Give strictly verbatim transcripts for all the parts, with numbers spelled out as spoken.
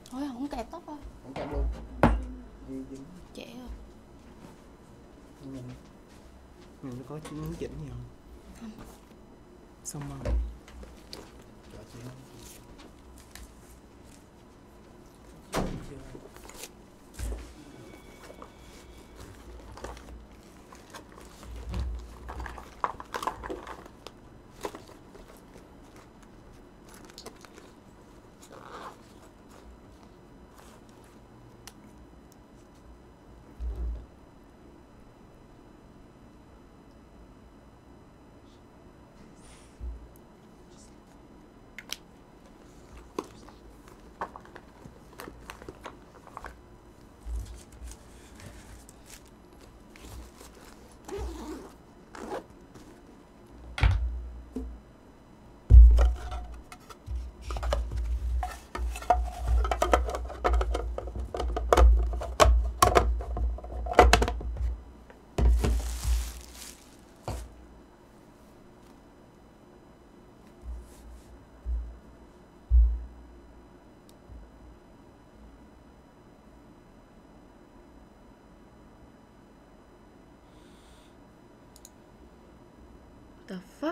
Thôi không kẹp tóc thôi. Không kẹp luôn. Đi dính. Trễ rồi. Nhìn Nhìn nó có hướng chỉnh gì không? Không. Xong rồi. Chờ chị không? The fuck?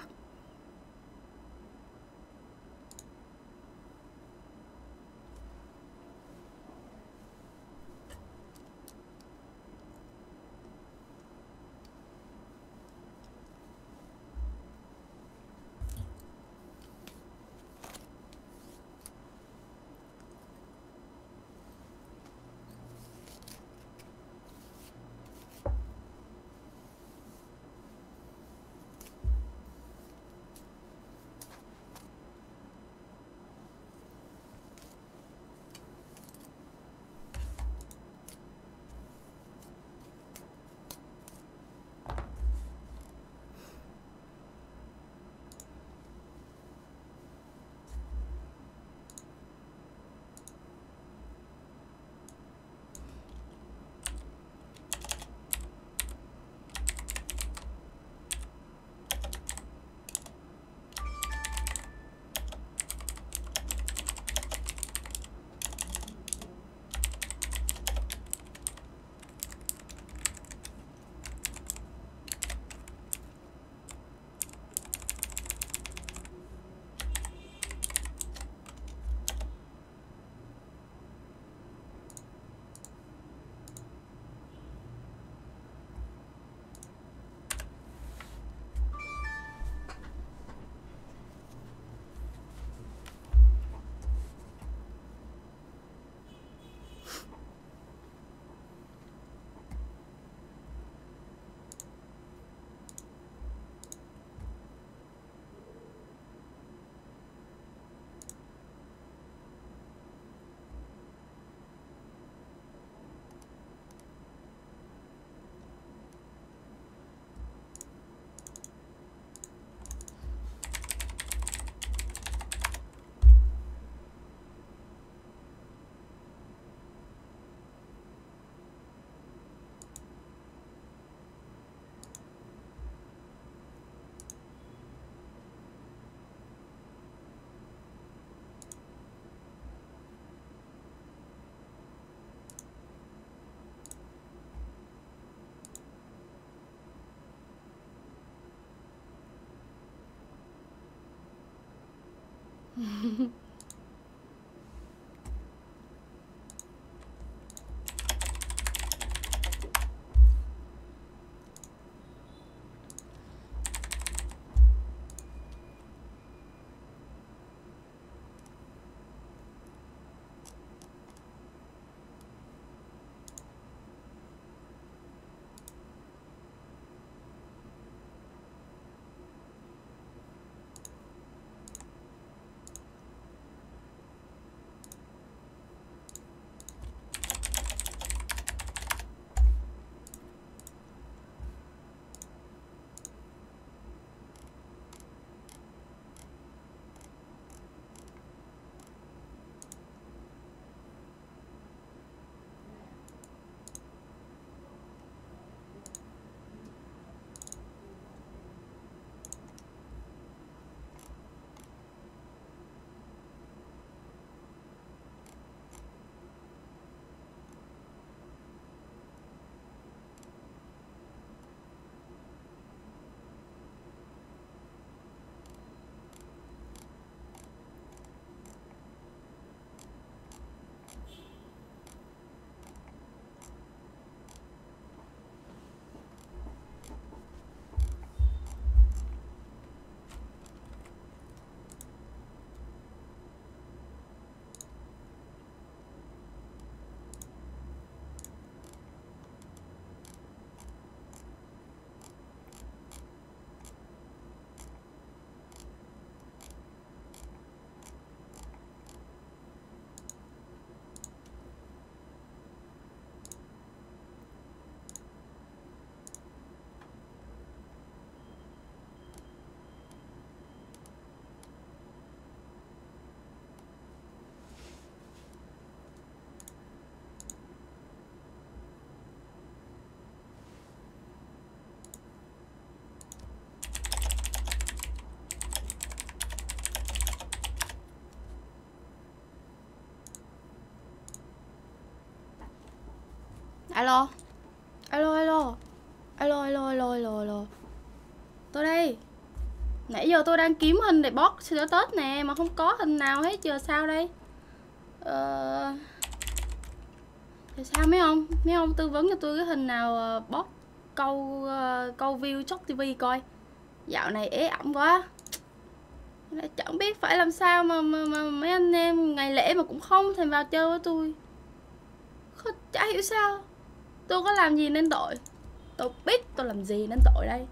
Alo. Alo alo. Alo alo alo alo alo. Tôi đây. Nãy giờ tôi đang kiếm hình để bot sửa Tết nè, mà không có hình nào hết, giờ sao đây? Ờ... Thì sao mấy ông? Mấy ông tư vấn cho tôi cái hình nào bot câu câu view chốc tivi coi. Dạo này ế ẩm quá. Chẳng biết phải làm sao mà, mà, mà mấy anh em ngày lễ mà cũng không thèm vào chơi với tôi. Không, chả hiểu sao. Tôi có làm gì nên tội? Tôi biết tôi làm gì nên tội đây.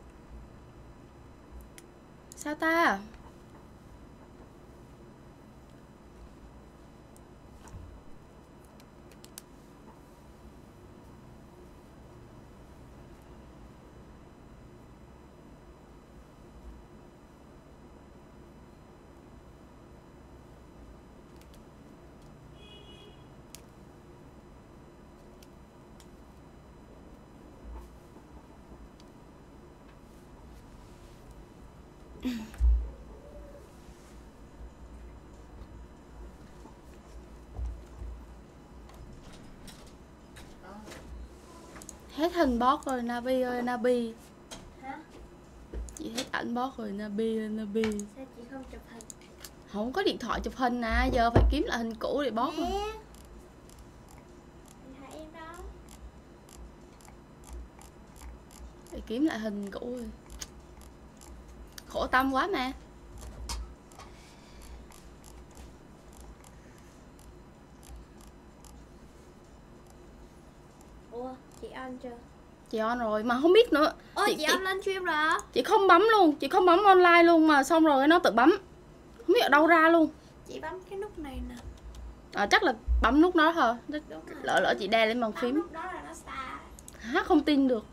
Sao ta? Hết hình bot rồi Nabi ơi Nabi. Hả? Chị hết ảnh bot rồi Nabi ơi Nabi. Sao chị không chụp hình? Không có điện thoại chụp hình à, giờ phải kiếm lại hình cũ để bot. Nè. Điện thoại em đâu? Phải kiếm lại hình cũ rồi. Khổ tâm quá mà. Ủa, chị on chưa? Chị on rồi mà không biết nữa. Ôi, chị, chị, chị on lên stream rồi hả? Chị không bấm luôn, chị không bấm online luôn mà xong rồi nó tự bấm. Không biết ở đâu ra luôn. Chị bấm cái nút này nè. À, chắc là bấm nút đó thôi. Đúng rồi. Lỡ lỡ chị đè lên bàn Bấm phím. nút đó là nó xa. Hả, không tin được.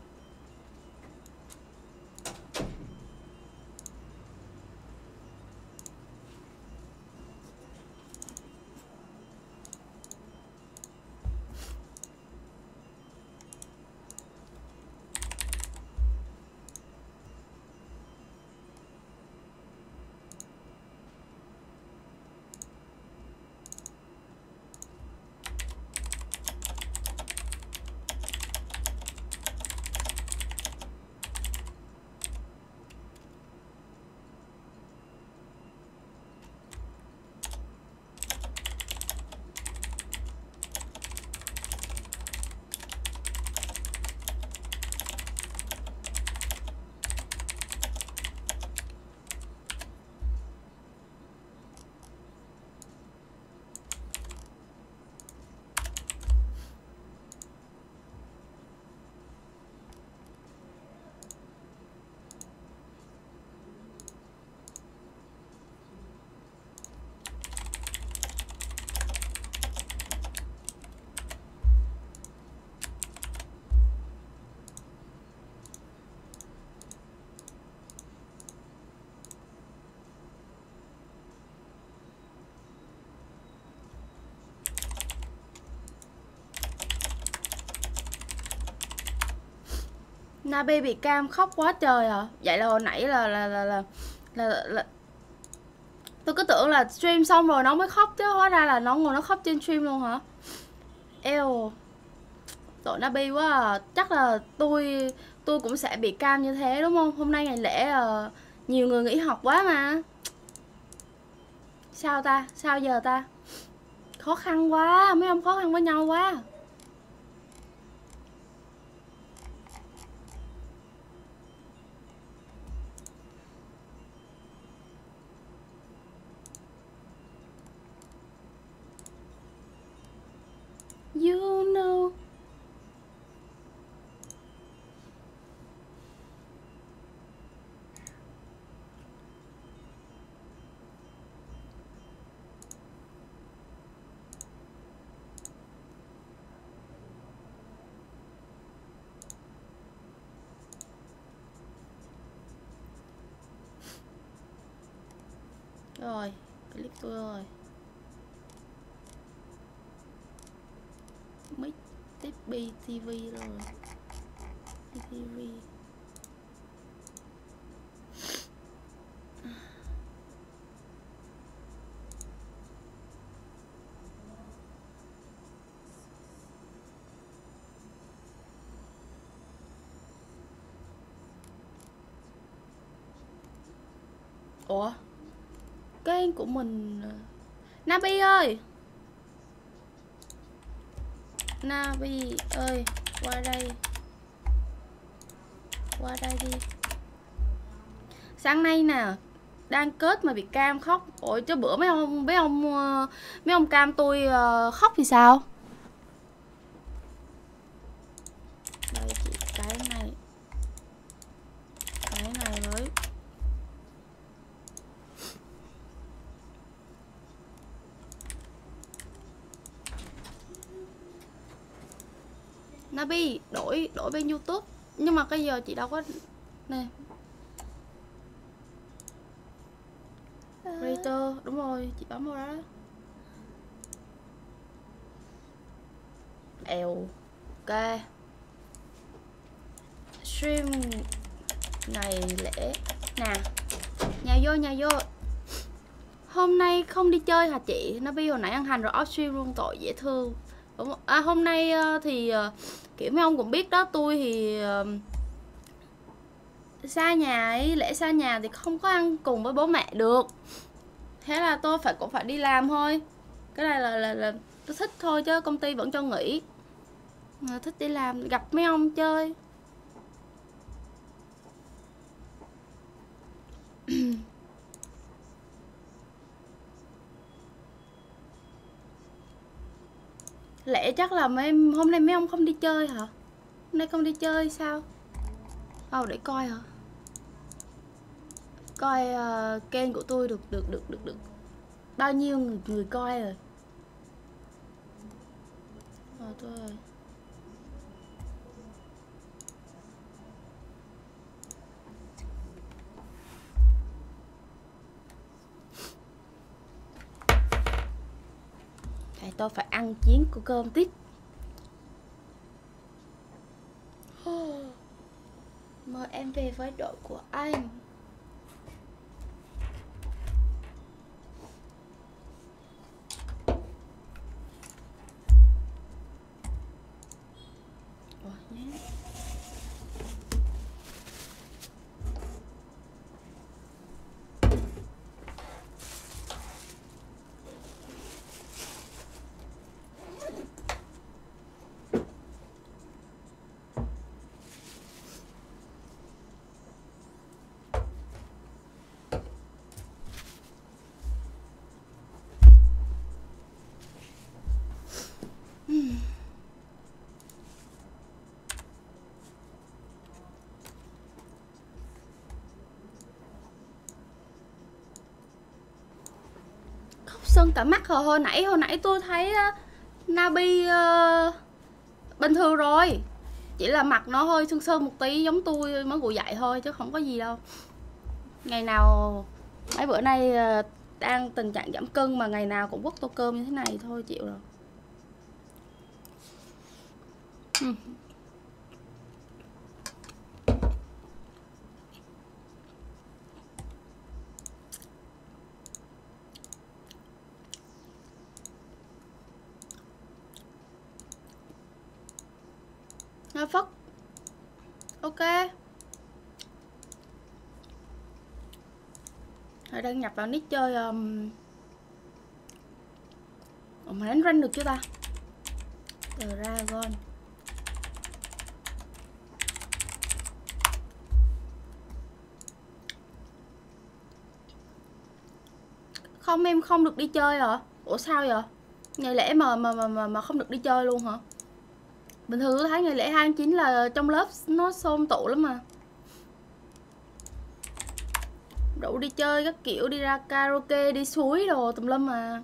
Nabi bị cam khóc quá trời à. Vậy là hồi nãy là là là là là, là, là... tôi cứ tưởng là stream xong rồi nó mới khóc chứ hóa ra là nó ngồi nó khóc trên stream luôn hả? Eo, tội Nabi quá à. Chắc là tôi tôi cũng sẽ bị cam như thế đúng không? Hôm nay ngày lễ à, nhiều người nghỉ học quá mà. Sao ta? Sao giờ ta? Khó khăn quá, mấy ông khó khăn với nhau quá. You know. Rồi, click tôi rồi. Mic tiếp bi ti vi rồi. ti vi. Ủa? Kênh của mình... Nabi ơi! Nabi ơi, qua đây. Qua đây đi. Sáng nay nè, đang kết mà bị cam khóc. Ôi chứ bữa mấy ông mấy ông mấy ông cam tôi uh, khóc thì sao? Đây chị, cái này. Cái này với. Nabi đổi đổi bên YouTube. Nhưng mà cái giờ chị đâu có nè. Creator, đúng rồi, chị bấm vào đó đó. Èo. Ok. Stream ngày lễ. Nè. Nhà vô, nhà vô. Hôm nay không đi chơi hả chị? Nabi hồi nãy ăn hành rồi off stream luôn, tội dễ thương. À, hôm nay thì kiểu mấy ông cũng biết đó, tôi thì xa nhà ấy, lễ xa nhà thì không có ăn cùng với bố mẹ được. Thế là tôi phải cũng phải đi làm thôi. Cái này là là, là tôi thích thôi chứ công ty vẫn cho nghỉ. Mà thích đi làm, gặp mấy ông chơi. Lẽ chắc là mấy hôm nay mấy ông không đi chơi hả? Hôm nay không đi chơi sao? Ồ, để coi hả? Coi uh, kênh của tôi được được được được được bao nhiêu người, người coi rồi. Ờ tôi rồi. Thì tôi phải ăn chiến của cơm tiếp. Mời em về với đội của anh. Ủa, nhé. Sưng cả mắt rồi, hồi nãy hồi nãy tôi thấy uh, Nabi uh, bình thường rồi, chỉ là mặt nó hơi sưng sưng một tí giống tôi mới ngủ dậy thôi chứ không có gì đâu. Ngày nào mấy bữa nay uh, đang tình trạng giảm cân mà ngày nào cũng quất tô cơm như thế này thôi chịu rồi. uhm. Nó phất. Ok. Rồi đang nhập vào nick chơi um... Ủa mà đánh rank được chưa ta? Dragon. Không, em không được đi chơi hả? Ủa sao vậy? Ngày lễ mà mà mà mà, mà không được đi chơi luôn hả? Bình thường tôi thấy ngày lễ hai tháng chín là trong lớp nó xôm tụ lắm mà. Đủ đi chơi các kiểu, đi ra karaoke, đi suối đồ tùm lum mà.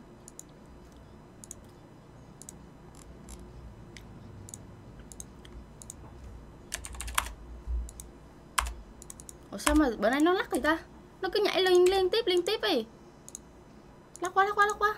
Ủa sao mà bữa nay nó lắc vậy ta? Nó cứ nhảy liên liên tiếp liên tiếp đi. Lắc quá lắc quá lắc quá.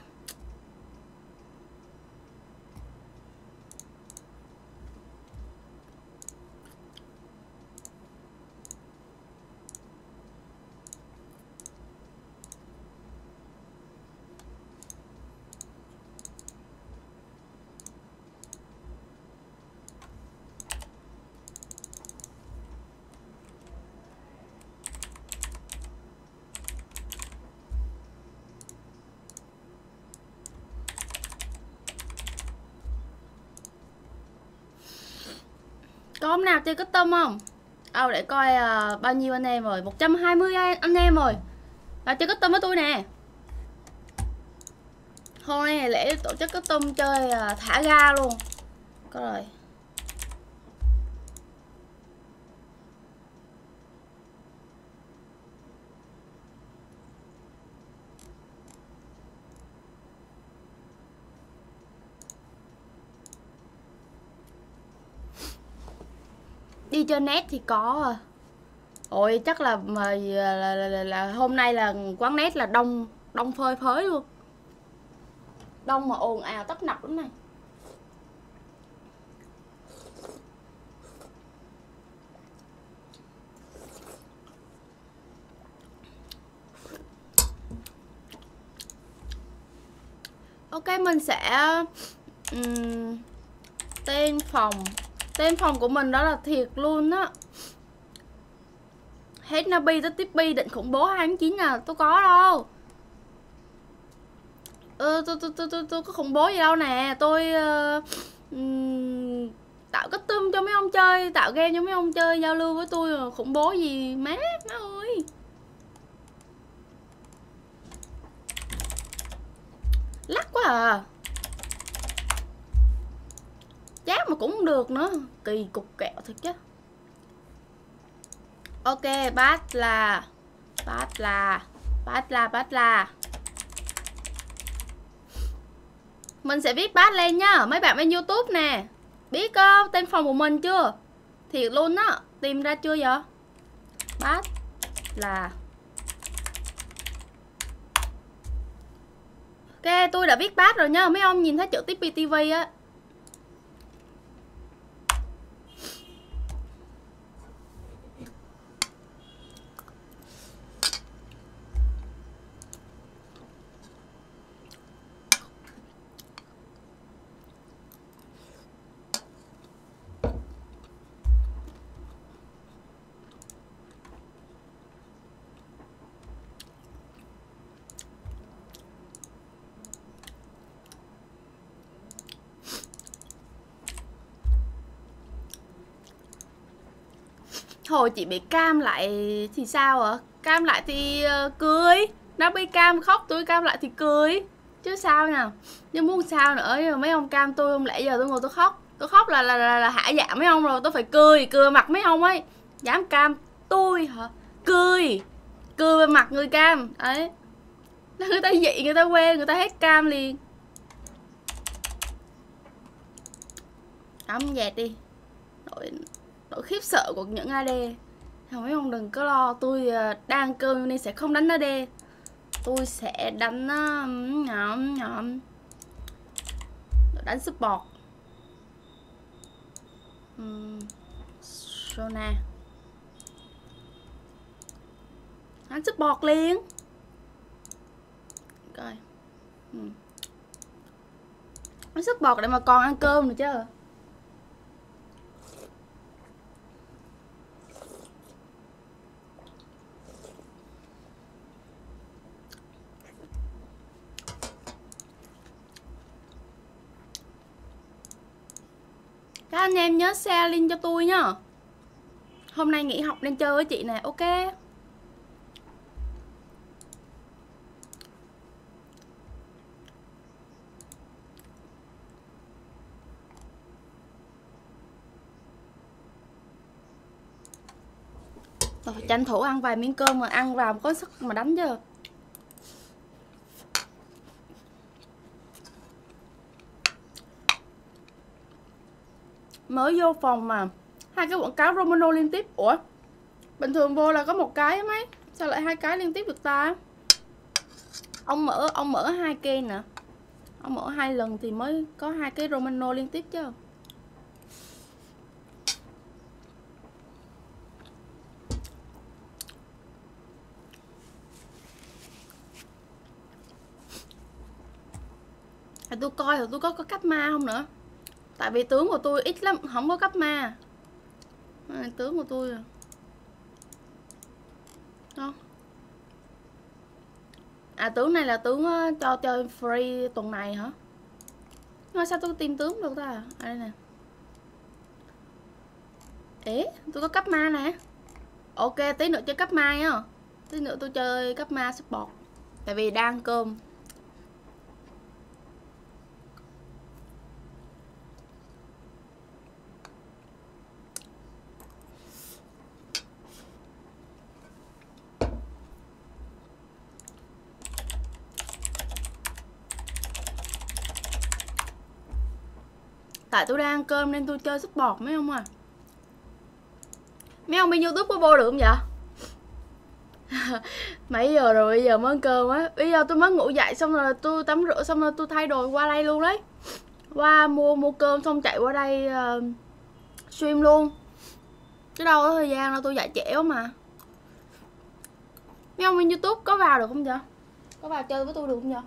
hôm nào chơi custom không? Ờ để coi uh, bao nhiêu anh em rồi. Một trăm hai mươi anh em rồi. Và chơi custom với tôi nè. Hôm nay lễ tổ chức custom chơi uh, thả ga luôn. Có rồi. Đi chơi net thì có à. Ôi chắc là mà là, là, là, là hôm nay là quán net là đông đông phơi phới luôn. Đông mà ồn ào tấp nập lắm này. Ok mình sẽ um, tên phòng Tên phòng của mình đó là thiệt luôn á. Hết Nabi tới Tippy định khủng bố hai tháng chín à. Tôi có đâu. Ừ, tôi, tôi, tôi, tôi, tôi có khủng bố gì đâu nè. Tôi uh, um, tạo custom cho mấy ông chơi, tạo game cho mấy ông chơi, giao lưu với tôi. Khủng bố gì má, má ơi. Lắc quá à. Chát mà cũng không được nữa. Kỳ cục kẹo thật chứ. Ok, bát là Bát là Bát là Bát là mình sẽ viết bát lên nhá. Mấy bạn bên YouTube nè, biết uh, tên phòng của mình chưa? Thiệt luôn á. Tìm ra chưa vậy? Bát là ok, tôi đã viết bát rồi nhá. Mấy ông nhìn thấy chữ Tippy ti vi á. Hồi chị bị cam lại thì sao ạ? Cam lại thì uh, cười. Nó bị cam khóc, tôi cam lại thì cười. Chứ sao nào. Nhưng muốn sao nữa. Nhưng mà mấy ông cam tôi không lẽ giờ tôi ngồi tôi khóc. Tôi khóc là là, là, là hạ dạ mấy ông rồi. Tôi phải cười, cười mặt mấy ông ấy. Dám cam tôi hả? Cười. Cười về mặt người cam. Đấy. Người ta dị, người ta quên, người ta hết cam liền. Đóng dẹt đi. Đội... Nỗi khiếp sợ của những a đê. Mấy ông đừng có lo. Tôi đang cơm nên sẽ không đánh a đê. Tôi sẽ đánh nhõm nhõm đánh support. uhm, Sona đánh support liền. Coi uhm. Đánh support để mà còn ăn cơm nữa chứ. Các anh em nhớ share link cho tôi nhá. Hôm nay nghỉ học nên chơi với chị nè. Ok. Rồi, tranh thủ ăn vài miếng cơm mà ăn vào có sức mà đánh chứ. Mới vô phòng mà hai cái quảng cáo Romano liên tiếp. Ủa bình thường vô là có một cái mấy, sao lại hai cái liên tiếp được ta? Ông mở ông mở hai kênh nè. Ông mở hai lần thì mới có hai cái Romano liên tiếp chứ. À, tôi coi rồi tôi có có cấp ma không nữa. Tại vì tướng của tôi ít lắm, không có cấp ma. À, tướng của tôi không. À tướng này là tướng uh, cho chơi free tuần này hả? Nhưng mà sao tôi tìm tướng được ta? À đây nè. Ế, tôi có cấp ma nè. Ok, tí nữa chơi cấp ma nhá. Tí nữa tôi chơi cấp ma support. Tại vì đang ăn cơm. Tại tôi đang ăn cơm nên tôi chơi support mấy ông à. Mấy ông bên YouTube có vô được không vậy? Mấy giờ rồi, bây giờ mới ăn cơm á. Bây giờ tôi mới ngủ dậy xong rồi tôi tắm rửa xong rồi tôi thay đồ qua đây luôn đấy. Qua mua mua cơm xong chạy qua đây uh, stream luôn. Chứ đâu có thời gian đâu, tôi dậy trễ quá mà. Mấy ông bên YouTube có vào được không vậy? Có vào chơi với tôi được không vậy?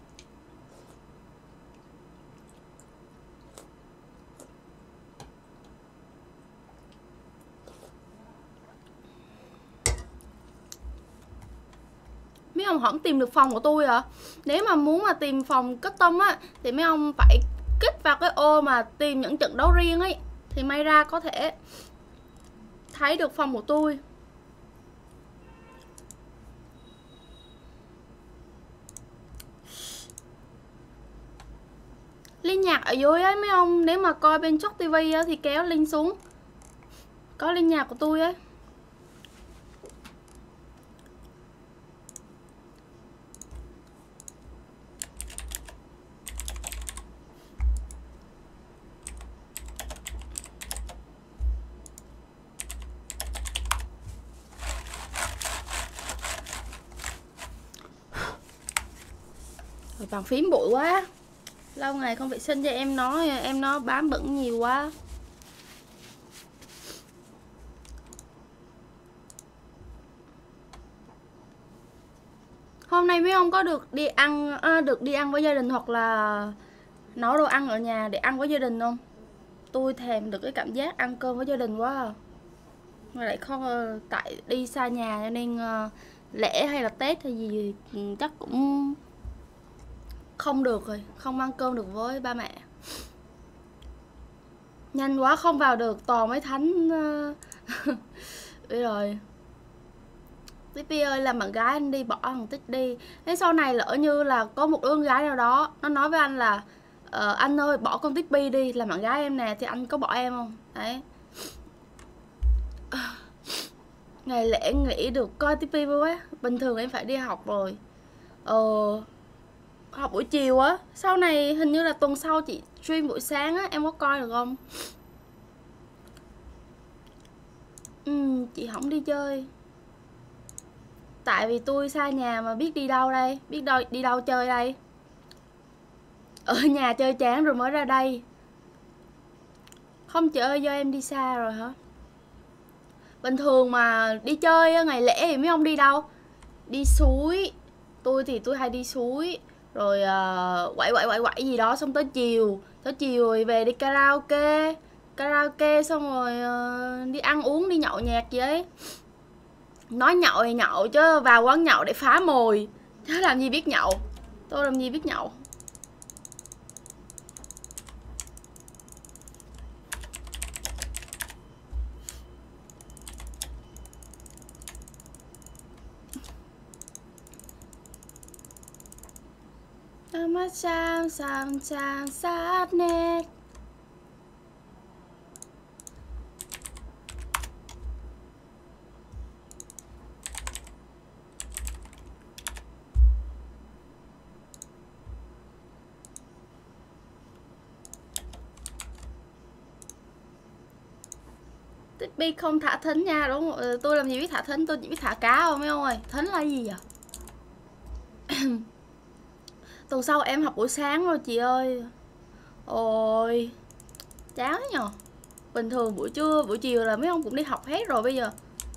Mấy ông không tìm được phòng của tôi à? Nếu mà muốn mà tìm phòng custom á thì mấy ông phải kích vào cái ô mà tìm những trận đấu riêng ấy thì may ra có thể thấy được phòng của tôi. Link nhạc ở dưới ấy mấy ông, nếu mà coi bên Chóc ti vi á thì kéo link xuống. Có link nhạc của tôi ấy. Rồi bàn phím bụi quá. Lâu ngày không vệ sinh cho em nó, em nó bám bẩn nhiều quá. Hôm nay mấy ông có được đi ăn à, được đi ăn với gia đình hoặc là nấu đồ ăn ở nhà để ăn với gia đình không? Tôi thèm được cái cảm giác ăn cơm với gia đình quá à. Mà lại không, tại đi xa nhà cho nên uh, lễ hay là Tết hay gì chắc cũng không được rồi, không ăn cơm được với ba mẹ. Nhanh quá không vào được, toàn mấy thánh uh... rồi. Tippy ơi, làm bạn gái anh đi, bỏ thằng Tích đi. Thế sau này lỡ như là có một đứa con gái nào đó nó nói với anh là uh, anh ơi bỏ con Tippy đi làm bạn gái em nè, thì anh có bỏ em không? Đấy. Ngày lễ nghỉ được coi Tippy quá. Bình thường em phải đi học rồi. Ờ học buổi chiều á. Sau này hình như là tuần sau chị stream buổi sáng á, em có coi được không? Ừ, chị không đi chơi. Tại vì tôi xa nhà mà biết đi đâu đây, biết đâu đi đâu chơi đây. Ở nhà chơi chán rồi mới ra đây. Không chị ơi, do em đi xa rồi hả? Bình thường mà đi chơi ngày lễ thì mấy ông đi đâu? Đi suối. Tôi thì tôi hay đi suối. Rồi uh, quậy quậy quậy quậy gì đó. Xong tới chiều Tới chiều rồi về đi karaoke. Karaoke xong rồi uh, đi ăn uống, đi nhậu nhẹt gì ấy. Nói nhậu thì nhậu chứ vào quán nhậu để phá mồi. Chứ làm gì biết nhậu. Tôi làm gì biết nhậu. Mắt sang sang sang sát nét. Tippy không thả thính nha, đúng không? Tôi làm gì biết thả thính, tôi chỉ biết thả cá thôi mấy ông ơi. Thính là gì vậy? Tuần sau em học buổi sáng rồi chị ơi. Ôi chán nhờ. Bình thường buổi trưa, buổi chiều là mấy ông cũng đi học hết rồi. Bây giờ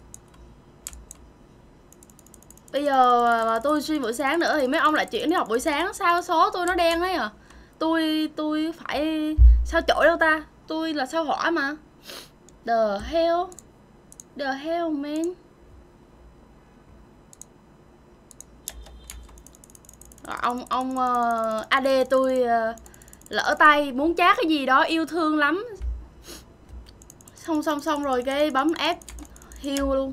Bây giờ mà tôi suy buổi sáng nữa thì mấy ông lại chuyển đi học buổi sáng. Sao số tôi nó đen ấy à? Tôi tôi phải sao chổi đâu ta? Tôi là sao hỏa mà. The hell The hell man. Ông ông uh, a đê tôi uh, lỡ tay muốn chát cái gì đó yêu thương lắm. Xong xong xong rồi cái bấm ép heal luôn.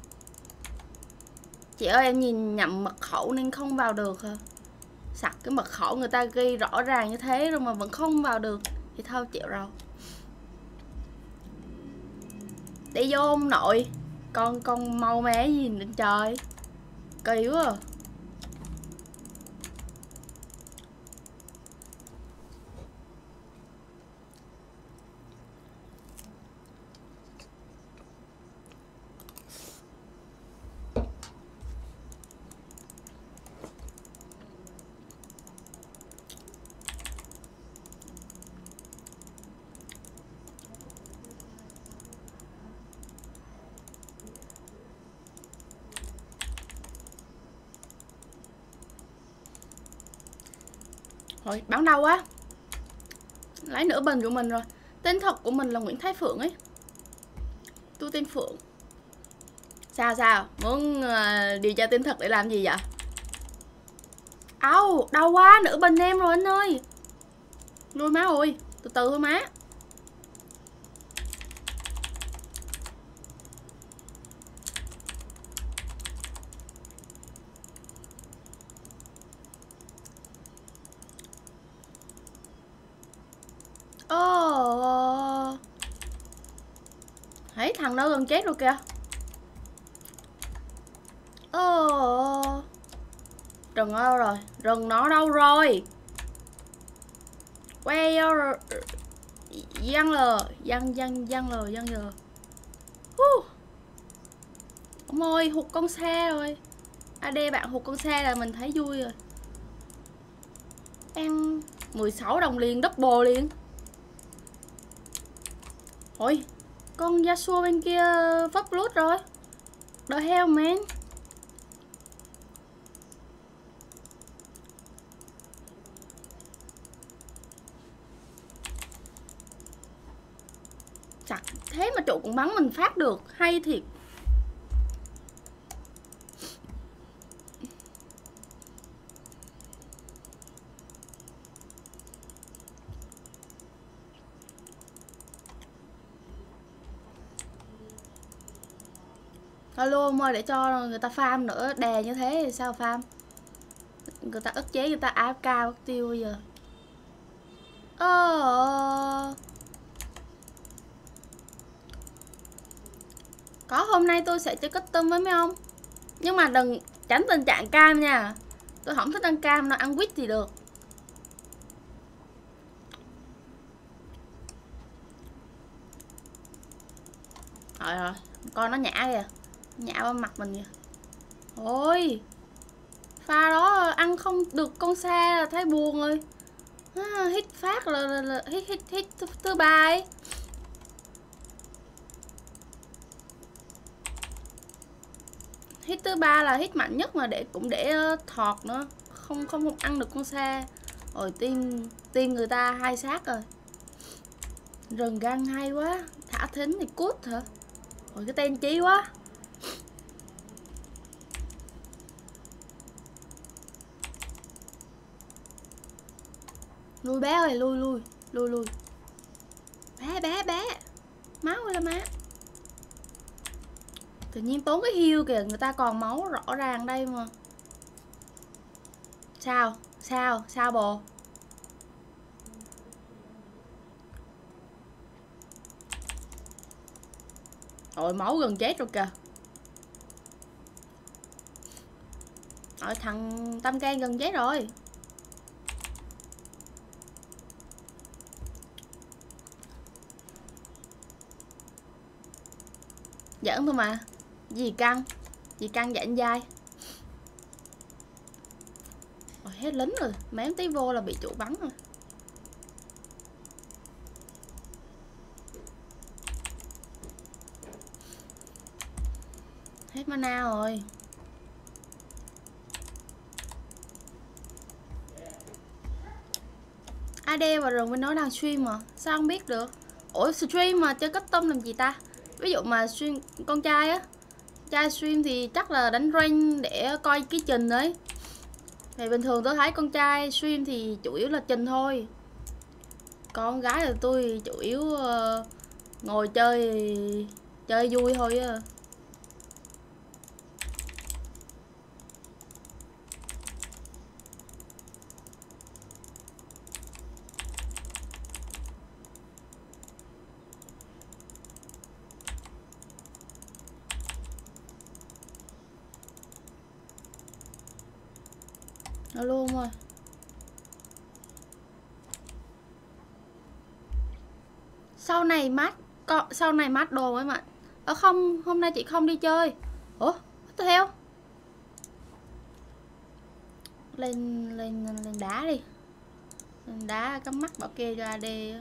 Chị ơi em nhìn nhầm mật khẩu nên không vào được hả? Sặc cái mật khẩu người ta ghi rõ ràng như thế rồi mà vẫn không vào được thì thôi chịu rồi. Đi vô ông nội. Con con mau mé gì lên trời. Kỳ quá à. Thôi bán đau quá. Lấy nửa bình của mình rồi. Tên thật của mình là Nguyễn Thái Phượng ấy. Tôi tên Phượng. Sao sao? Muốn uh, điều tra tên thật để làm gì vậy? Ау, đau quá, nửa bình em rồi anh ơi. Nuôi má ơi, từ từ thôi má. Ồ. Thấy thằng đó gần chết rồi kìa. Ồ. Rừng đâu rồi? Rừng nó đâu rồi? Where Giang lờ Giang giang giang lờ giang lờ uh. Ông ơi hụt con xe rồi. a đê bạn hụt con xe là mình thấy vui rồi. Em mười sáu đồng liền, double liền. Ôi con Yasuo bên kia vấp lút rồi. The hell man. Chặt thế mà trụ cũng bắn mình phát được. Hay thiệt. Alo ông ơi, để cho người ta farm nữa. Đè như thế thì sao farm? Người ta ức chế, người ta a ép ca mất tiêu bây giờ. Ờ... Có hôm nay tôi sẽ chơi custom với mấy ông. Nhưng mà đừng tránh tình trạng cam nha. Tôi không thích ăn cam đâu, ăn quýt thì được. Rồi rồi, con nó nhả kìa. Nhả vào mặt mình kìa. Ôi, pha đó ăn không được con xe là thấy buồn rồi. À, hit phát là, là, là hit hit hit thứ ba ấy. Hit thứ ba là hit mạnh nhất mà để cũng để uh, thọt nữa, không không không ăn được con xe. Rồi team team người ta hai sát rồi. Rừng găng hay quá, thả thính thì cút hả? Rồi cái tên chí quá. Lui bé ơi, lui lui lui lui. Bé bé bé. Máu ơi là má. Tự nhiên tốn cái heal kìa, người ta còn máu rõ ràng đây mà. Sao? Sao? Sao bồ? Rồi máu gần chết rồi kìa. Rồi thằng Tâm Can gần chết rồi. Giỡn thôi mà. Gì căng? Gì căng vậy anh dai? Rồi hết lính rồi, mém tí vô là bị chủ bắn rồi. Hết mana rồi. a đê và rừng bên đó đang stream mà. Sao không biết được? Ủa stream mà chơi custom làm gì ta? Ví dụ mà stream con trai á, trai stream thì chắc là đánh rank để coi cái trình đấy. Thì bình thường tôi thấy con trai stream thì chủ yếu là trình thôi. Con gái là tôi chủ yếu uh, Ngồi chơi chơi vui thôi á. Nó luôn rồi. Sau này mát có sau này mát đồ em ạ. Ờ không, hôm nay chị không đi chơi. Ủa, tôi theo. Lên lên lên đá đi. Lên đá cắm mắt bảo kê cho a đê.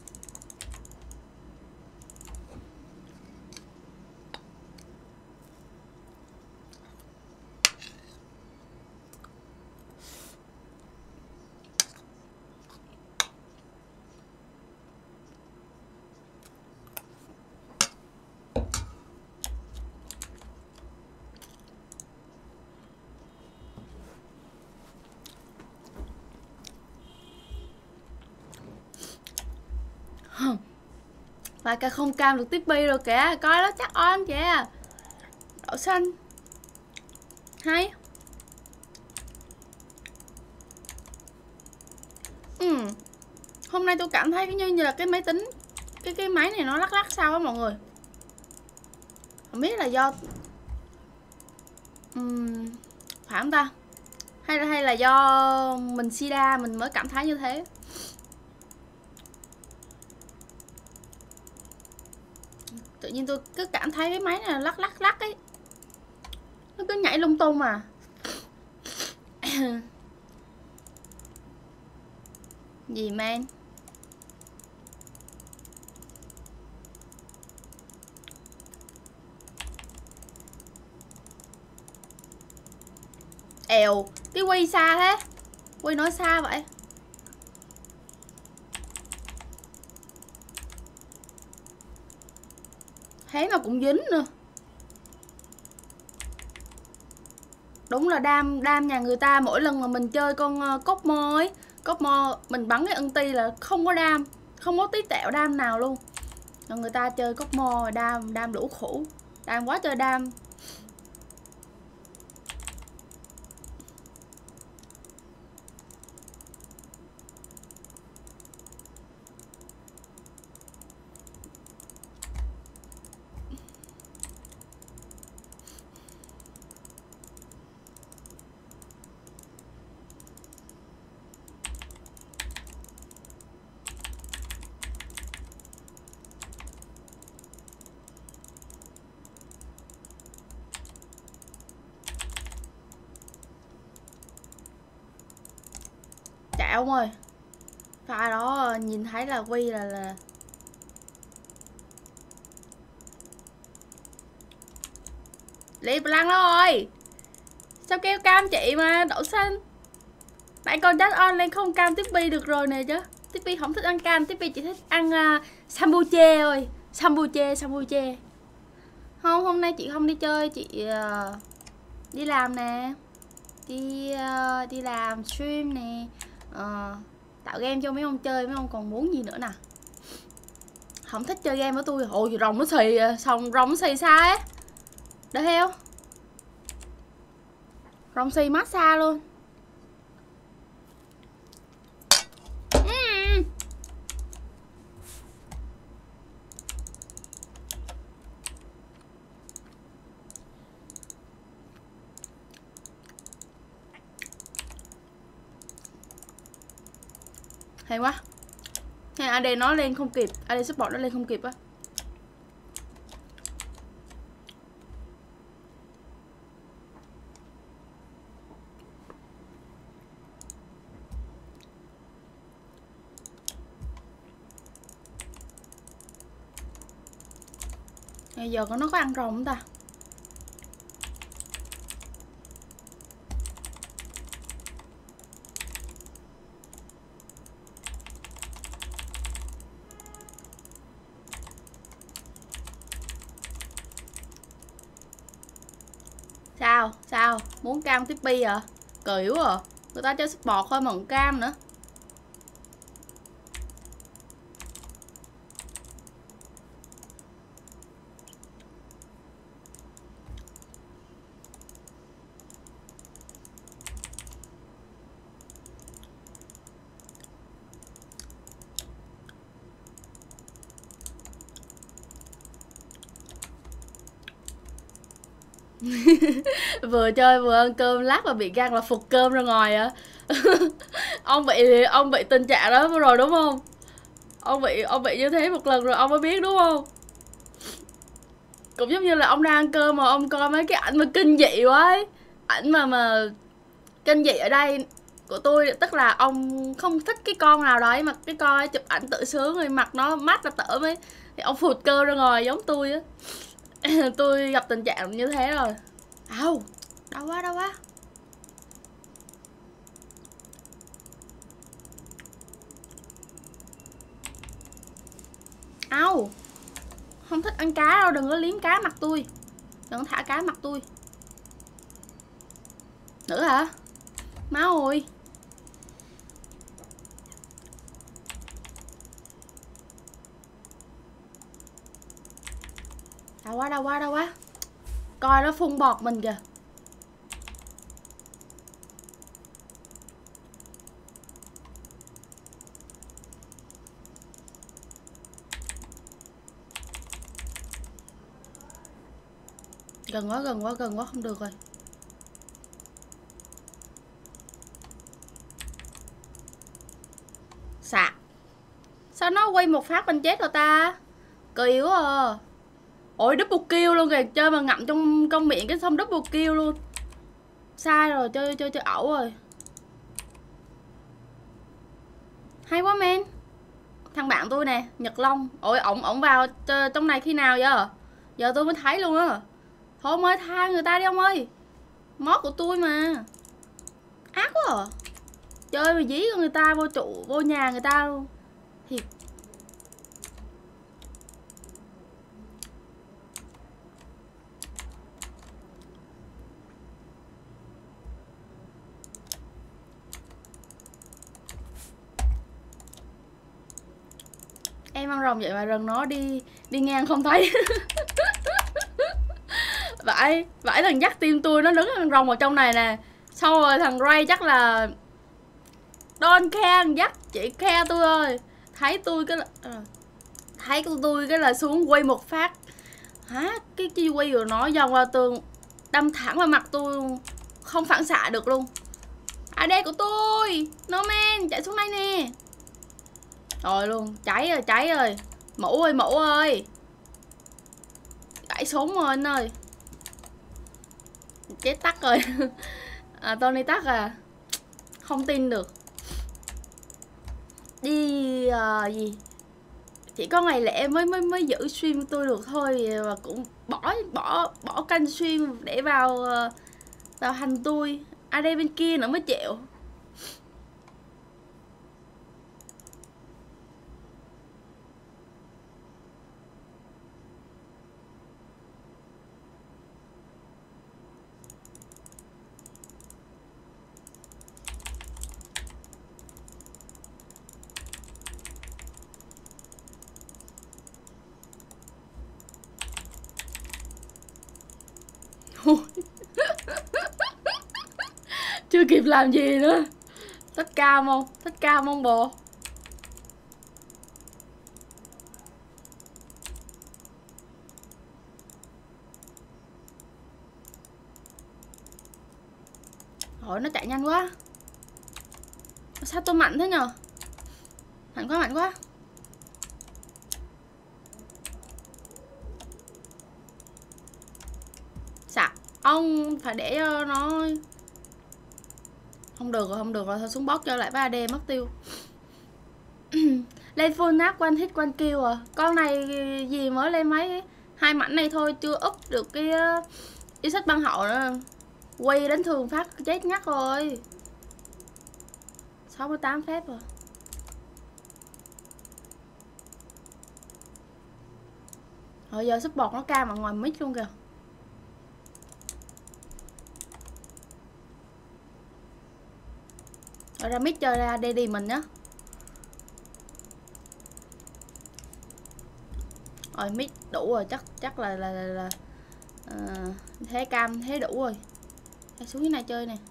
Và cả không cam được tiếp bi rồi kìa. Coi nó chắc on kìa. Đậu xanh hay. Ừ. Hôm nay tôi cảm thấy như như là cái máy tính Cái cái máy này nó lắc lắc sao á mọi người. Không biết là do uhm, phải không ta? Hay là, hay là do mình sida mình mới cảm thấy như thế. Tự nhiên tôi cứ cảm thấy cái máy này lắc lắc lắc ấy. Nó cứ nhảy lung tung mà. Gì man? Èo, cái quy xa thế. Quy nói xa vậy. Thế mà cũng dính nữa. Đúng là đam đam nhà người ta mỗi lần mà mình chơi con uh, cốt mo ấy, cốt mo mình bắn cái ân ti là không có đam, không có tí tẹo đam nào luôn. Còn người ta chơi cốt mo đam đam đủ khủ, đam quá trời đam. Chạy ông ơi. Pha đó nhìn thấy là Quy là là Lý lăng đó rồi. Sao kêu cam chị mà đậu xanh. Tại con chat on lên không cam Tippy được rồi nè chứ. Tippy không thích ăn cam, Tippy chỉ thích ăn uh, sambuche thôi. Sambuche, sambuche. Không, hôm nay chị không đi chơi, chị uh, đi làm nè. Đi uh, đi làm stream nè. Uh, tạo game cho mấy ông chơi, mấy ông còn muốn gì nữa nè. Không thích chơi game với tôi. Ôi rồng nó xì, xong rồng nó xì xa ấy. Được theo. Rồng xì mát xa luôn. uhm. Hay quá. Hay a đê nó lên không kịp, a đê support nó lên không kịp á. Bây giờ nó có ăn rồng không ta? Sao? Sao? Muốn cam Tippy à? Kiểu à? Người ta chơi support thôi mà còn cam nữa. Vừa chơi vừa ăn cơm, lát mà bị gan là phục cơm ra ngoài à. Ông bị ông bị tình trạng đó rồi đúng không? Ông bị ông bị như thế một lần rồi ông mới biết đúng không? Cũng giống như là ông đang ăn cơm mà ông coi mấy cái ảnh mà kinh dị quá ấy. Ảnh mà mà kinh dị ở đây của tôi tức là ông không thích cái con nào đấy mà cái con ấy chụp ảnh tự sướng rồi mặt nó mắt là tở mới thì ông phụt cơ ra ngoài giống tôi á. Tôi gặp tình trạng như thế rồi. Au, đau quá đau quá. Au, không thích ăn cá đâu, đừng có liếm cá mặt tôi, đừng có thả cá mặt tôi nữa hả? Máu ơi. Đau quá đau quá đau quá. Coi nó phun bọt mình kìa. Gần quá gần quá gần quá không được rồi. Xạ. Sao nó quay một phát mình chết rồi ta? Cờ yếu à. Ôi double kill luôn kìa, chơi mà ngậm trong trong miệng cái xong double kill luôn. Sai rồi, chơi chơi chơi ẩu rồi. Hay quá men. Thằng bạn tôi nè, Nhật Long. Ôi ổng ổng vào trong này khi nào vậy? Giờ tôi mới thấy luôn á. Thôi ông ơi, tha người ta đi ông ơi. Mod của tôi mà. Ác quá à. Chơi mà dí người ta vô trụ, vô nhà người ta luôn. Thiệt. Em ăn rồng vậy mà rừng nó đi đi ngang không thấy. Vãi, vãi thằng dắt tim tôi nó đứng ăn rồng ở trong này nè. Xong rồi thằng Ray chắc là Don khe thằng dắt, chị khe tôi ơi. Thấy tôi cái là à, thấy của tôi cái là xuống quay một phát. Hả? Cái chi quay của nó vòng vào tường đâm thẳng vào mặt tôi, không phản xạ được luôn. a đê của tôi. No man, chạy xuống đây nè. Rồi luôn, cháy rồi, cháy rồi. Mũ ơi, mũ ơi. Gãy súng rồi anh ơi. Chết tắt rồi. À, Tony tắt à. Không tin được. Đi uh, gì chỉ có ngày lễ mới mới mới giữ stream tôi được thôi, và cũng bỏ bỏ bỏ kênh stream để vào uh, vào hành tôi. a đê bên kia nữa mới chịu. Chưa kịp làm gì nữa. Thích cam không? Thích cam không bồ? Ôi nó chạy nhanh quá. Sao tôi mạnh thế nhờ? Mạnh quá mạnh quá. Dạ, ông phải để cho nó. Không được rồi, không được rồi, thôi xuống bot cho lại với a đê mất tiêu. Lên full nap one hit one kill à. Con này gì mới lên mấy hai mảnh này thôi, chưa up được cái uh, ý sách băng hậu nữa. Quay đến thường phát chết ngắt rồi. sáu mươi tám phép rồi. Rồi giờ support nó cam ở ngoài mic luôn kìa. Rồi ra mic chơi ra đây đi mình nhá. Rồi mic đủ rồi, chắc chắc là là là, là uh, thế cam thế đủ rồi. Hãy xuống cái này chơi nè.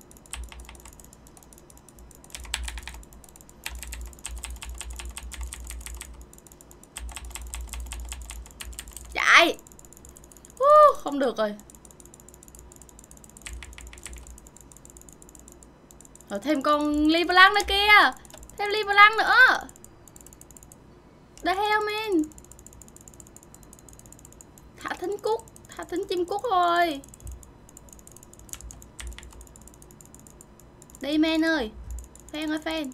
Chạy. Uh, không được rồi. Rồi thêm con Livblanc nữa kia. Thêm Livblanc nữa. The hell man. Thả thính cút. Thả thính chim cút thôi. Đi men ơi. Fan ơi fan.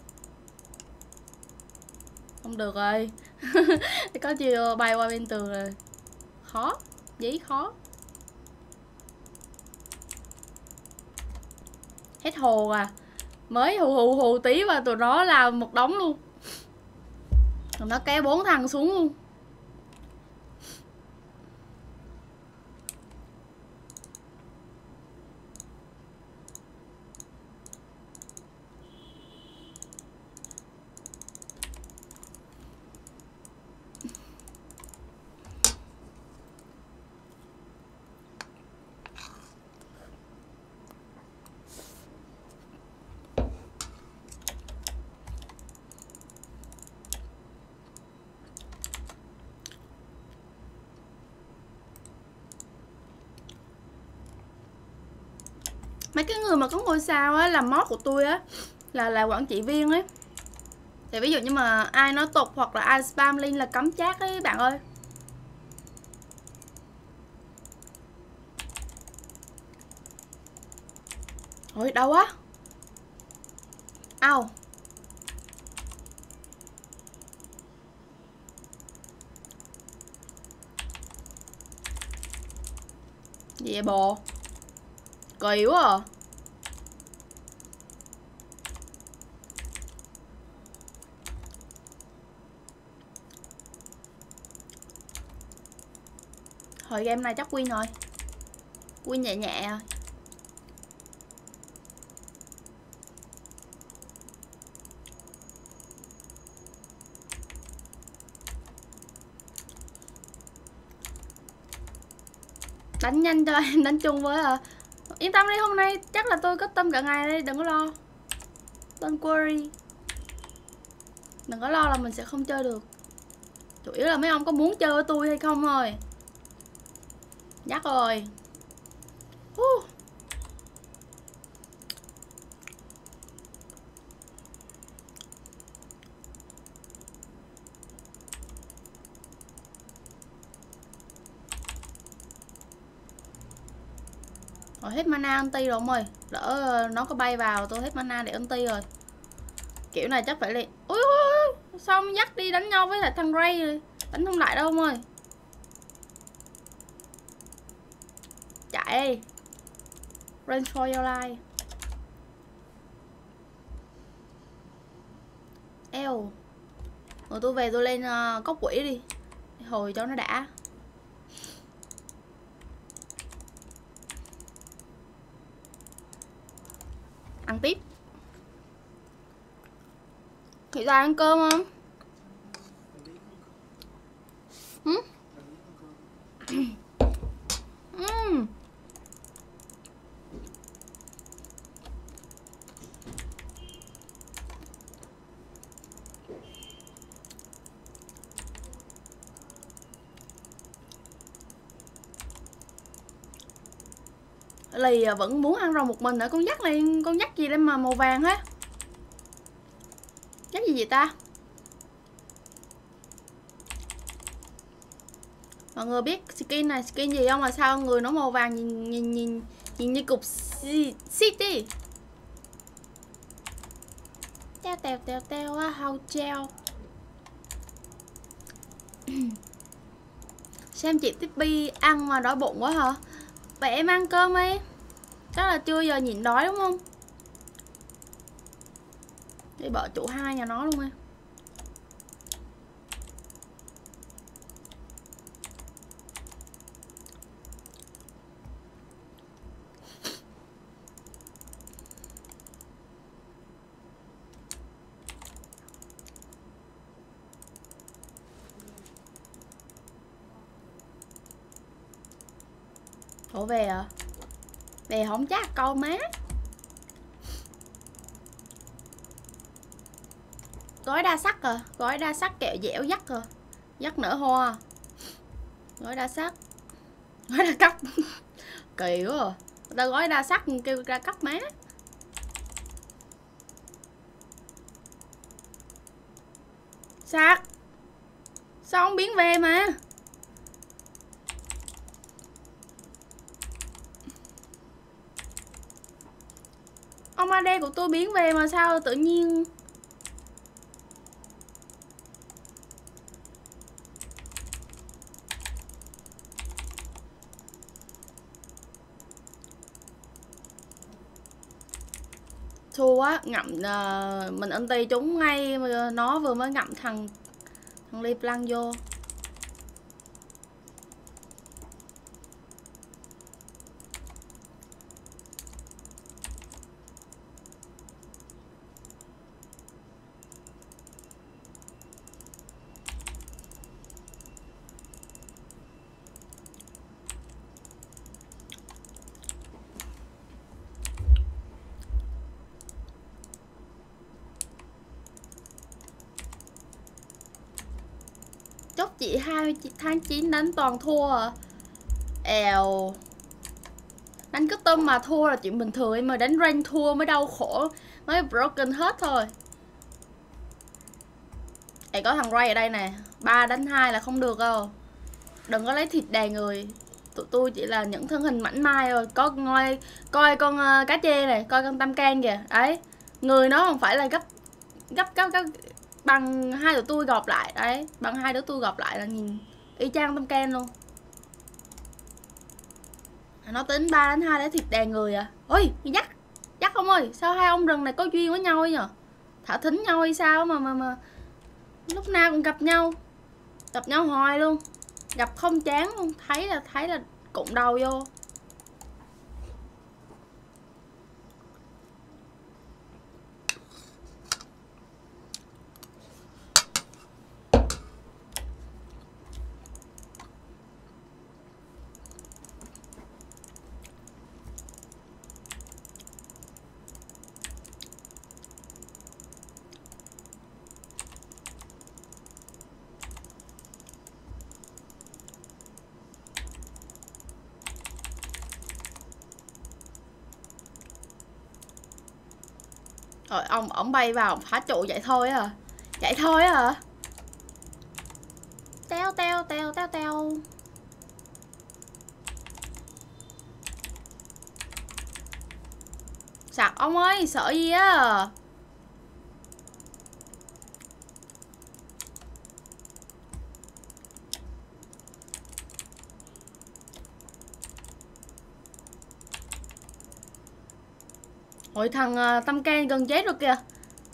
Không được rồi. Có chiều bay qua bên tường rồi. Khó. Giấy khó. Hết hồ à. Mới hù hù hù tí và tụi nó làm một đống luôn. Tụi nó kéo bốn thằng xuống luôn. Mấy cái người mà có ngôi sao á, làm mod của tôi á, là là quản trị viên ấy. Thì ví dụ như mà ai nói tục hoặc là ai spam link là cấm chat ấy bạn ơi. Ôi đâu á. Ao. Gì vậy bồ? Kỳ quá à. Hồi game này chắc win rồi. Win nhẹ nhẹ rồi. Đánh nhanh cho em đánh chung với à. Yên tâm đi, hôm nay chắc là tôi có tâm cả ngày đây, đừng có lo. Don't worry. Đừng có lo là mình sẽ không chơi được. Chủ yếu là mấy ông có muốn chơi với tôi hay không thôi. Dắt rồi. uh. Rồi hết mana anti rồi ông ơi. Đỡ nó có bay vào tôi hết mana để anti rồi. Kiểu này chắc phải liền. Ui ui, xong dắt đi đánh nhau với lại thằng Ray rồi. Đánh không lại đâu ông ơi. Chạy. Run for your life. Eo. Rồi tôi về tôi lên uh, cốc quỷ đi. Hồi cho nó đã. Ăn tiếp. Chị ra ăn cơm không? Ừ? uhm. Lì vẫn muốn ăn rau một mình ở con dắt này. Con dắt gì đây mà màu vàng hết. Dắt gì vậy ta? Mọi người biết skin này skin gì không, mà sao người nó màu vàng nhìn nhìn nhìn, nhìn như cục city. Teo teo teo teo á, hao treo. Xem chị Tippy ăn mà đói bụng quá hả? Vậy em ăn cơm đi. Chắc là chưa giờ nhịn đói đúng không? Đi bỏ chủ hai nhà nó luôn em. Ủa về à? Về không chắc câu má. Gói đa sắc à? Gói đa sắc kẹo dẻo dắt à? Dắt nở hoa. Gói đa sắc. Gói đa cấp. Kỳ quá à. Người ta gói đa sắc kêu ra cấp má. Sạc. Sao không biến về mà? Ông a đê của tôi biến về mà sao tự nhiên. Thua á, ngậm uh, mình anti chúng ngay, nó vừa mới ngậm thằng thằng LeBlanc vô. Chốt chị hai mươi tháng chín đánh toàn thua à? Èo. Đánh cái tâm mà thua là chuyện bình thường, mà đánh rank thua mới đau khổ, mới broken hết thôi. Ê, có thằng Ray ở đây nè, ba đánh hai là không được đâu. Đừng có lấy thịt đè người. Tụi tôi chỉ là những thân hình mảnh mai rồi. Có ngồi coi con uh, cá chê này, coi con Tam Can kìa. Đấy, người nó không phải là gấp gấp gấp gấp bằng hai tụi tôi gộp lại. Đấy, bằng hai đứa tôi gộp lại là nhìn y chang Tam Can luôn. Nó tính ba đánh hai để thịt đè người à. Ôi, dắt dắt ông ơi, sao hai ông rừng này có duyên với nhau ấy nhờ? Thả thính nhau hay sao mà mà mà lúc nào cũng gặp nhau, gặp nhau hoài luôn, gặp không chán luôn. Thấy là thấy là cụng đầu vô. Rồi ông ổng bay vào phá trụ vậy thôi à? Vậy thôi à? Teo teo teo teo teo. Sạc ông ơi, sợ gì á? Ôi thằng uh, Tam Can gần chết rồi kìa.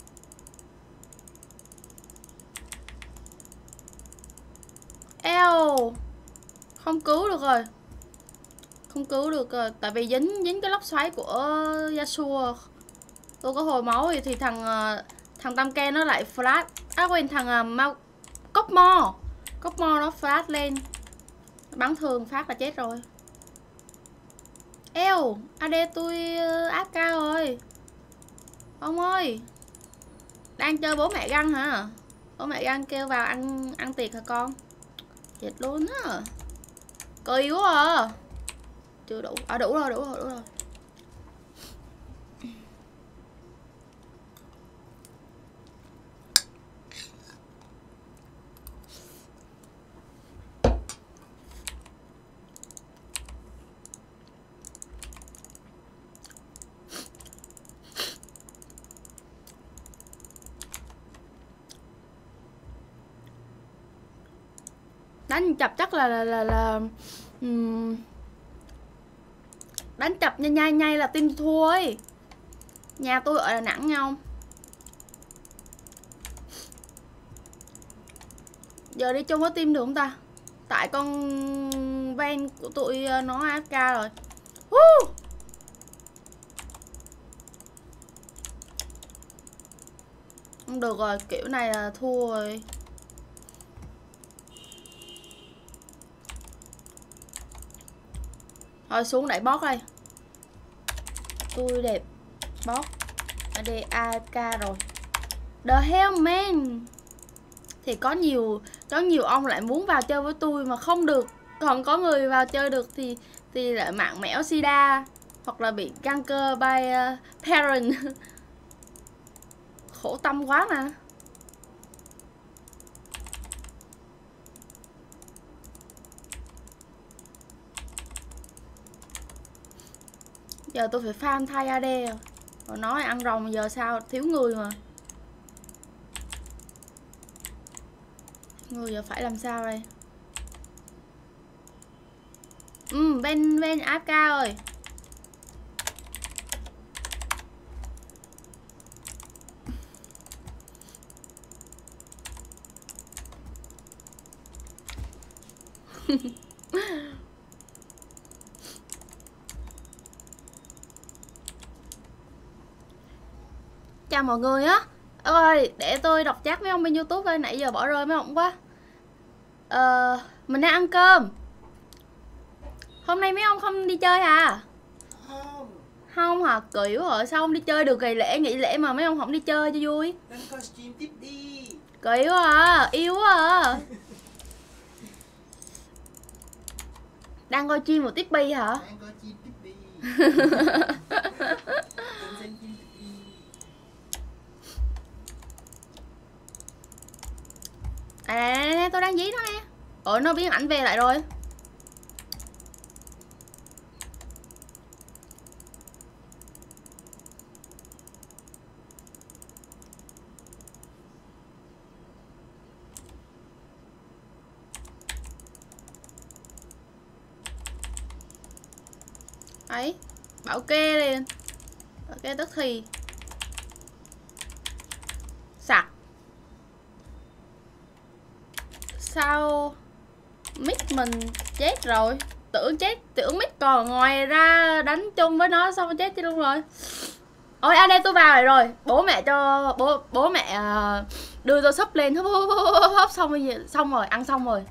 Eo. Không cứu được rồi. Không cứu được rồi. Tại vì dính dính cái lốc xoáy của Yasuo. Tôi có hồi máu thì, thì thằng uh, thằng Tam Can nó lại flash. À quên, thằng uh, Mau Cốc Mo Cốc Mo nó flash lên, bắn thường phát là chết rồi. Eo, a đê tôi áp cao rồi. Ông ơi, đang chơi bố mẹ găng hả? Bố mẹ găng kêu vào ăn ăn tiệc hả con? Chết luôn á. Kỳ quá à. Chưa đủ. À đủ rồi, đủ rồi, đủ rồi. Đánh chập chắc là là là, là um, đánh chập nhanh nhanh nhanh là team thua ấy. Nhà tôi ở Đà Nẵng nhau. Giờ đi chung với team được không ta? Tại con van của tụi nó a ép ca rồi. Woo! Không được rồi, kiểu này là thua rồi. Thôi xuống đẩy boss đây. Tôi đẹp boss a đê a ép ca rồi. The hell man. Thì có nhiều có nhiều ông lại muốn vào chơi với tôi mà không được. Còn có người vào chơi được thì thì lại mạng mẽo sida hoặc là bị ganker by uh, parent. Khổ tâm quá mà. Giờ tôi phải farm thay a đê rồi. Rồi nói ăn rồng giờ sao thiếu người mà. Người giờ phải làm sao đây? Ừ, bên bên a ép ca rồi. Chào mọi người á. Ơi, để tôi đọc chat với ông bên YouTube ơi, nãy giờ bỏ rơi mấy ông quá. Ờ, mình đang ăn cơm. Hôm nay mấy ông không đi chơi à? Không. Không hả? Kỳ quá rồi, sao không đi chơi được ngày lễ, nghỉ lễ mà mấy ông không đi chơi cho vui? Đang coi stream tiếp đi. Kỳ quá à, yêu quá à. Đang coi stream một tiếp bi hả? Đang coi stream tiếp đi. Đang xem stream tiếp đi. À, nè, nè, tôi đang dí nó nè. Ủa, nó biến ảnh về lại rồi. Ấy, bảo kê liền. Bảo kê tức thì sạc. Sao mic mình chết rồi? Tưởng chết, tưởng mic còn ngoài ra đánh chung với nó xong chết chứ luôn rồi. Ôi anh em tôi vào lại rồi. Bố mẹ cho bố bố mẹ đưa tôi súp lên húp húp húp húp xong rồi xong rồi, ăn xong rồi.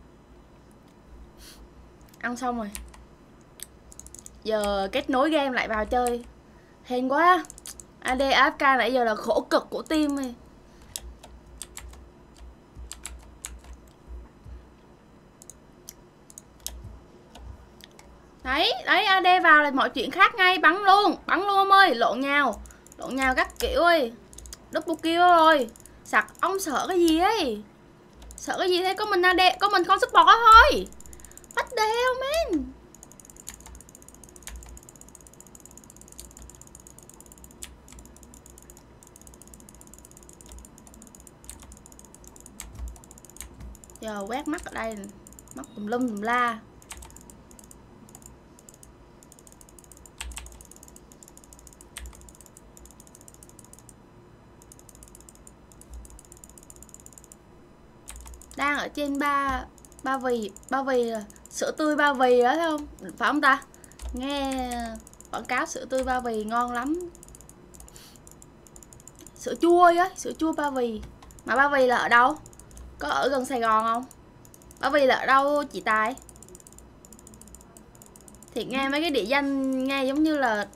Ăn xong rồi. Giờ kết nối game lại vào chơi. Hên quá. a đê a ép ca nãy giờ là khổ cực của team này. Đấy, đấy a đê vào là mọi chuyện khác ngay, bắn luôn, bắn luôn ông ơi, lộn nhào. Lộn nhào các kiểu ơi. Double kill rồi. Sặc, ông sợ cái gì ấy? Sợ cái gì thế? Có mình a đê, có mình con support đó thôi. What the hell man? Giờ quét mắt ở đây nè. Mắt tùm lum tùm la. Đang ở trên ba ba vì ba vì sữa tươi ba vì đó thấy không? Phải không ta? Nghe quảng cáo sữa tươi ba vì ngon lắm. Sữa chua á, sữa chua ba vì. Mà ba vì là ở đâu? Có ở gần Sài Gòn không? Ba vì là ở đâu chị Tài? Thì nghe mấy cái địa danh nghe giống như là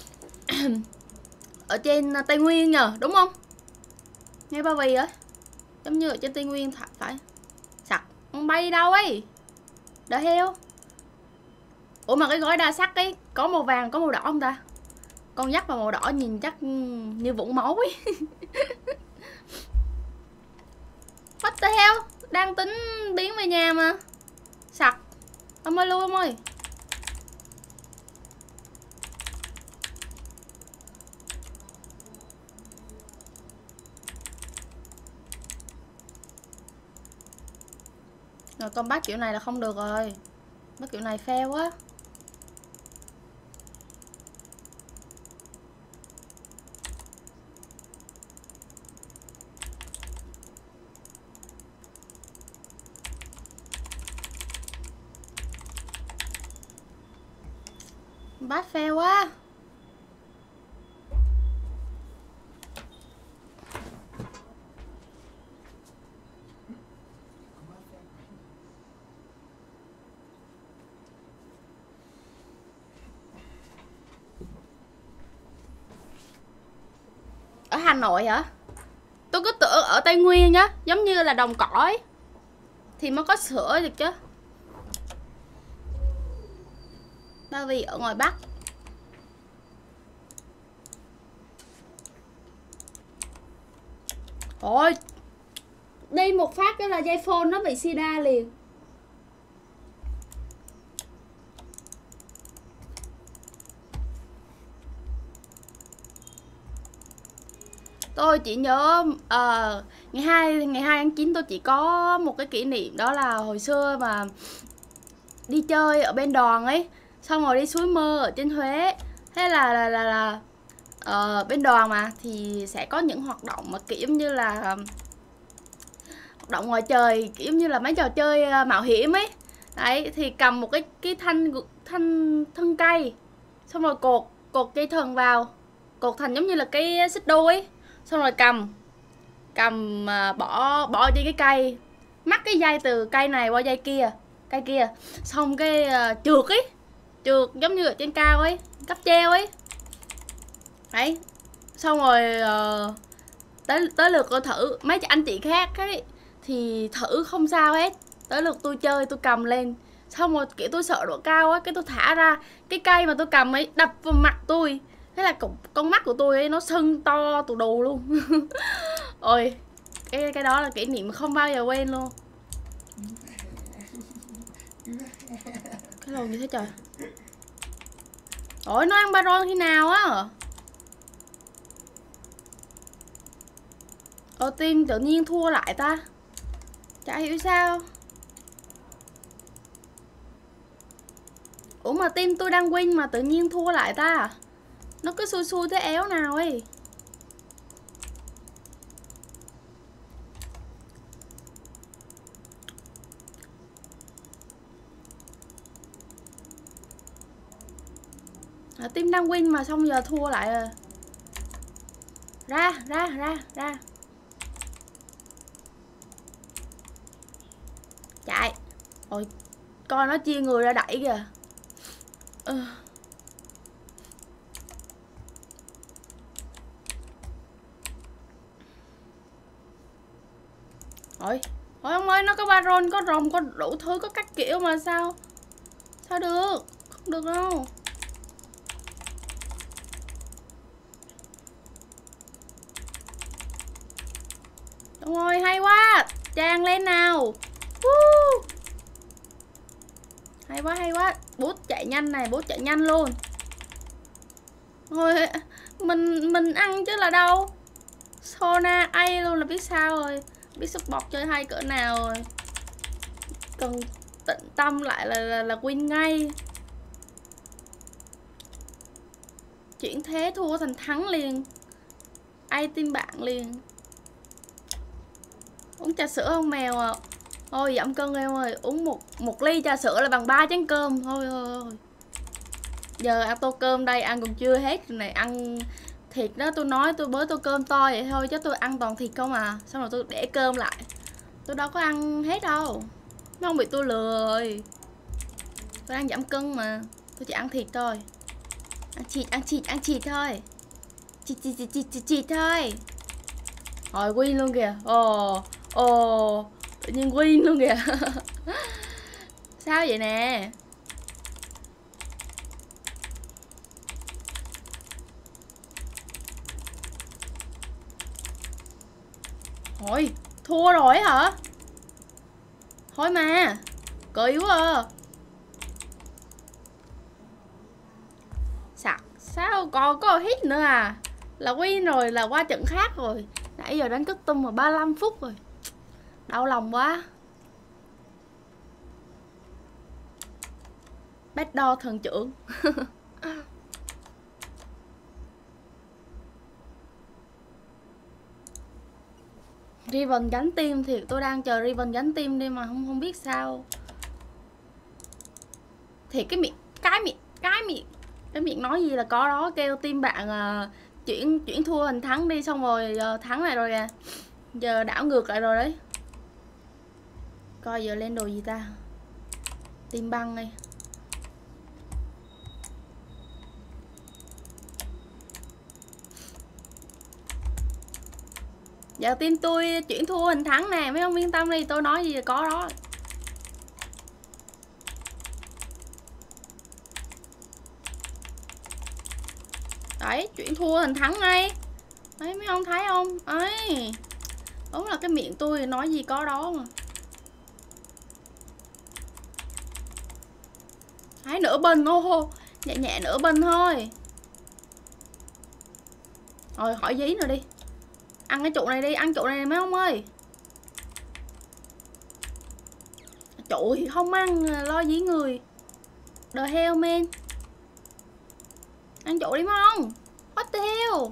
ở trên Tây Nguyên nhờ, đúng không? Nghe ba vì á, giống như ở trên Tây Nguyên thật phải. Sặc, không bay đâu ấy. Đợi heo. Ủa mà cái gói đa sắc ấy có màu vàng có màu đỏ không ta? Con dắt vào màu đỏ nhìn chắc như vũng máu ấy. What the hell? Đang tính biến về nhà mà. Sặc. Ông ơi luôn ông ơi. Rồi con bắt kiểu này là không được rồi. Bắt kiểu này fail quá. Bắt fail quá. Ở Hà Nội hả? Tôi cứ tưởng ở Tây Nguyên nhá, giống như là đồng cỏ ấy thì mới có sữa được chứ. Ba vì ở ngoài Bắc. Ôi, đi một phát cái là dây phone nó bị sida liền. Tôi chỉ nhớ uh, ngày hai ngày hai tháng chín tôi chỉ có một cái kỷ niệm, đó là hồi xưa mà đi chơi ở bên Đoàn ấy, xong rồi đi suối Mơ ở trên Huế. Thế là là là, là uh, bên Đoàn mà thì sẽ có những hoạt động mà kiểu như là hoạt động ngoài trời, kiểu như là mấy trò chơi mạo hiểm ấy. Đấy thì cầm một cái cái thanh thanh thân cây, xong rồi cột cột dây thừng vào, cột thành giống như là cái xích đu ấy, xong rồi cầm cầm uh, bỏ bỏ trên cái cây, mắc cái dây từ cây này qua dây kia, cây kia, xong cái uh, trượt ấy, trượt giống như ở trên cao ấy, cáp treo ấy. Đấy, xong rồi uh, tới tới lượt tôi thử, mấy anh chị khác ấy thì thử không sao hết, tới lượt tôi chơi tôi cầm lên, xong rồi kiểu tôi sợ độ cao á, cái tôi thả ra, cái cây mà tôi cầm ấy đập vào mặt tôi. Thế là con, con mắt của tôi ấy nó sưng to tù đù luôn. Ôi, cái cái đó là kỷ niệm không bao giờ quên luôn. Cái lồn như thế trời. Ôi, nó ăn baron khi nào á? Ờ, team tự nhiên thua lại ta, chả hiểu sao. Ủa mà team tôi đang win mà tự nhiên thua lại ta. Nó cứ xui xui thế éo nào ấy. À, team đang win mà xong giờ thua lại rồi. Ra, ra, ra, ra. Chạy. Ôi, coi nó chia người ra đẩy kìa. Ừ. Ôi, ôi ông ơi, nó có baron, có rồng, có đủ thứ, có các kiểu mà sao? Sao được? Không được đâu. Đúng rồi, hay quá. Tràn lên nào. Woo. Hay quá, hay quá. Bút chạy nhanh này, bút chạy nhanh luôn. Thôi, mình mình ăn chứ là đâu. Sona A luôn là biết sao rồi. Biết support chơi hay cỡ nào rồi. Cần tĩnh tâm lại là là, là win ngay. Chuyển thế thua thành thắng liền. Ai team bạn liền. Uống trà sữa không mèo à? Thôi giảm cân em ơi, uống một một ly trà sữa là bằng ba chén cơm thôi thôi thôi. Giờ ăn tô cơm đây ăn còn chưa hết này, ăn thịt đó, tôi nói tôi bới tô cơm to vậy thôi chứ tôi ăn toàn thịt không à. Xong rồi tôi để cơm lại, tôi đâu có ăn hết đâu, nó không bị tôi lừa rồi. Tôi đang giảm cân mà, tôi chỉ ăn thịt thôi, ăn thịt ăn thịt ăn thịt thôi, thịt thịt thịt thịt thịt, thịt thôi. Rồi win luôn kìa. Ồ ồ tự nhiên win luôn kìa. Sao vậy nè? Thôi thua rồi hả? Thôi mà kỳ quá à. Sao, sao còn có hit nữa à? Là win rồi, là qua trận khác rồi. Nãy giờ đánh custom mà ba mươi lăm phút rồi. Đau lòng quá. Backdoor thần trưởng. Riven gánh team thì tôi đang chờ Riven gánh team đi mà không không biết sao. Thì cái miệng cái miệng cái miệng cái miệng nói gì là có đó, kêu team bạn uh, chuyển chuyển thua thành thắng đi, xong rồi uh, thắng này rồi kìa. Giờ đảo ngược lại rồi đấy. Coi giờ lên đồ gì ta. Team băng đây. Giờ team tôi chuyển thua hình thắng nè, mấy ông yên tâm đi, tôi nói gì là có đó. Đấy, chuyển thua hình thắng ngay. Đấy, mấy ông thấy không? Ấy, đúng là cái miệng tôi nói gì có đó mà. Đấy, nửa bình, ô nhẹ nhẹ nửa bình thôi. Rồi, hỏi giấy nữa đi. Ăn cái trụ này đi, ăn trụ này mấy ông ơi. Trụ thì không ăn, lo dí người. The hell man. Ăn trụ đi mấy ông. What the hell.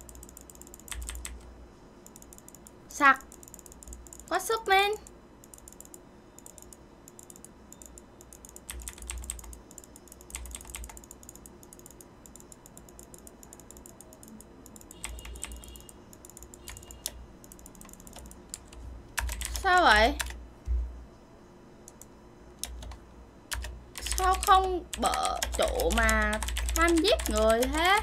Sặc. What's up man. Sao vậy? Sao không bợ trụ mà tham giết người thế?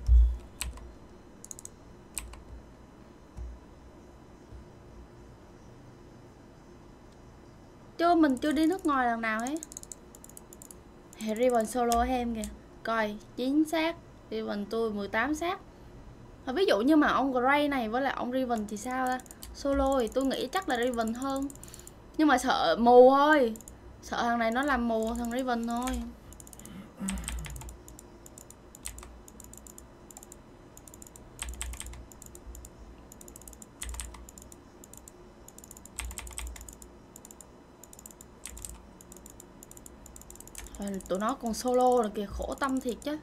Chưa, mình chưa đi nước ngoài lần nào ấy. Ribbon solo em kìa. Coi, chính xác. Ribbon tôi mười tám xác. Ví dụ như mà ông Gray này với lại ông Ribbon thì sao ta? Solo thì tôi nghĩ chắc là Ribbon hơn. Nhưng mà sợ mù thôi. Sợ thằng này nó làm mù thằng Ribbon thôi. Tụi nó còn solo là kìa, khổ tâm thiệt chứ.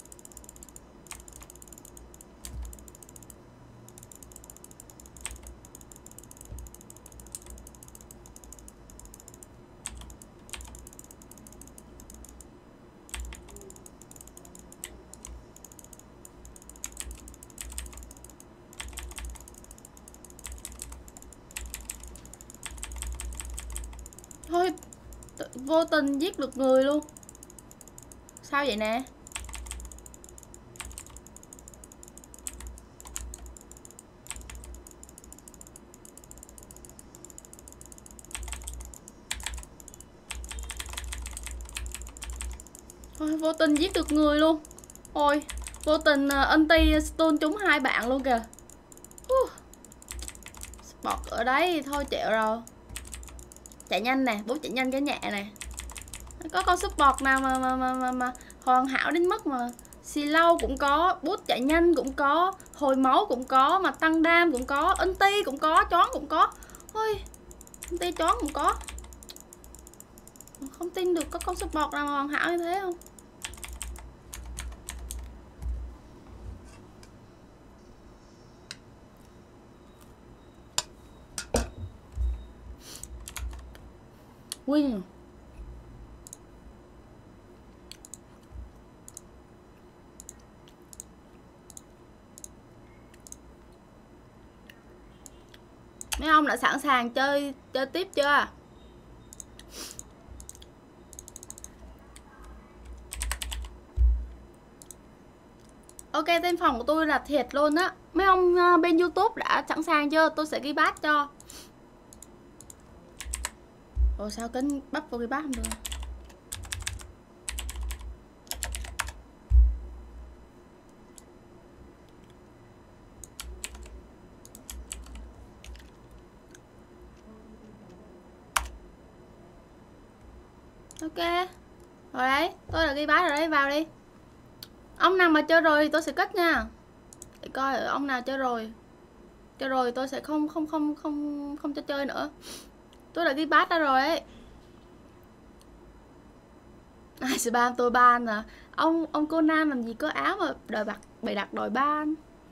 Thôi, vô tình giết được người luôn. Sao vậy nè? Thôi, vô tình giết được người luôn. Ôi, vô tình uh, anti stun trúng hai bạn luôn kìa. uh. Spot ở đấy thôi chịu rồi. Chạy nhanh nè, bố chạy nhanh cái nhẹ nè. Có con support nào mà mà mà mà, mà hoàn hảo đến mức mà xì lâu cũng có, bút chạy nhanh cũng có, hồi máu cũng có, mà tăng đam cũng có, anti cũng có, choáng cũng có. Ôi, anti choáng cũng có. Không tin được có con support nào mà hoàn hảo như thế không? Win. Mấy ông đã sẵn sàng chơi chơi tiếp chưa? Ok, tên phòng của tôi là thiệt luôn á. Mấy ông bên YouTube đã sẵn sàng chưa? Tôi sẽ ghi bát cho. Ồ sao kính bắp vô ghi bát không được? Ok. Rồi đấy, tôi đã ghi bát rồi đấy, vào đi. Ông nào mà chơi rồi thì tôi sẽ cất nha. Để coi ông nào chơi rồi. Chơi rồi tôi sẽ không không không không không cho chơi nữa. Tôi đã ghi bát ra rồi ấy. Ai spam tôi ban à? Ông ông Conan làm gì có áo mà đòi bạc bày đặt đòi ban.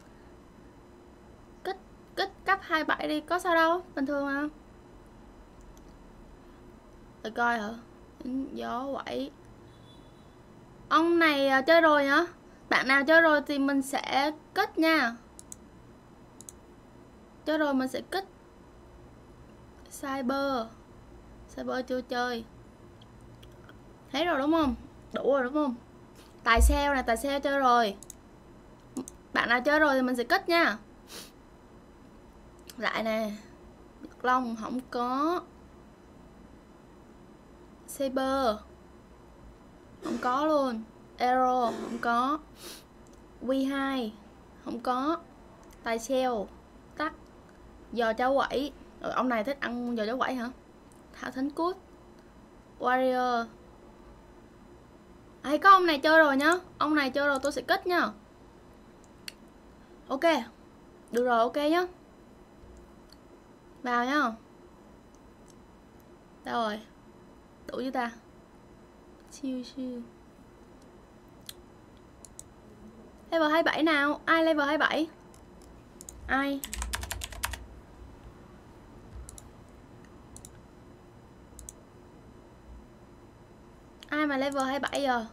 Kích kích cấp hai mươi bảy đi, có sao đâu, bình thường mà. Để coi hả? Gió quẩy. Ông này chơi rồi hả? Bạn nào chơi rồi thì mình sẽ kết nha. Chơi rồi mình sẽ kết. Cyber. Cyber chưa chơi. Thấy rồi đúng không? Đủ rồi đúng không? Tài xeo này, tài xeo chơi rồi. Bạn nào chơi rồi thì mình sẽ kết nha. Lại nè. Nhật Long không có. Saber không có luôn. Arrow không có. Q hai không có. Tài xeo tắt. Giò cháo quẩy. Rồi, ông này thích ăn giò cháo quẩy hả? Thảo Thính Cút. Warrior. À, có ông này chơi rồi nhá. Ông này chơi rồi tôi sẽ kết nha. Ok. Được rồi, ok nhá. Vào nhá. Đâu rồi? Đủ chưa ta? Chiêu chiêu. Level hai mươi bảy nào? Ai level hai mươi bảy? Ai? Ai mà level hai mươi bảy giờ?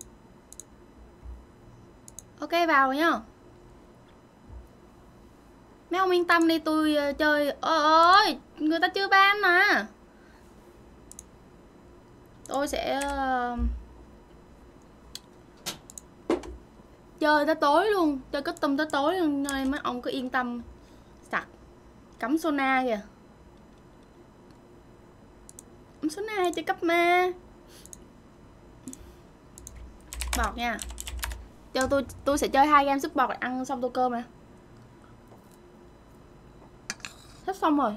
Ok vào nhá. Mấy ông yên tâm đi, tôi uh, chơi. Ôi, người ta chưa ban mà. Tôi sẽ uh, chơi tới tối luôn, chơi custom tới tối luôn, nên mấy ông cứ yên tâm. Sặc. Cắm Sona kìa. Cắm Sona chơi cấp ma. Bọt nha. Cho tôi tôi sẽ chơi hai game support để ăn xong tô cơm nè. Sắp xong rồi.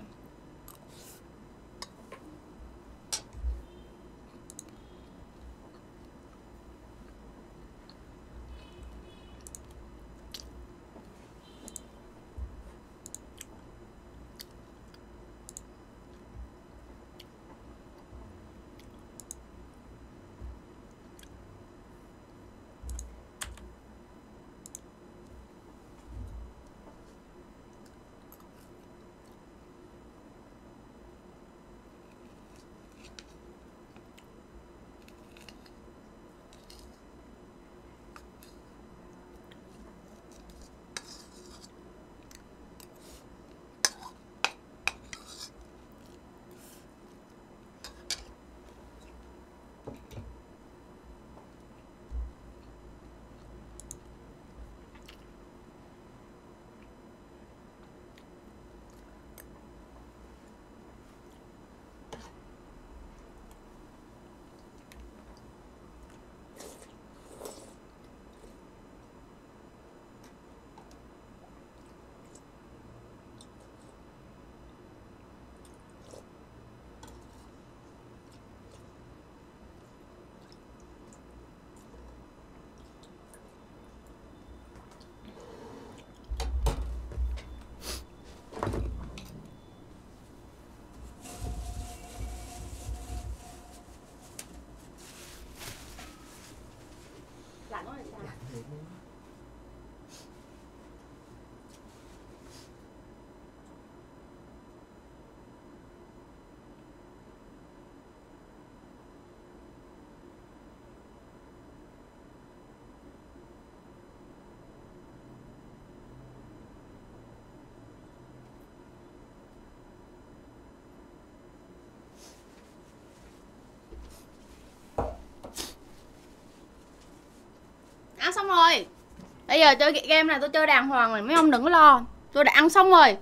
Ăn xong rồi. Bây giờ chơi game này tôi chơi đàng hoàng rồi, mấy ông đừng có lo. Tôi đã ăn xong rồi.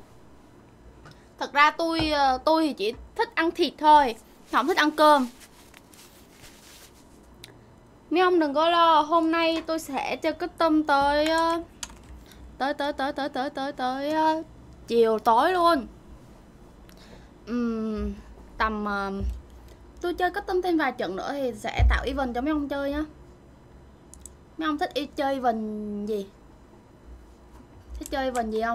Thật ra tôi tôi thì chỉ thích ăn thịt thôi, không thích ăn cơm. Mấy ông đừng có lo, hôm nay tôi sẽ chơi custom tới tới tới tới tới tới tới tới chiều tối luôn. Uhm, tầm uh, tôi chơi custom thêm vài trận nữa thì sẽ tạo event cho mấy ông chơi nhá. Mấy ông thích chơi event gì? Thích chơi event gì không?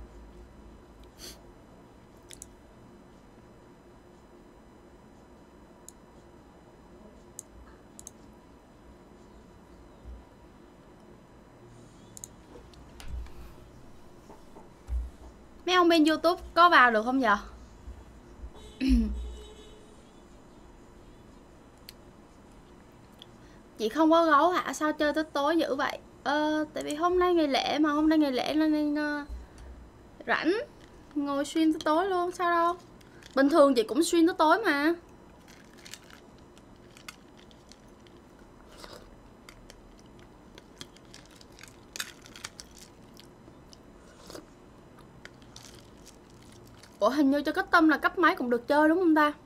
Mấy ông bên YouTube có vào được không giờ? Chị không có gấu hả? Sao chơi tới tối dữ vậy? Ờ, tại vì hôm nay ngày lễ mà, hôm nay ngày lễ nên uh, rảnh ngồi stream tới tối luôn, sao đâu. Bình thường chị cũng stream tới tối mà. Ủa hình như cho custom là cấp máy cũng được chơi đúng không ta?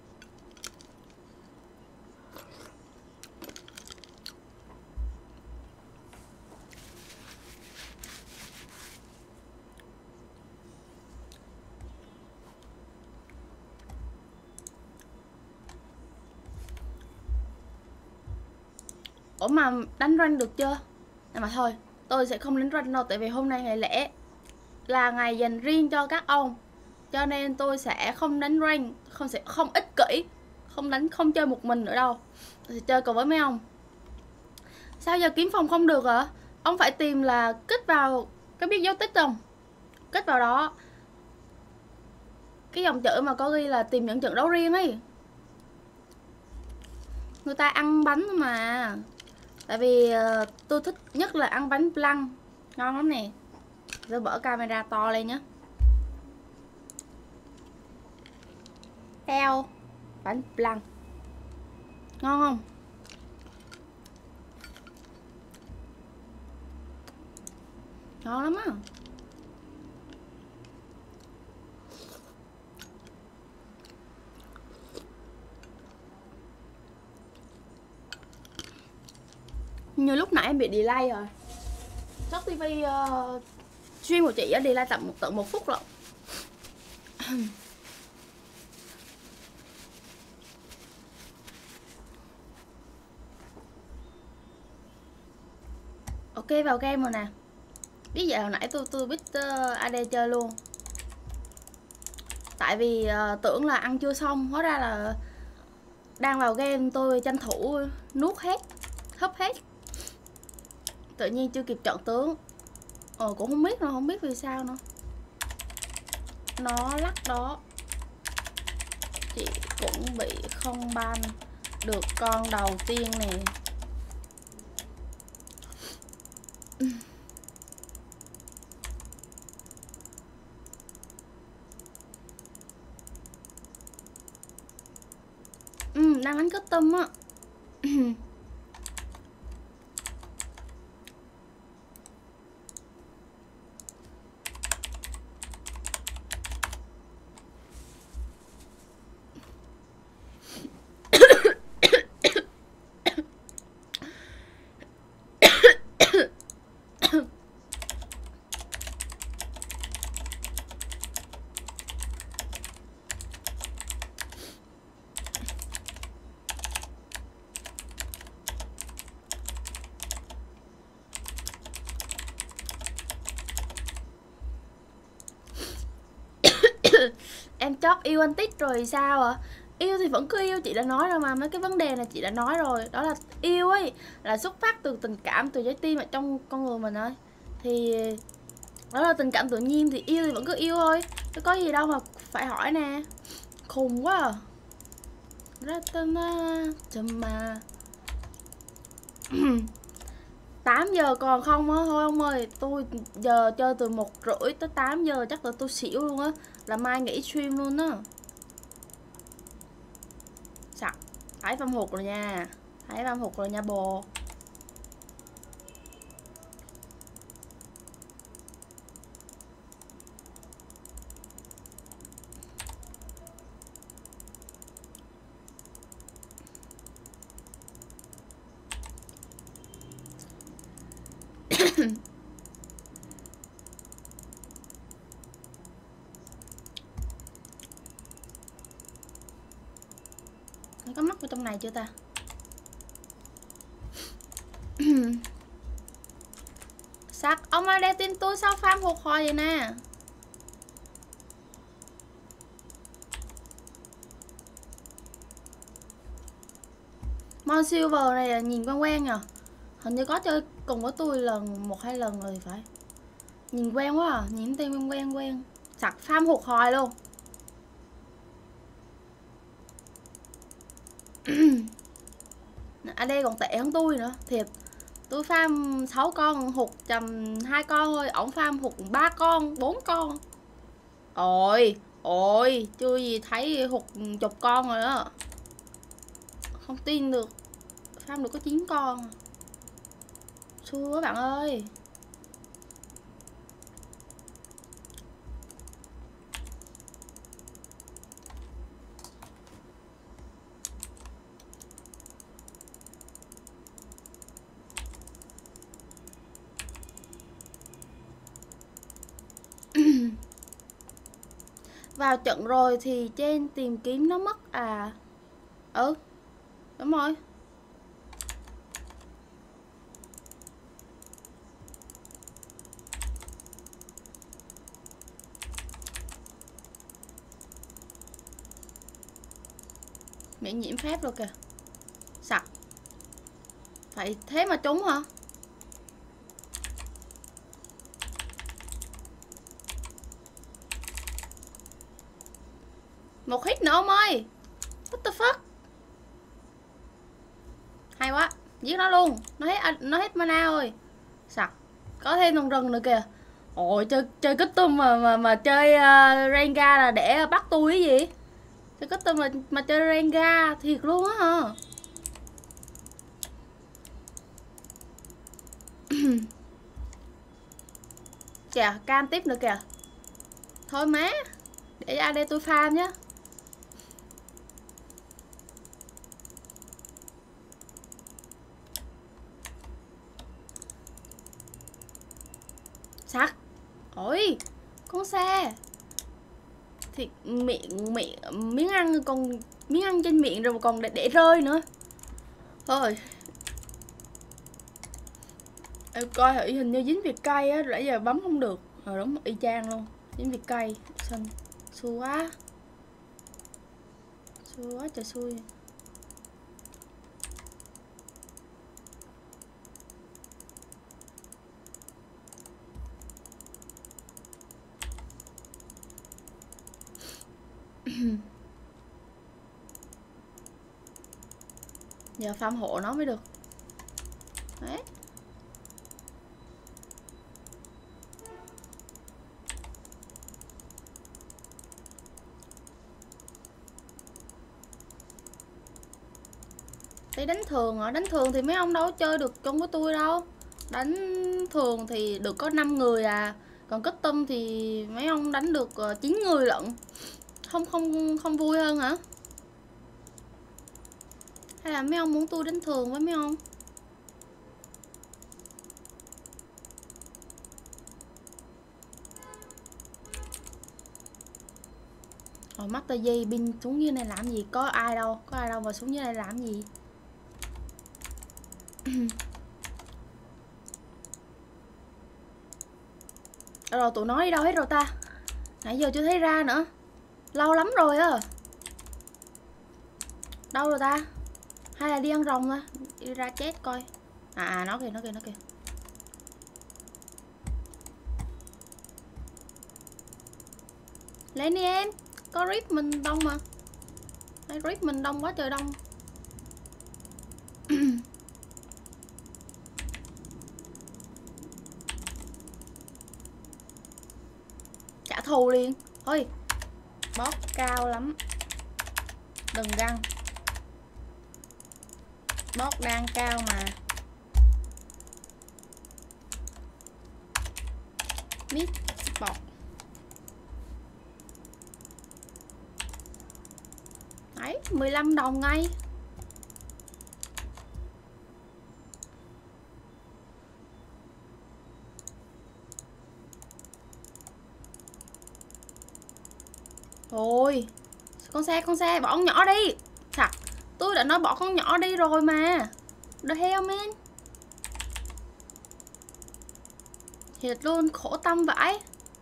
Ủa mà đánh rank được chưa? À mà thôi, tôi sẽ không đánh rank đâu, tại vì hôm nay ngày lễ là ngày dành riêng cho các ông. cho nên tôi sẽ không đánh rank, không sẽ không ích kỷ, không đánh, không chơi một mình nữa đâu, thì chơi cùng với mấy ông. Sao giờ kiếm phòng không được hả? Ông phải tìm là kích vào, có biết dấu tích không? Kích vào đó cái dòng chữ mà có ghi là tìm những trận đấu riêng ấy. Người ta ăn bánh mà. Tại vì uh, tôi thích nhất là ăn bánh flan, ngon lắm nè. Tôi mở camera to lên nhé. Teo bánh flan ngon không? Ngon lắm á. Như lúc nãy em bị delay rồi. Chắc ti vi uh, stream của chị á delay tầm một tận một phút rồi. Ok, vào game rồi nè. Biết vậy hồi nãy tôi tôi biết uh, a đê chơi luôn. Tại vì uh, tưởng là ăn chưa xong, hóa ra là đang vào game tôi tranh thủ nuốt hết, hấp hết. Tự nhiên chưa kịp chọn tướng. Ờ cũng không biết nữa, không biết vì sao nữa. Nó lắc đó. Chị cũng bị không ban được con đầu tiên nè. Ừ, đang đánh custom á. Em chót yêu anh Tít rồi sao ạ? À? Yêu thì vẫn cứ yêu, chị đã nói rồi mà. Mấy cái vấn đề này chị đã nói rồi. Đó là yêu ấy, là xuất phát từ tình cảm, từ trái tim ở trong con người mình ơi. Thì đó là tình cảm tự nhiên, thì yêu thì vẫn cứ yêu thôi. Chứ có gì đâu mà phải hỏi nè. Khùng quá à. Ratama tám giờ còn không á? Thôi ông ơi, tôi giờ chơi từ một rưỡi tới tám giờ chắc là tôi xỉu luôn á. Là mai nghỉ stream luôn á. Sặc. Thấy phong hụt rồi nha. Thấy phong hụt rồi nha bồ. Có mắc vào trong này chưa ta? Sắc, ông ai đeo tin tôi sao farm hụt hồi vậy nè. Mon Silver này là nhìn quen quen nhờ. Hình như có chơi cùng với tôi lần một hai lần rồi thì phải. Nhìn quen quá à, nhìn tên quen quen quen. Sặc farm hụt hồi luôn. ở đây còn tệ hơn tôi nữa, thiệt. Tôi farm sáu con hụt chầm hai con thôi, ổng farm hụt ba con, bốn con. Ôi, ôi, chưa gì thấy hụt chục con rồi đó. Không tin được. Farm được có chín con. Xưa bạn ơi. Vào trận rồi thì trên tìm kiếm nó mất à. Ừ, đúng rồi. Miễn nhiễm phép rồi kìa. Sặc. Phải thế mà trúng hả? Một hit nữa ông ơi. What the fuck. Hay quá. Giết nó luôn. Nó hết nó hết mana rồi. Sặc. Có thêm thằng rừng nữa kìa. Ôi chơi chơi custom mà mà mà chơi uh, Rengar là để bắt tôi cái gì? Chơi custom mà mà chơi Rengar thiệt luôn á hả? Kìa, cam tiếp nữa kìa. Thôi má. Để a đê tôi farm nhá. Sặc. Ôi, con xe. Thì miệng miệng miếng ăn còn miếng ăn trên miệng rồi còn để, để rơi nữa. Thôi. Em coi thử hình như dính việt cay á, nãy giờ bấm không được. Ờ đúng, y chang luôn. Dính việt cay, xanh. Xui quá. Xui quá trời xui. Giờ farm hộ nó mới được. Đấy. Đi đánh thường hả? Đánh thường thì mấy ông đâu chơi được chung với tôi đâu. Đánh thường thì được có năm người à. Còn custom thì mấy ông đánh được chín người lận. Không không không vui hơn hả? Hay là mấy ông muốn tôi đánh thường với mấy ông? Rồi Master Yi pin xuống dưới này làm gì? Có ai đâu, có ai đâu mà xuống dưới này làm gì? Rồi tụi nó đi đâu hết rồi ta? Nãy giờ chưa thấy ra nữa. Lâu lắm rồi á. Đâu rồi ta? Hay là đi ăn rồng thôi. Đi ra chết coi. À, à nó kìa, nó kìa, nó kìa. Lên đi em. Có rip mình đông mà. Đấy, rip mình đông quá trời đông. Trả thù liền. Thôi. Boss cao lắm. Đừng găng. Boss đang cao mà. Mít bọt. Đấy, mười lăm đồng ngay. Ôi, con xe, con xe, bỏ con nhỏ đi. Thật, tôi đã nói bỏ con nhỏ đi rồi mà. The hell man. Thiệt luôn, khổ tâm vãi.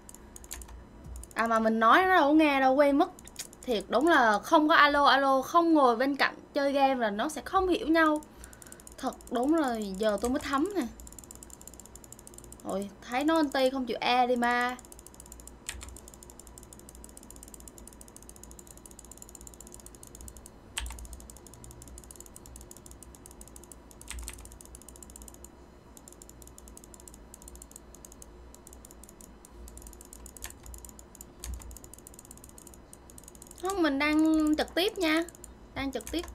À mà mình nói nó đâu có nghe đâu, quên mất. Thiệt đúng là không có alo alo, không ngồi bên cạnh chơi game là nó sẽ không hiểu nhau. Thật đúng là giờ tôi mới thấm nè. Rồi, thấy nó anti không chịu e đi ma. Không, mình đang trực tiếp nha. Đang trực tiếp.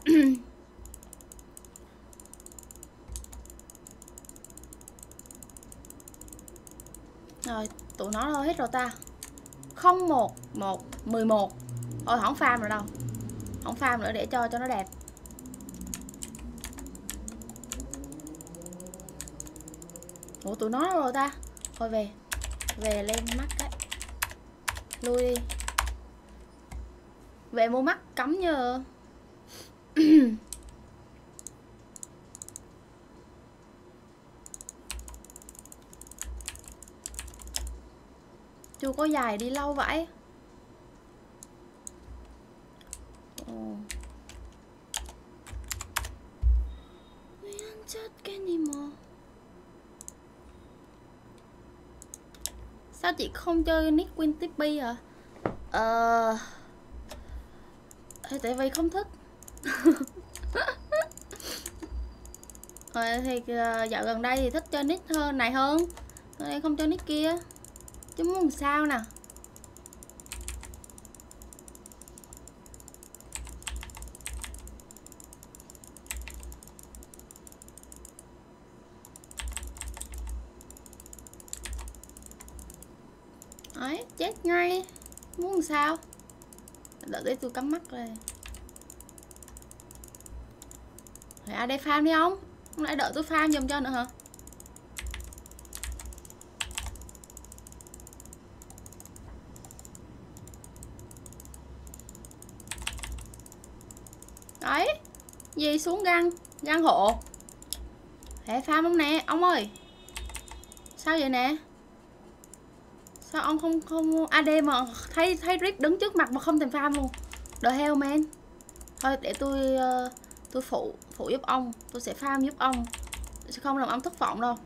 Rồi, tụi nó đâu hết rồi ta. Không một, một, mười một. Thôi không farm nữa đâu. Không farm nữa để cho cho nó đẹp. Ủa tụi nó đâu rồi ta. Thôi về. Về lên mắt cái. Lui đi. Về mua mắt cắm nhờ. Chưa có dài đi lâu vậy. Ồ. Sao chị không chơi nick Queen Tippy hả? Ờ... Tại vì không thích. Rồi thì uh, dạo gần đây thì thích chơi nick hơn này hơn. Nên không chơi nick kia. Chứ muốn sao nè. Đấy, chết ngay. Muốn sao? Đợi để tôi cắm mắt rồi. Rồi à đây farm đi không? Không lẽ đợi tôi farm giùm cho nữa hả? Đấy. Gì xuống găng. Găng hộ. Để farm không nè, ông ơi. Sao vậy nè? Sao ông không không a đê mà thấy thấy Rick đứng trước mặt mà không thèm farm luôn. The hell man. Thôi để tôi uh, tôi phụ phụ giúp ông, tôi sẽ farm giúp ông. Tôi sẽ không làm ông thất vọng đâu.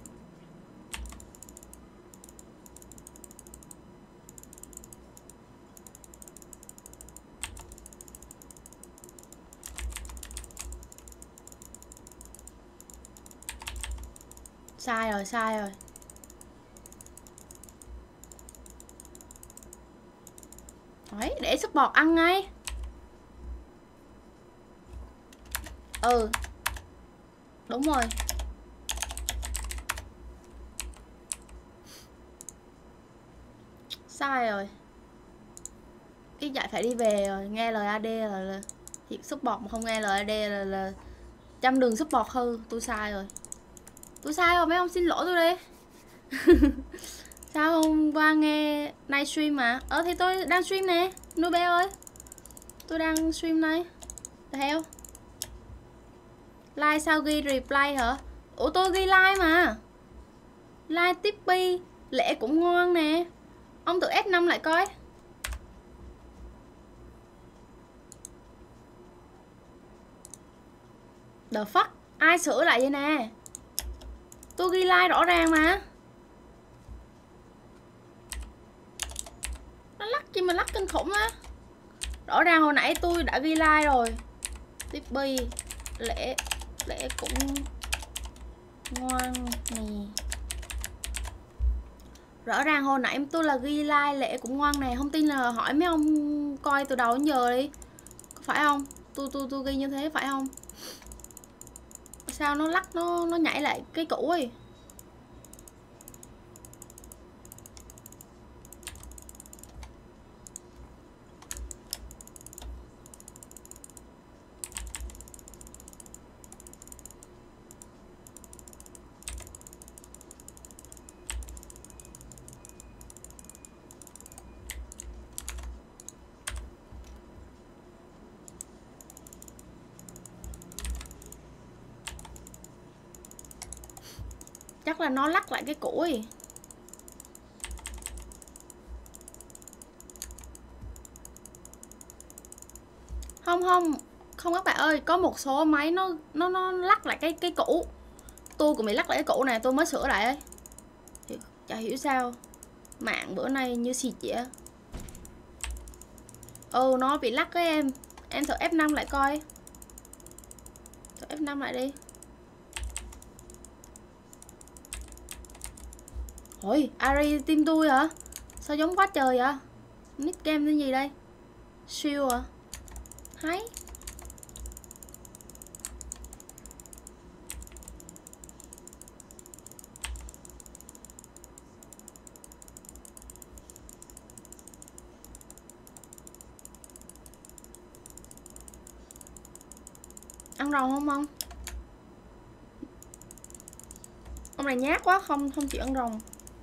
Sai rồi, sai rồi. Đấy, để support ăn ngay. Ừ. Đúng rồi. Sai rồi. Cái dạy phải đi về rồi, nghe lời a đê là, là hiện support mà không nghe lời a đê là là trăm đường support hư, tôi sai rồi. Tôi sai rồi, mấy ông xin lỗi tôi đi. Sao hôm qua nghe nay stream mà? Ờ thì tôi đang stream nè, Nobel ơi. Tôi đang stream này. Theo. Like sao ghi reply hả? Ủa tôi ghi like mà. Like Tippy, lễ cũng ngon nè. Ông tự ép năm lại coi. The fuck, ai sửa lại vậy nè? Tôi ghi like rõ ràng mà. Nó lắc chi mà lắc kinh khủng á. Rõ ràng hồi nãy tôi đã ghi like rồi. Tippy, lễ lễ cũng ngoan nè. Rõ ràng hồi nãy tôi là ghi like lễ cũng ngoan nè. Không tin là hỏi mấy ông coi từ đầu đến giờ đi. Có phải không? Tôi tôi tôi ghi như thế phải không? Sao nó lắc nó nó nhảy lại cái cũ ấy. Chắc là nó lắc lại cái cũ ấy. Không không, không các bạn ơi, có một số máy nó nó nó lắc lại cái cái cũ. Tôi cũng bị lắc lại cái cũ này, tôi mới sửa lại ấy. Thì chả hiểu sao mạng bữa nay như xịt vậy á. Ừ nó bị lắc cái em. Em thử ép năm lại coi. Thử ép năm lại đi. Ôi, Ari team tôi hả? Sao giống quá trời vậy? Nick game tên gì đây? Siêu à? Hay. Ăn rồng không ông? Ông này nhát quá, không không chịu ăn rồng.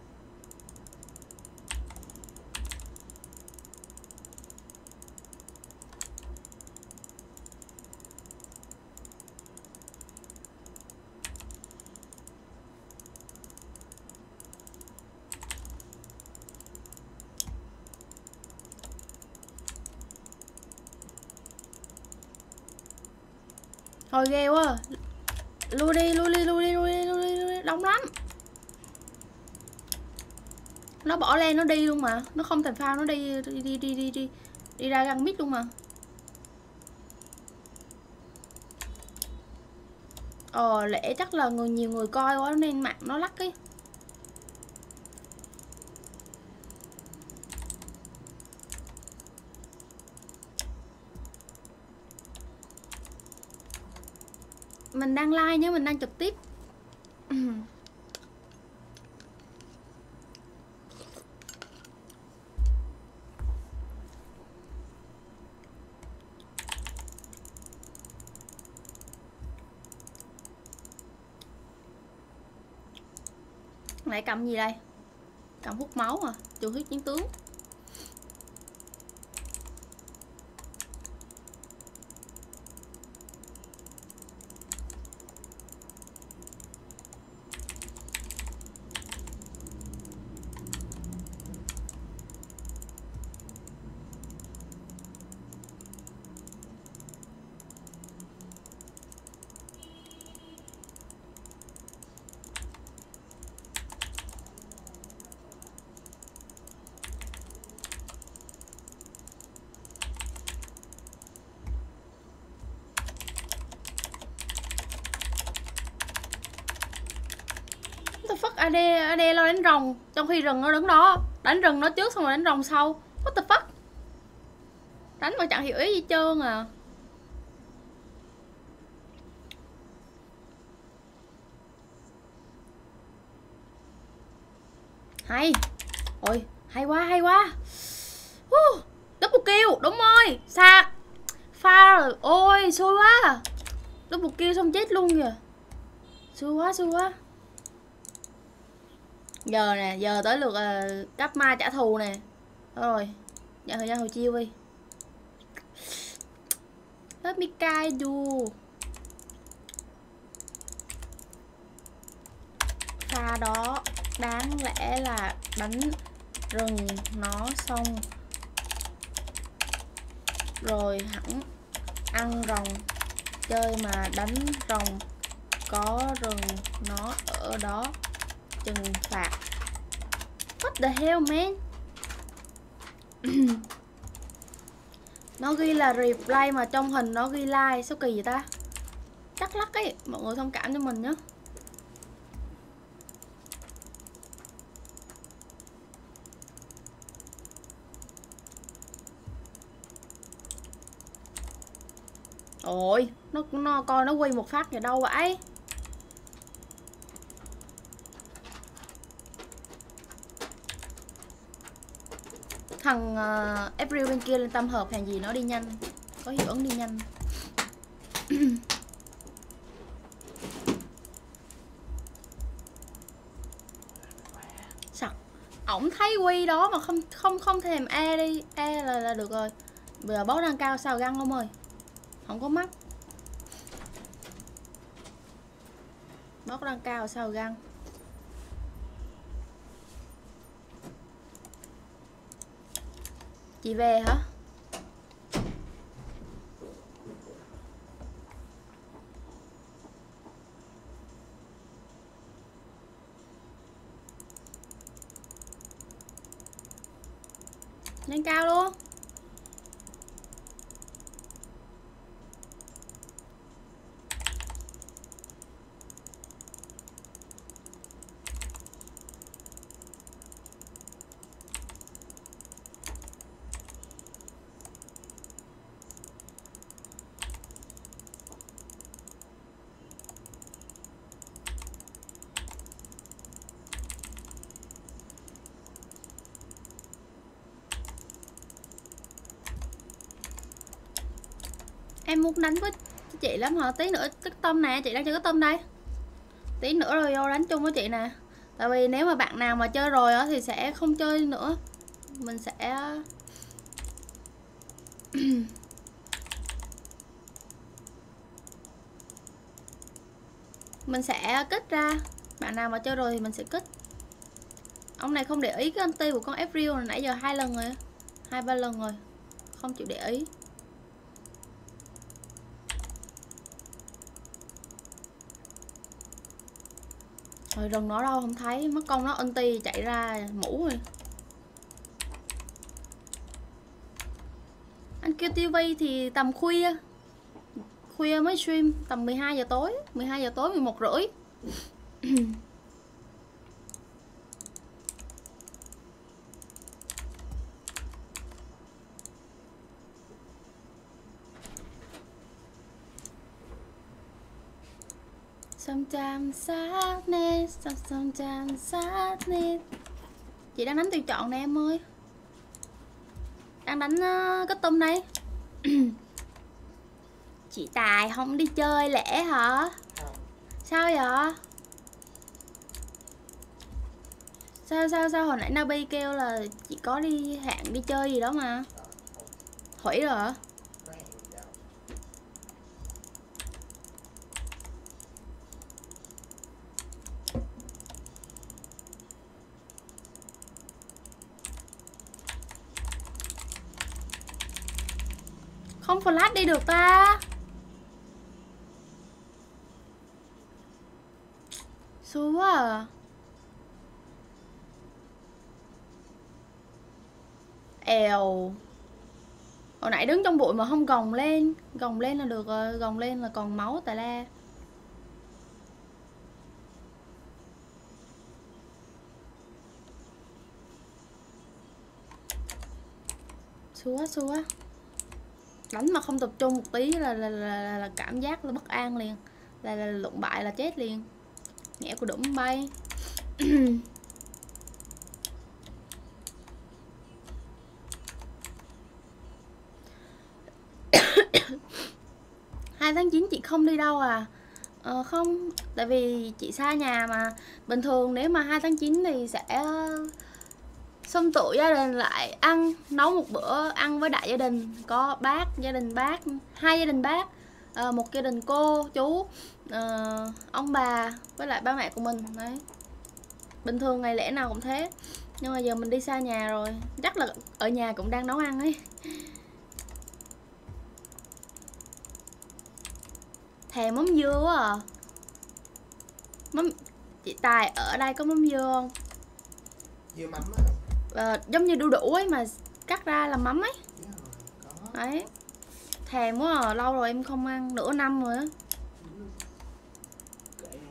Thôi ghê quá. Lui đi, lui đi, lui đi, lui đi, lui đi, lui đi. Đông lắm. Nó bỏ lên nó đi luôn mà. Nó không thành phao, nó đi đi đi đi đi đi, đi ra găng mít luôn mà. Ờ lẽ chắc là người nhiều người coi quá nên mạng nó lắc ấy. Mình đang live nhé, mình đang trực tiếp. Lại cầm gì đây? Cầm hút máu à? Trường huyết chiến tướng. a đê, a đê lo đánh rồng trong khi rừng nó đứng đó. Đánh rừng nó trước xong rồi đánh rồng sau. What the fuck? Đánh mà chẳng hiểu ý gì trơn à. Hay. Ôi, hay quá, hay quá. uh, Double kill, đúng rồi. Sạc. Pha rồi, ôi, xui quá. Double kill xong chết luôn kìa. Xui quá, xui quá. Giờ nè, giờ tới lượt uh, cấp ma trả thù nè. Rồi, nhận thời gian hồi chiêu đi. Let me guide you. Pha đó đáng lẽ là đánh rừng nó xong rồi hẳn ăn rồng. Chơi mà đánh rồng có rừng nó ở đó trừng phạt. What the hell man. Nó ghi là replay mà trong hình nó ghi like. Sao kỳ vậy ta? Chắc lắc ấy. Mọi người thông cảm cho mình nhé. Ôi, nó nó coi nó quay một phát rồi đâu vậy? Thằng uh, April bên kia lên tâm hợp hàng gì nó đi nhanh. Có hiệu ứng đi nhanh. Sặc. Ổng thấy quy đó mà không không không thèm E đi. E là, là được rồi. Bây giờ bó đang cao sao găng ông ơi. Không có mắt. Bó đang cao sao găng. Chị về hả? Lên cao luôn. Em muốn đánh với chị lắm hả? Tí nữa cái tôm nè, chị đang chơi cái tôm đây. Tí nữa rồi vô đánh chung với chị nè. Tại vì nếu mà bạn nào mà chơi rồi á thì sẽ không chơi nữa. Mình sẽ mình sẽ kích ra. Bạn nào mà chơi rồi thì mình sẽ kích. Ông này không để ý cái anti của con April này nãy giờ hai lần rồi. Hai ba lần rồi. Không chịu để ý. Rồi rừng nó đâu không thấy, mất công nó anti chạy ra mũ rồi. Anh kêu tivi thì tầm khuya. Khuya mới stream, tầm mười hai giờ tối, mười hai giờ tối, mười một rưỡi. Sometimes sadness, sometimes sadness. Chị đang đánh tùy chọn nè em ơi. Đang đánh uh, cái tôm đây. Chị Tài không đi chơi lễ hả? Sao vậy? Sao sao sao hồi nãy Nabi kêu là chị có đi hẹn đi chơi gì đó mà. Hủy rồi hả? Không flash đi được ta. Xui quá à. Èo. Hồi nãy đứng trong bụi mà không gồng lên. Gồng lên là được rồi. Gồng lên là còn máu tà la. Xui quá, xui quá. Đánh mà không tập trung một tí là là, là, là, là cảm giác là bất an liền. Là, là lụng bại là chết liền. Nhẹ của đụng bay. hai tháng chín chị không đi đâu à? Ờ, không, tại vì chị xa nhà mà. Bình thường nếu mà hai tháng chín thì sẽ xôm tụ gia đình lại ăn, nấu một bữa ăn với đại gia đình. Có bác, gia đình bác, hai gia đình bác, à, một gia đình cô, chú, à, ông bà với lại ba mẹ của mình. Đấy. Bình thường ngày lễ nào cũng thế. Nhưng mà giờ mình đi xa nhà rồi, chắc là ở nhà cũng đang nấu ăn ấy. Thèm mắm dưa quá à. Mắm... Chị Tài ở đây có mắm dưa không? Dưa mắm á. À, giống như đu đủ ấy mà cắt ra làm mắm ấy. Yeah, có. Đấy. Thèm quá à, lâu rồi em không ăn, nửa năm rồi á. Kệ em.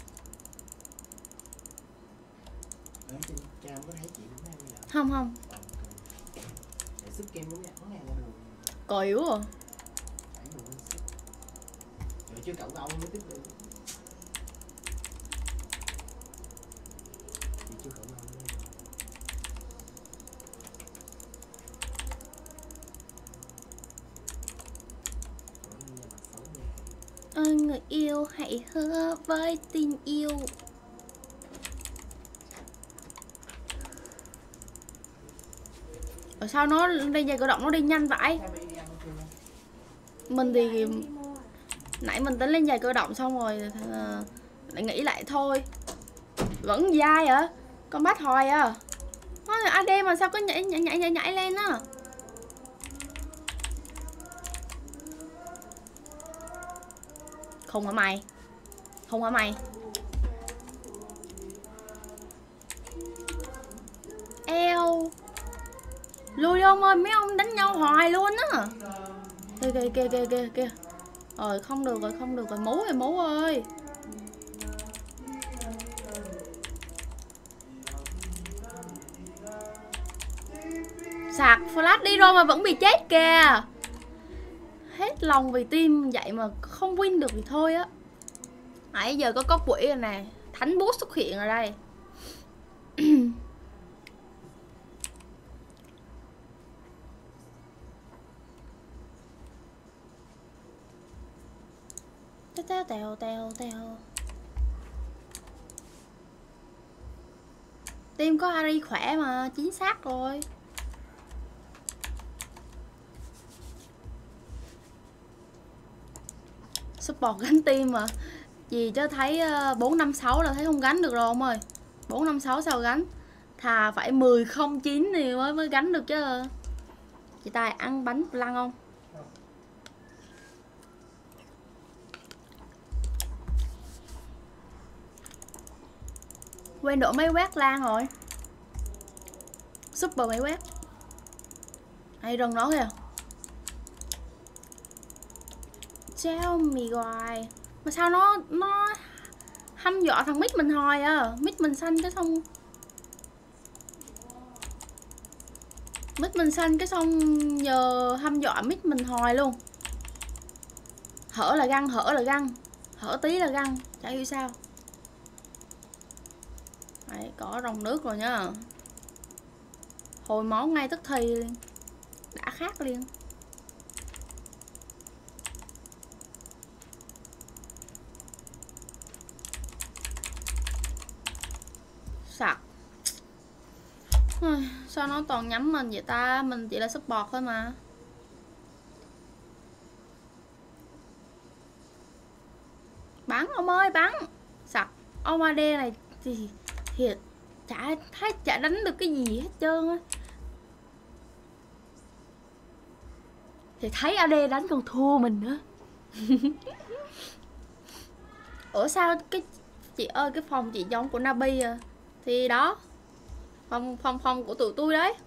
Ở trên cam có thấy chị cũng ăn vậy? Không không. Để sức kem cũng ăn nghe ra đường. Còi yếu rồi. Phải rồi. Rồi chứ cậu ông mới tiếp được. Chị chưa cậu ông. Ơi người yêu hãy hứa với tình yêu. Ở sao nó đi giày cử động nó đi nhanh vậy? Mình thì nãy mình tính lên giày cơ động xong rồi uh, lại nghĩ lại thôi. Vẫn dai hả? Con bắt hồi à. Nó là a đê mà sao có nhảy nhảy nhảy nhảy, nhảy lên á. Không hả mày? Không hả mày? Eo. Lùi đi ông ơi, mấy ông đánh nhau hoài luôn á. Kìa kìa kìa kìa kìa kìa. Rồi không được rồi, không được rồi, mú rồi mú ơi. Sạc flash đi rồi mà vẫn bị chết kìa. Hết lòng vì team vậy mà không win được thì thôi á. Nãy giờ có có quỷ rồi nè. Thánh bút xuất hiện ở đây. Tèo tèo tèo tèo. Team có Ari khỏe mà, chính xác rồi. Support gánh team mà. Gì cho thấy bốn năm sáu là thấy không gánh được rồi ông ơi. bốn năm sáu sao gánh. Thà phải mười không chín thì mới mới gánh được chứ. Chị Tài ăn bánh lăng không? Quen độ máy quét lan rồi. Super máy quét. Hay rừng nó kìa. Tell me why. Mà sao nó nó hăm dọa thằng mic mình hồi à. Mic mình xanh cái xong mic mình xanh cái xong giờ hăm dọa mic mình hồi luôn. Hở là găng, hở là găng, hở tí là găng, chả hiểu sao. Đấy, có ròng nước rồi nhá. Hồi máu ngay tức thì liền. Đã khác liền. Sặc. Sao nó toàn nhắm mình vậy ta? Mình chỉ là support thôi mà. Bắn ông ơi, bắn. Sặc. Ông a đê này thì thiệt chả thấy chả đánh được cái gì hết trơn á. Thì thấy a đê đánh còn thua mình nữa. Ủa sao cái chị ơi, cái phòng chị giống của Nabi à? Thì đó, phòng phòng phòng của tụi tôi đấy.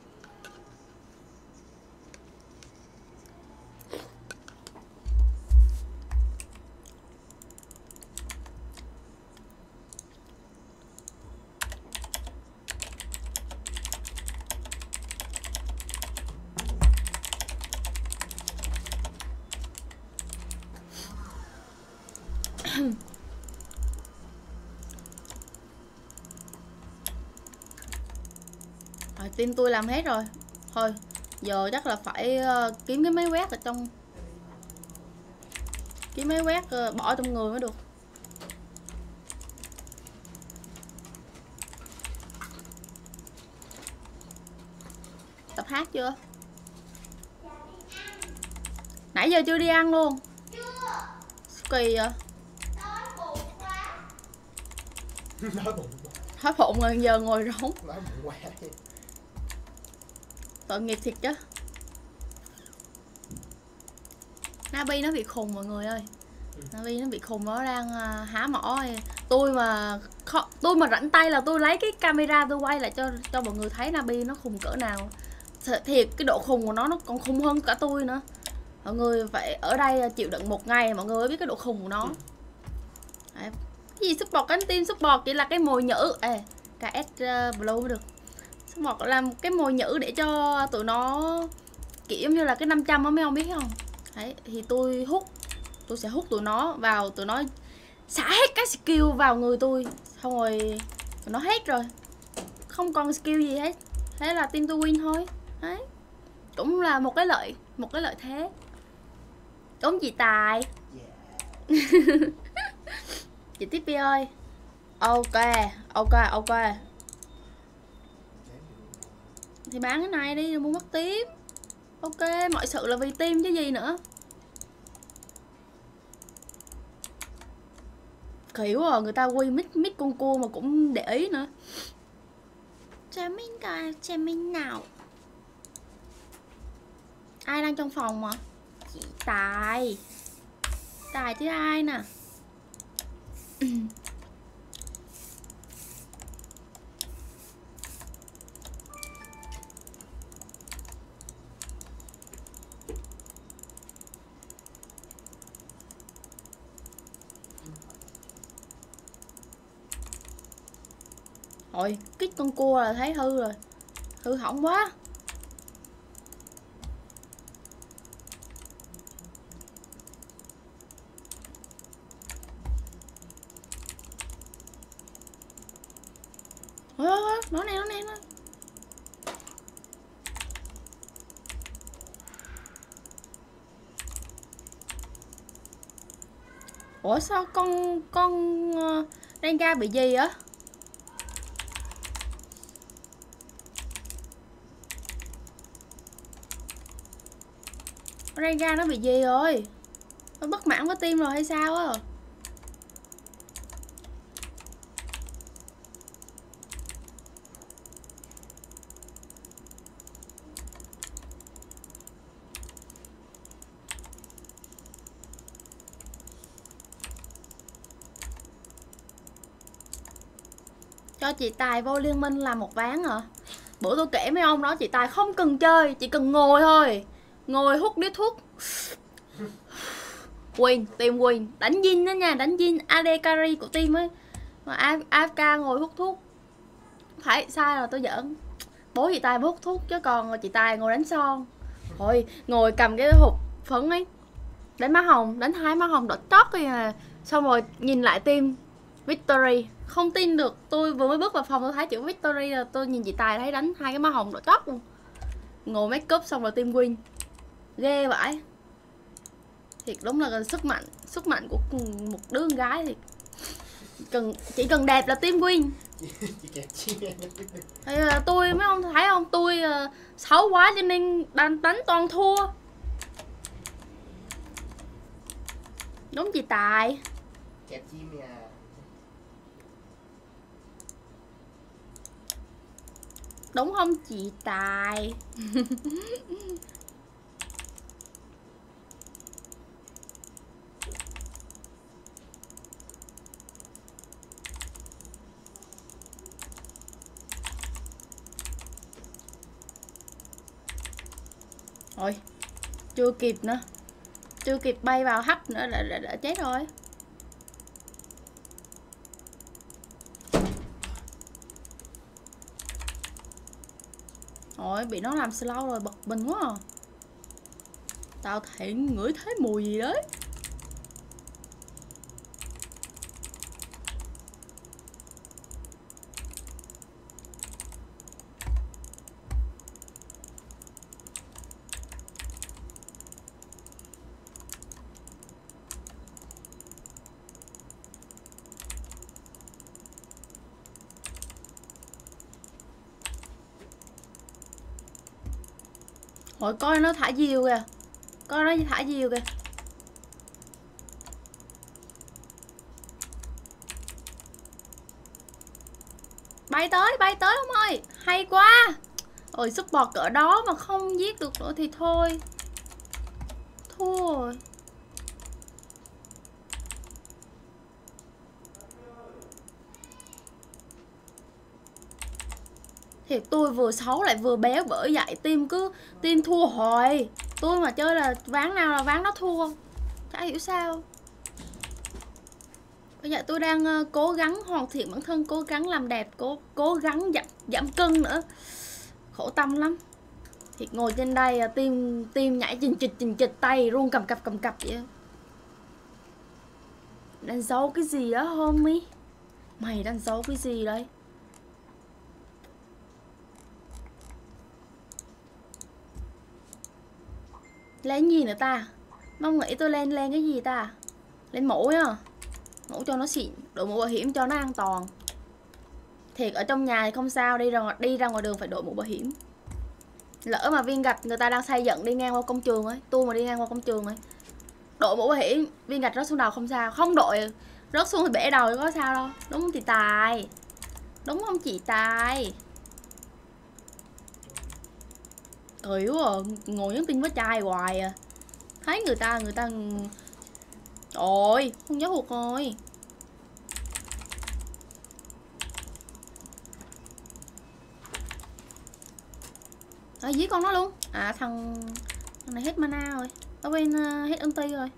Rồi, team tôi làm hết rồi. Thôi, giờ chắc là phải uh, kiếm cái máy quét ở trong. Kiếm máy quét uh, bỏ trong người mới được. Tập hát chưa? Nãy giờ chưa đi ăn luôn. Kỳ vậy. Nói bụng. Hết bụng rồi, giờ ngồi rỗng. Nói bụng quá. Tội nghiệp thiệt chứ. Nabi nó bị khùng mọi người ơi. Ừ. Nabi nó bị khùng, nó đang uh, há mỏ. Tôi mà khó, tôi mà rảnh tay là tôi lấy cái camera tôi quay lại cho cho mọi người thấy Nabi nó khùng cỡ nào. Thiệt cái độ khùng của nó nó còn khùng hơn cả tôi nữa. Mọi người phải ở đây chịu đựng một ngày mọi người mới biết cái độ khùng của nó. Ừ. Đấy. Cái gì support cánh team support chỉ là cái mồi nhữ. Ê, ca ét uh, Blue mới được. Support làm cái mồi nhữ để cho tụi nó kiểu giống như là cái năm trăm á, mấy ông biết không? Đấy, thì tôi hút tôi sẽ hút tụi nó vào, tụi nó xả hết các skill vào người tôi, xong rồi tụi nó hết rồi, không còn skill gì hết. Thế là team tôi win thôi. Đấy, cũng là một cái lợi một cái lợi thế, đúng chị Tài? Yeah. Chị Tiếp ơi. Ok, ok, ok. Thì bán cái này đi, đừng mua mất tím. Ok, mọi sự là vì tim chứ gì nữa. Kiểu à, người ta quy mít mít con cua mà cũng để ý nữa. Cho mình coi, cho mình nào. Ai đang trong phòng mà? Chị Tài. Tài chứ ai nè. Rồi, kích con cua là thấy hư rồi. Hư hỏng quá. Ôi, ôi, nó này, nó này, nó. Ủa sao con con uh, Renga bị gì á? Renga nó bị gì rồi? Nó bất mãn với team rồi hay sao á? Cho chị Tài vô liên minh làm một ván hả? Bữa tôi kể mấy ông đó, chị Tài không cần chơi, chỉ cần ngồi thôi. Ngồi hút điếu thuốc. Win, team win. Đánh Jin đó nha, đánh Jin a đê carry của team ấy. Mà a ép ca ngồi hút thuốc. Phải, sai rồi tôi giỡn. Bố chị Tài hút thuốc chứ còn chị Tài ngồi đánh son. Thôi, ngồi cầm cái hộp phấn ấy. Đánh má hồng, đánh hai má hồng đỏ chót kìa à. Xong rồi nhìn lại team Victory. Không tin được, tôi vừa mới bước vào phòng tôi thấy chữ Victory là tôi nhìn chị Tài thấy đánh hai cái má hồng đỏ chót luôn. Ngồi make up xong rồi team win. Ghê vãi. Thiệt đúng là sức mạnh, sức mạnh của một đứa con gái thì cần chỉ cần đẹp là team win. Thì là tôi mấy ông thấy không, tôi uh, xấu quá cho nên đánh đánh toàn thua. Đúng chị Tài. Kẹp chim nè. Đúng không chị Tài? Rồi, chưa kịp nữa. Chưa kịp bay vào hấp nữa đã, đã, đã chết rồi. Rồi, bị nó làm slow rồi, bật bình quá à. Tao thấy ngửi thấy mùi gì đấy. Hồi coi nó thả diều kìa. Coi nó thả diều kìa. Bay tới, bay tới ông ơi. Hay quá. Ôi support cỡ đó mà không giết được nữa thì thôi. Thua rồi. Thì tôi vừa xấu lại vừa béo, bởi vậy team cứ team thua hoài. Tôi mà chơi là ván nào là ván đó thua. Chả hiểu sao. Bây giờ tôi đang uh, cố gắng hoàn thiện bản thân, cố gắng làm đẹp, cố cố gắng giảm giảm cân nữa. Khổ tâm lắm. Thì ngồi trên đây uh, team team nhảy chình chịch chình chịch tay run cầm cặp cầm cặp vậy. Đang giấu cái gì đó homie? Mày đang giấu cái gì đấy? Lên gì nữa ta? Mong nghĩ tôi lên lên cái gì ta? Lên mũ á. Mũ cho nó xịn, đội mũ bảo hiểm cho nó an toàn. Thiệt ở trong nhà thì không sao, đi ra ngoài, đi ra ngoài đường phải đội mũ bảo hiểm. Lỡ mà viên gạch người ta đang xây dựng đi ngang qua công trường ấy, tôi mà đi ngang qua công trường ấy, đội mũ bảo hiểm, viên gạch rớt xuống đầu không sao, không đội rớt xuống thì bể đầu thì có sao đâu. Đúng không chị Tài? Đúng không chị Tài? Cười quá à, ngồi nhắn tin với trai hoài à. Thấy người ta người ta ôi không nhớ hụt rồi. Rồi giết con nó luôn. À thằng thằng này hết mana rồi. Ở bên uh, hết ulti rồi.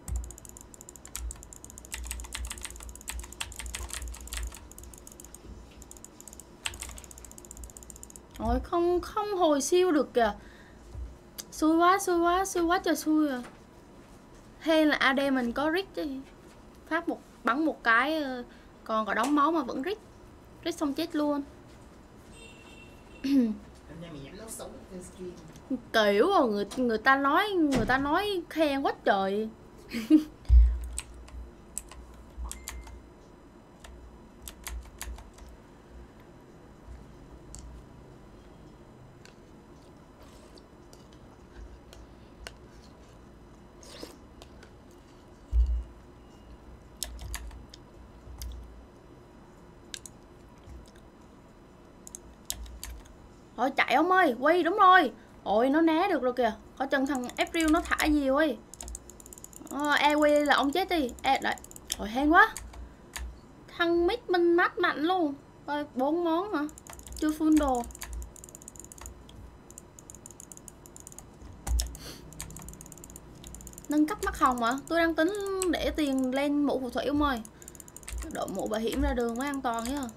Rồi không không hồi siêu được kìa. Xui quá, xui quá, xui quá trời xui à. Hay là a đê mình có rít chứ. Phát một bắn một cái còn có đóng máu mà vẫn rít. Rít xong chết luôn. Kiểu rồi người người ta nói người ta nói khen quá trời. Thôi chạy ông ơi, quay đúng rồi. Ôi nó né được rồi kìa. Có chân thằng April nó thả gì ơi. Ờ, e quay là ông chết đi. E đợi. Ôi hên quá. Thằng mít minh mát mạnh luôn. Coi bốn món hả? Chưa full đồ. Nâng cấp mắt hồng hả? Tôi đang tính để tiền lên mũ phù thủy ông ơi. Đội mũ bảo hiểm ra đường mới an toàn nhá.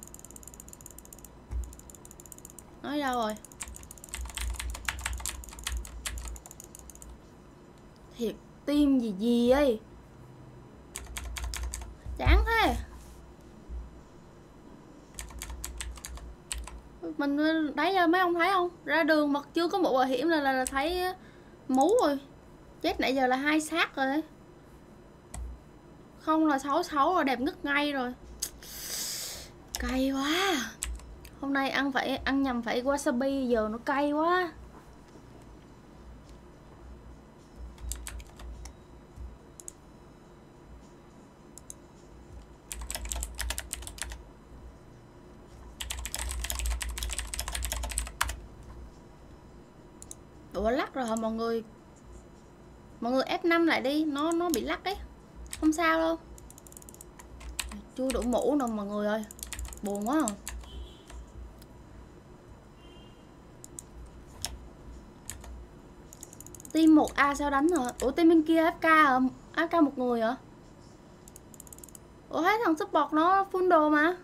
Nói đâu rồi? Thiệt tim gì gì ấy. Chán thế. Mình thấy mấy ông thấy không? Ra đường mà chưa có mũ bảo hiểm là, là, là thấy mú rồi. Chết nãy giờ là hai xác rồi đấy. Không là sáu sáu rồi, đẹp ngất ngay rồi. Cay quá. Hôm nay ăn phải ăn nhầm phải wasabi, giờ nó cay quá. Ủa lắc rồi hả mọi người? Mọi người ép năm lại đi, nó nó bị lắc ấy. Không sao đâu. Chưa đủ mũ đâu mọi người ơi. Buồn quá à. Team một A sao đánh hả? Ủa team bên kia ép ca hả? ép ca một người hả? Ủa thấy thằng support nó full đồ mà.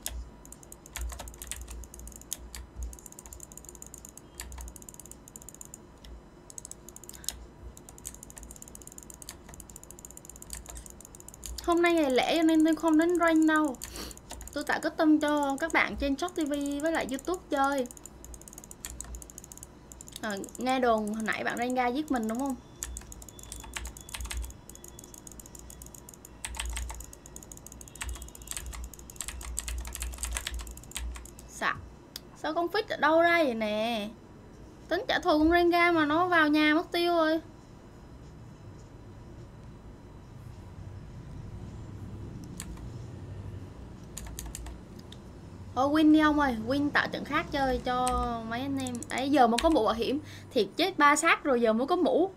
Hôm nay ngày lễ cho nên tôi không đến rank đâu. Tôi tạo custom cho các bạn trên Shop ti vi với lại YouTube chơi. À, nghe đồn hồi nãy bạn Renga giết mình đúng không? Sao? Sao con Fix ở đâu ra vậy nè? Tính trả thù con Renga mà nó vào nhà mất tiêu rồi. Thôi win đi ông ơi, win tạo trận khác chơi cho mấy anh em. Ấy giờ mới có mũ bảo hiểm, thiệt chết ba sát rồi giờ mới có mũ.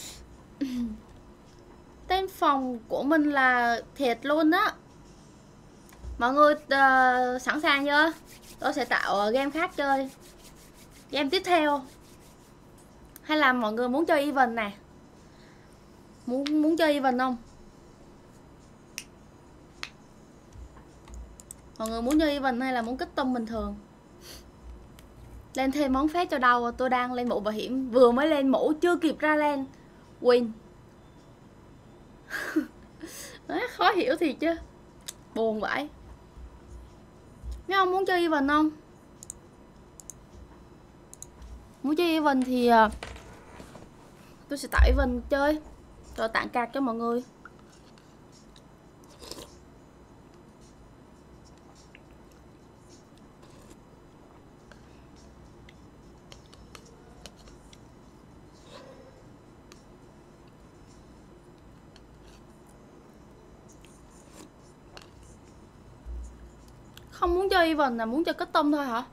Tên phòng của mình là thiệt luôn á. Mọi người uh, sẵn sàng chưa? Tôi sẽ tạo game khác chơi. Game tiếp theo. Hay là mọi người muốn chơi event nè? Muốn muốn chơi event không? Mọi người muốn chơi event hay là muốn custom bình thường? Lên thêm món phép cho đâu? Tôi đang lên mũ bảo hiểm. Vừa mới lên mũ chưa kịp ra lên win. Khó hiểu thiệt chứ. Buồn vậy. Mấy ông muốn chơi event không? Muốn chơi event thì uh, tôi sẽ tạo event chơi rồi tặng card cho mọi người. Không muốn chơi event là muốn chơi custom thôi hả?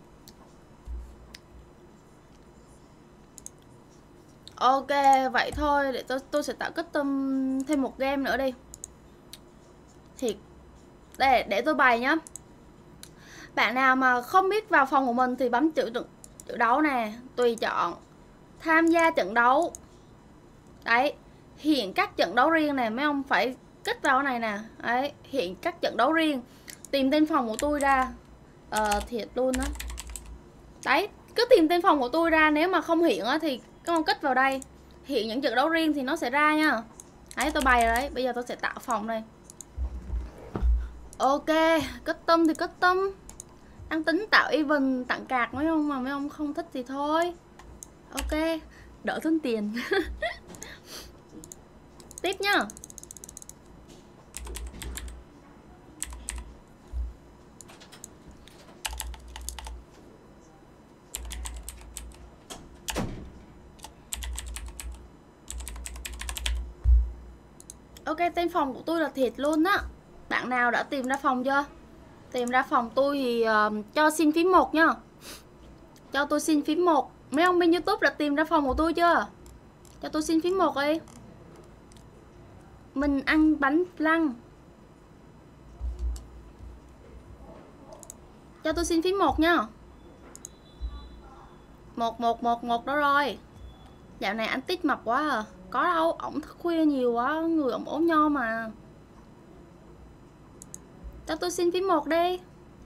Ok, vậy thôi để tôi tôi sẽ tạo custom thêm một game nữa đi. Thiệt. Để để tôi bày nhá. Bạn nào mà không biết vào phòng của mình thì bấm chữ chữ đấu nè, tùy chọn tham gia trận đấu. Đấy, hiện các trận đấu riêng này, mấy ông phải kích vào cái này nè. Đấy, hiện các trận đấu riêng. Tìm tên phòng của tôi ra. Ờ, thiệt luôn á. Đấy, cứ tìm tên phòng của tôi ra. Nếu mà không hiện á thì các ông kích vào đây. Hiện những trận đấu riêng thì nó sẽ ra nha. Đấy, tôi bày rồi đấy. Bây giờ tôi sẽ tạo phòng đây. Ok, custom thì custom. Đang tính tạo event tặng card mấy ông mà mấy ông không thích thì thôi. Ok, đỡ tốn tiền. Tiếp nhá. Ok, tên phòng của tôi là thiệt luôn á. Bạn nào đã tìm ra phòng chưa? Tìm ra phòng tôi thì uh, cho xin phím một nha. Cho tôi xin phím một. Mấy ông bên YouTube đã tìm ra phòng của tôi chưa? Cho tôi xin phím một đi. Mình ăn bánh flan. Cho tôi xin phím một nha. Một một một một đó rồi. Dạo này anh Tích mập quá à. Có đâu, ổng thức khuya nhiều quá, người ổng ốm nho mà. Cho tôi xin phím một đi.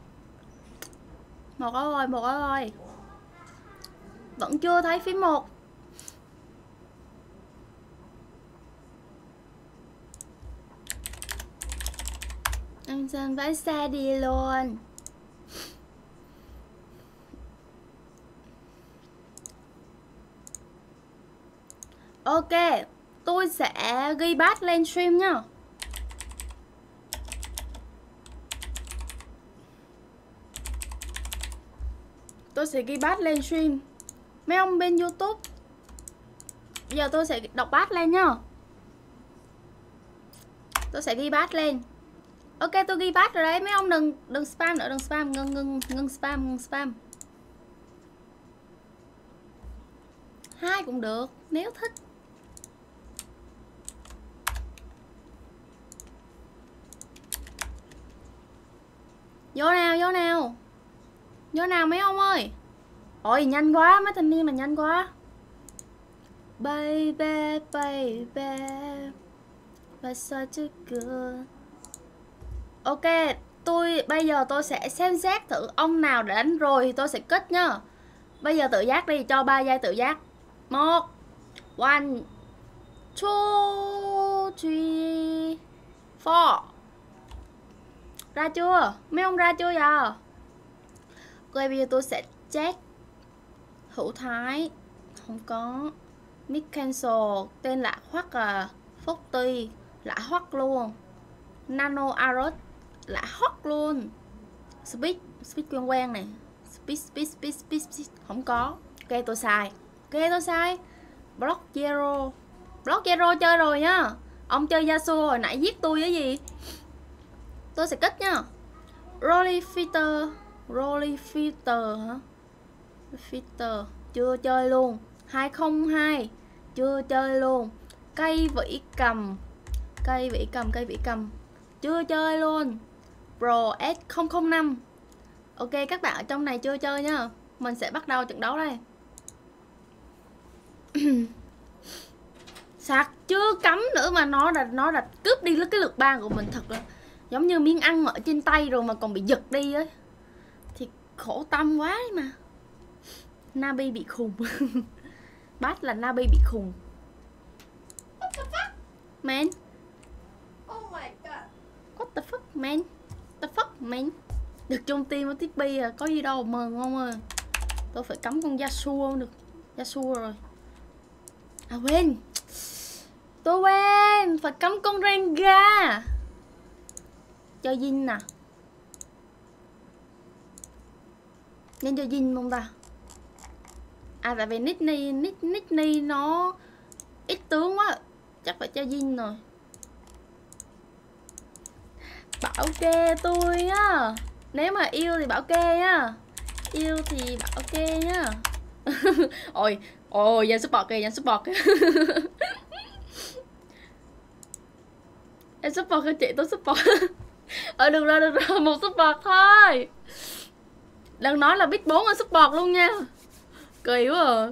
Một đó rồi, một đó rồi. Vẫn chưa thấy phím một. Anh Sơn phải xa đi luôn. Ok, tôi sẽ ghi bát lên stream nha. Tôi sẽ ghi bát lên stream. Mấy ông bên YouTube, giờ tôi sẽ đọc bát lên nhá. Tôi sẽ ghi bát lên. Ok, tôi ghi bát rồi đấy. Mấy ông đừng đừng spam nữa, đừng spam, ngưng ngưng ngưng spam, ngưng spam. Hai cũng được, nếu thích. Vô nào, vô nào. Vô nào mấy ông ơi. Ôi nhanh quá, mấy thanh niên là nhanh quá. Baby, baby, but such a good. Ok, tôi bây giờ tôi sẽ xem xét thử ông nào đã đánh rồi thì tôi sẽ kết nhá. Bây giờ tự giác đi, cho ba giây tự giác. Một, one, two, three, four. Ra chưa? Mấy ông ra chưa giờ? Ok, bây giờ tôi sẽ check. Hữu Thái không có. Mick Cancel tên lạ hoắc à. Phúc Ty lạ hoắc luôn. Nano Arrow lạ hoắc luôn. Speed Speed quen quen này. Speed Speed Speed Speed, speed. Không có. Ok tôi sai. Ok tôi sai. Block Zero. Block Zero chơi rồi nhá. Ông chơi Yasuo hồi nãy giết tôi cái gì. Tôi sẽ kết nha. Rolly Fitter. Rolly Fitter hả? Fitter chưa chơi luôn. Hai không hai chưa chơi luôn. Cây vĩ cầm. Cây vĩ cầm, cây vĩ cầm chưa chơi luôn. Pro S không không năm. Ok các bạn ở trong này chưa chơi nhá. Mình sẽ bắt đầu trận đấu đây. Sạc chưa cắm nữa mà nó đã nó đã cướp đi cái lượt ban của mình. Thật là giống như miếng ăn ở trên tay rồi mà còn bị giật đi ấy. Thì khổ tâm quá ấy mà. Nabi bị khùng. Bát là Nabi bị khùng. What the fuck? Man. Oh my god. What the fuck man. The fuck man. Được chung team với Tippy à. Có gì đâu mừng không ơi. Tôi phải cắm con Yasuo được. Yasuo rồi. À quên. Tôi quên. Phải cắm con Rengar. Cho Jin nè. Nên cho Jin không ta? À tại vì Nickney Nick, Nickney nó ít tướng quá. Chắc phải cho Jin rồi. Bảo kê tôi á. Nếu mà yêu thì bảo kê á. Yêu thì bảo kê nhá. Ôi, ôi, danh support kìa, danh support kìa. Em support cho chị, tôi support. Ờ được rồi, được rồi, một support thôi. Đừng nói là biết bốn ở support luôn nha. Kỳ quá à.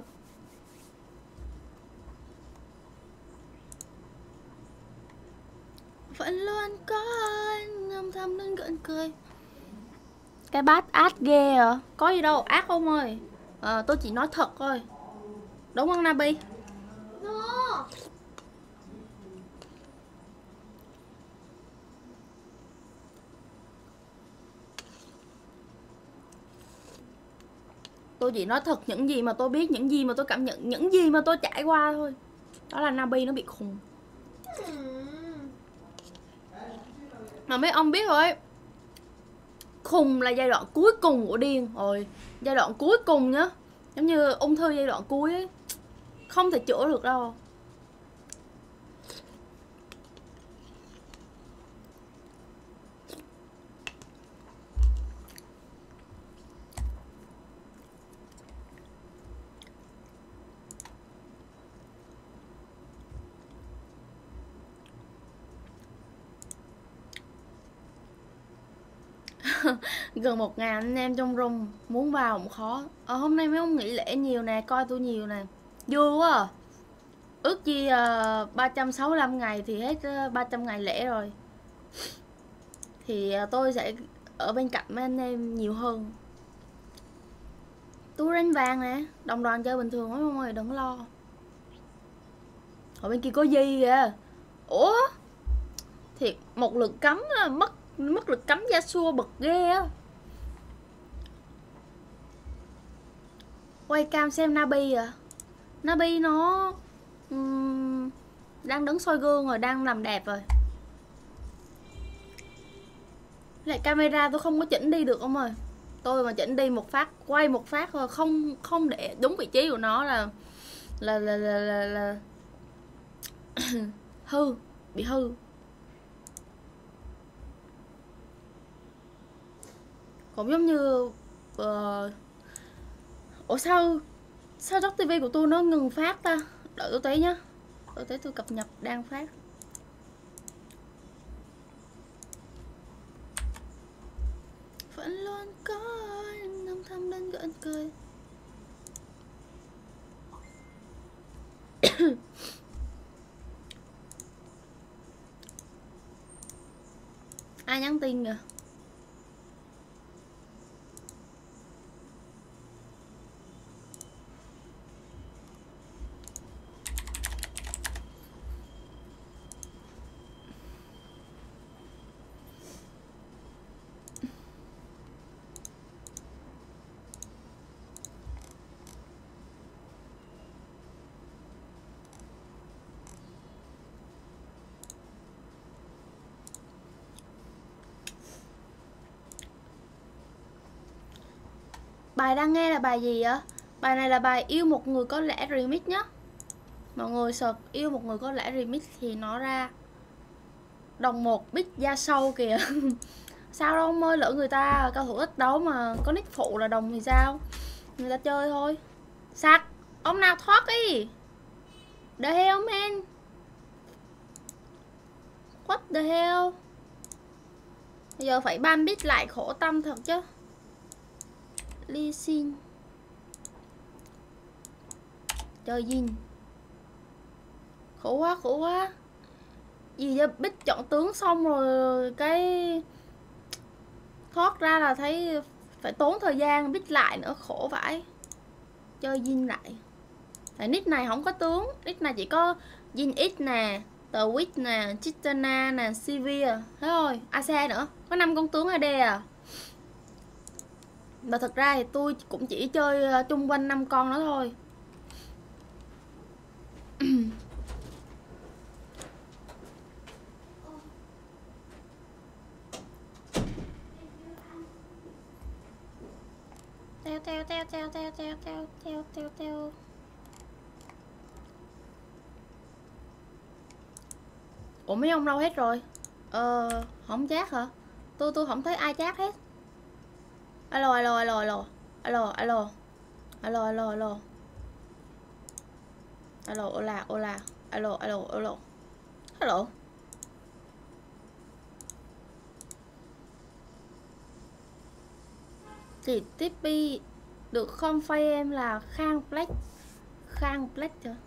Vẫn luôn có anh âm thầm nên gợn cười. Cái bát ác ghê à. Có gì đâu, ác không ơi. À, tôi chỉ nói thật thôi. Đúng không Nabi? No. Tôi chỉ nói thật những gì mà tôi biết, những gì mà tôi cảm nhận, những gì mà tôi trải qua thôi. Đó là Nabi nó bị khùng. Hmm. Mà mấy ông biết rồi. Khùng là giai đoạn cuối cùng của điên. Rồi, giai đoạn cuối cùng nhá. Giống như ung thư giai đoạn cuối ấy. Không thể chữa được đâu. Gần một ngàn anh em trong room, muốn vào cũng khó. Ờ, hôm nay mấy ông nghỉ lễ nhiều nè, coi tôi nhiều nè, vui quá à. Ước gì uh, ba trăm sáu mươi lăm ngày thì hết uh, ba trăm ngày lễ rồi. Thì uh, tôi sẽ ở bên cạnh mấy anh em nhiều hơn. Tôi rank vàng nè, đồng đoàn chơi bình thường mấy ông ơi, đừng lo. Ở bên kia có gì kìa. Ủa? Thiệt, một lực cấm á, mất mất lực cấm Yasuo bực ghê á. Quay cam xem Nabi à. Nabi nó um, đang đứng soi gương rồi, đang làm đẹp rồi. Lại camera tôi không có chỉnh đi được ông ơi. Tôi mà chỉnh đi một phát, quay một phát rồi, không không để đúng vị trí của nó là là là là là, là... hư, bị hư. Cũng giống như uh... ủa sao sao Doc ti vi của tôi nó ngừng phát ta? Đợi tôi tí nhá. Đợi tí tôi cập nhật đang phát. Vẫn luôn có âm thầm đến gần cười. Ai nhắn tin kìa? Bài đang nghe là bài gì vậy? Bài này là bài Yêu Một Người Có Lẽ remix nhá. Mọi người search Yêu Một Người Có Lẽ remix thì nó ra. Đồng một bit da sâu kìa. Sao đâu ông ơi, lỡ người ta cao thủ ít đấu mà có nick phụ là đồng thì sao? Người ta chơi thôi. Sạc, ông nào thoát đi. The hell man. What the hell. Bây giờ phải ban bit lại khổ tâm thật chứ. Ly xin. Chơi Jin. Khổ quá, khổ quá. Gì vậy, bích chọn tướng xong rồi cái thoát ra là thấy phải tốn thời gian bích lại nữa, khổ vãi. Chơi Jin lại. Tại nick này không có tướng, nick này chỉ có Jin X nè, Twitch nè, Chitana nè, Sivir. Thế thôi, a xê nữa, có năm con tướng a đê à. Mà thật ra thì tôi cũng chỉ chơi chung quanh năm con đó thôi. Teo teo teo teo teo teo teo teo teo teo. Ủa mấy ông đâu hết rồi? Ờ, không chat hả? Tôi tôi không thấy ai chat hết. Alo alo alo alo. Alo alo. Alo alo alo. Alo hola hola. Alo alo alo. Hello. Thì tiếp bi được không phây em là Khang Black. Khang Black hả?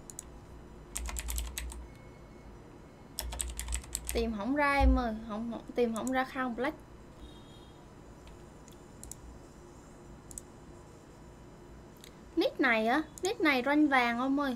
Tìm không ra em ơi, không, không tìm không ra Khang Black. Nick này á, nick này rank vàng ông ơi.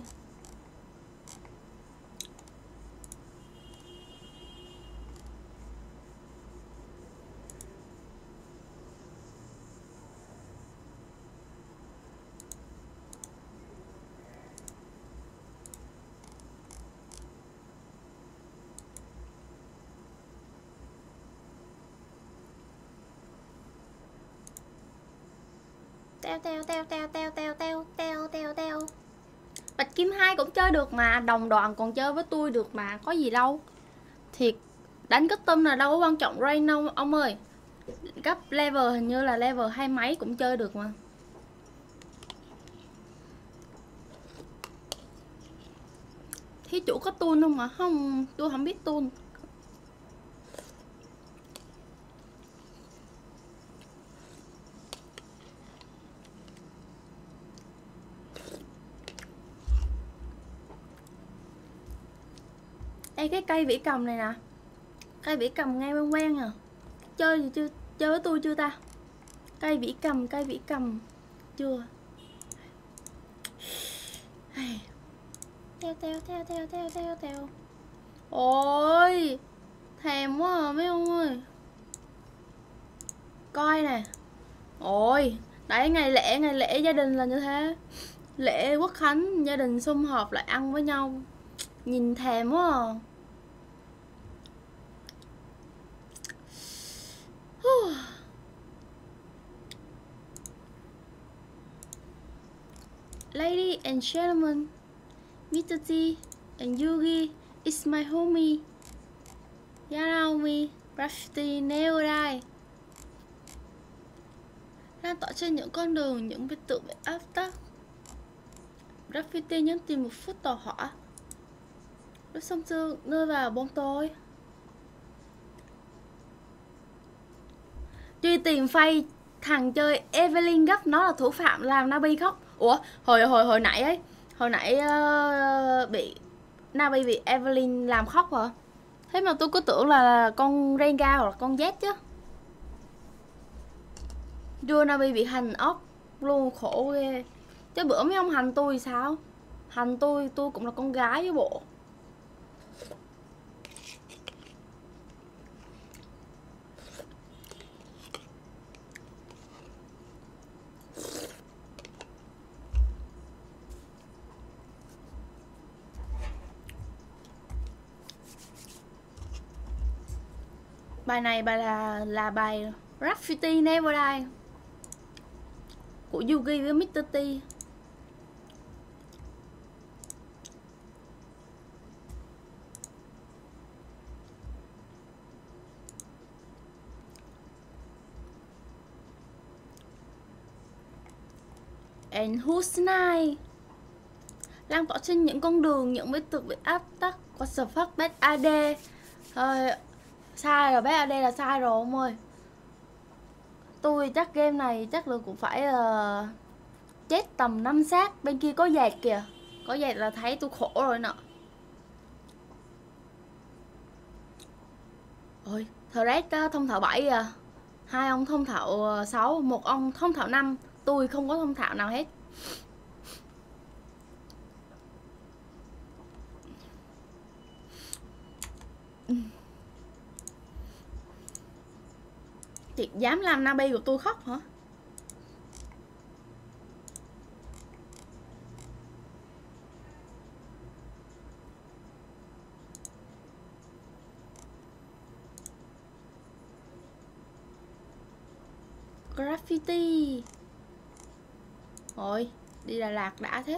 Teo teo teo teo teo teo teo teo teo teo. Bạch Kim hai cũng chơi được mà, đồng đoàn còn chơi với tôi được mà, có gì đâu. Thiệt, đánh custom là đâu có quan trọng rank đâu ông ơi. Cấp level hình như là level hai mấy cũng chơi được mà. Thí chủ có tool không mà? Không, tôi không biết tool. Ê, cái cây vĩ cầm này nè, cây vĩ cầm nghe quen quen à. Chơi gì chưa, chơi với tôi chưa ta? Cây vĩ cầm, cây vĩ cầm chưa? Theo theo theo theo theo theo theo. Ôi thèm quá à mấy ông ơi. Coi nè. Ôi đấy, ngày lễ, ngày lễ gia đình là như thế. Lễ Quốc Khánh gia đình sum họp lại ăn với nhau. Nhìn thèm quá à. Ladies and gentlemen, Mister T and Yugi is my homie. Yaraomi, Graffiti, Neodai. Lan tỏa trên những con đường, những biệt tự bị áp tắc. Graffiti nhắn tin một phút tàu hỏa. Lúc sông sương nơi vào bóng tối. Truy tìm phay thằng chơi Evelyn gấp nó là thủ phạm làm Nabi khóc. Ủa hồi hồi hồi nãy ấy, hồi nãy uh, bị Nabi bị Evelyn làm khóc hả? Thế mà tôi cứ tưởng là con Renga hoặc là con Z chứ. Đưa Nabi bị hành ốc luôn, khổ ghê. Chứ bữa mấy ông hành tôi sao? Hành tôi, tôi cũng là con gái với bộ. Bài này bài là là bài Graffiti Never Die của Yugi với Mister T. And who's night lan tỏa trên những con đường, những bức tường bị áp tắc. What the fuck, bad a đê. Thôi sai rồi, bad a đê là sai rồi ông ơi. Tôi chắc game này chắc là cũng phải uh, chết tầm năm sát. Bên kia có dạt kìa, có dạt là thấy tôi khổ rồi nè. Ôi thread thông thạo bảy à. Hai ông thông thạo sáu, một ông thông thạo năm. Tôi không có thông thạo nào hết. Chị dám làm Nabi của tôi khóc hả? Graffiti. Ôi đi Đà Lạt đã thế.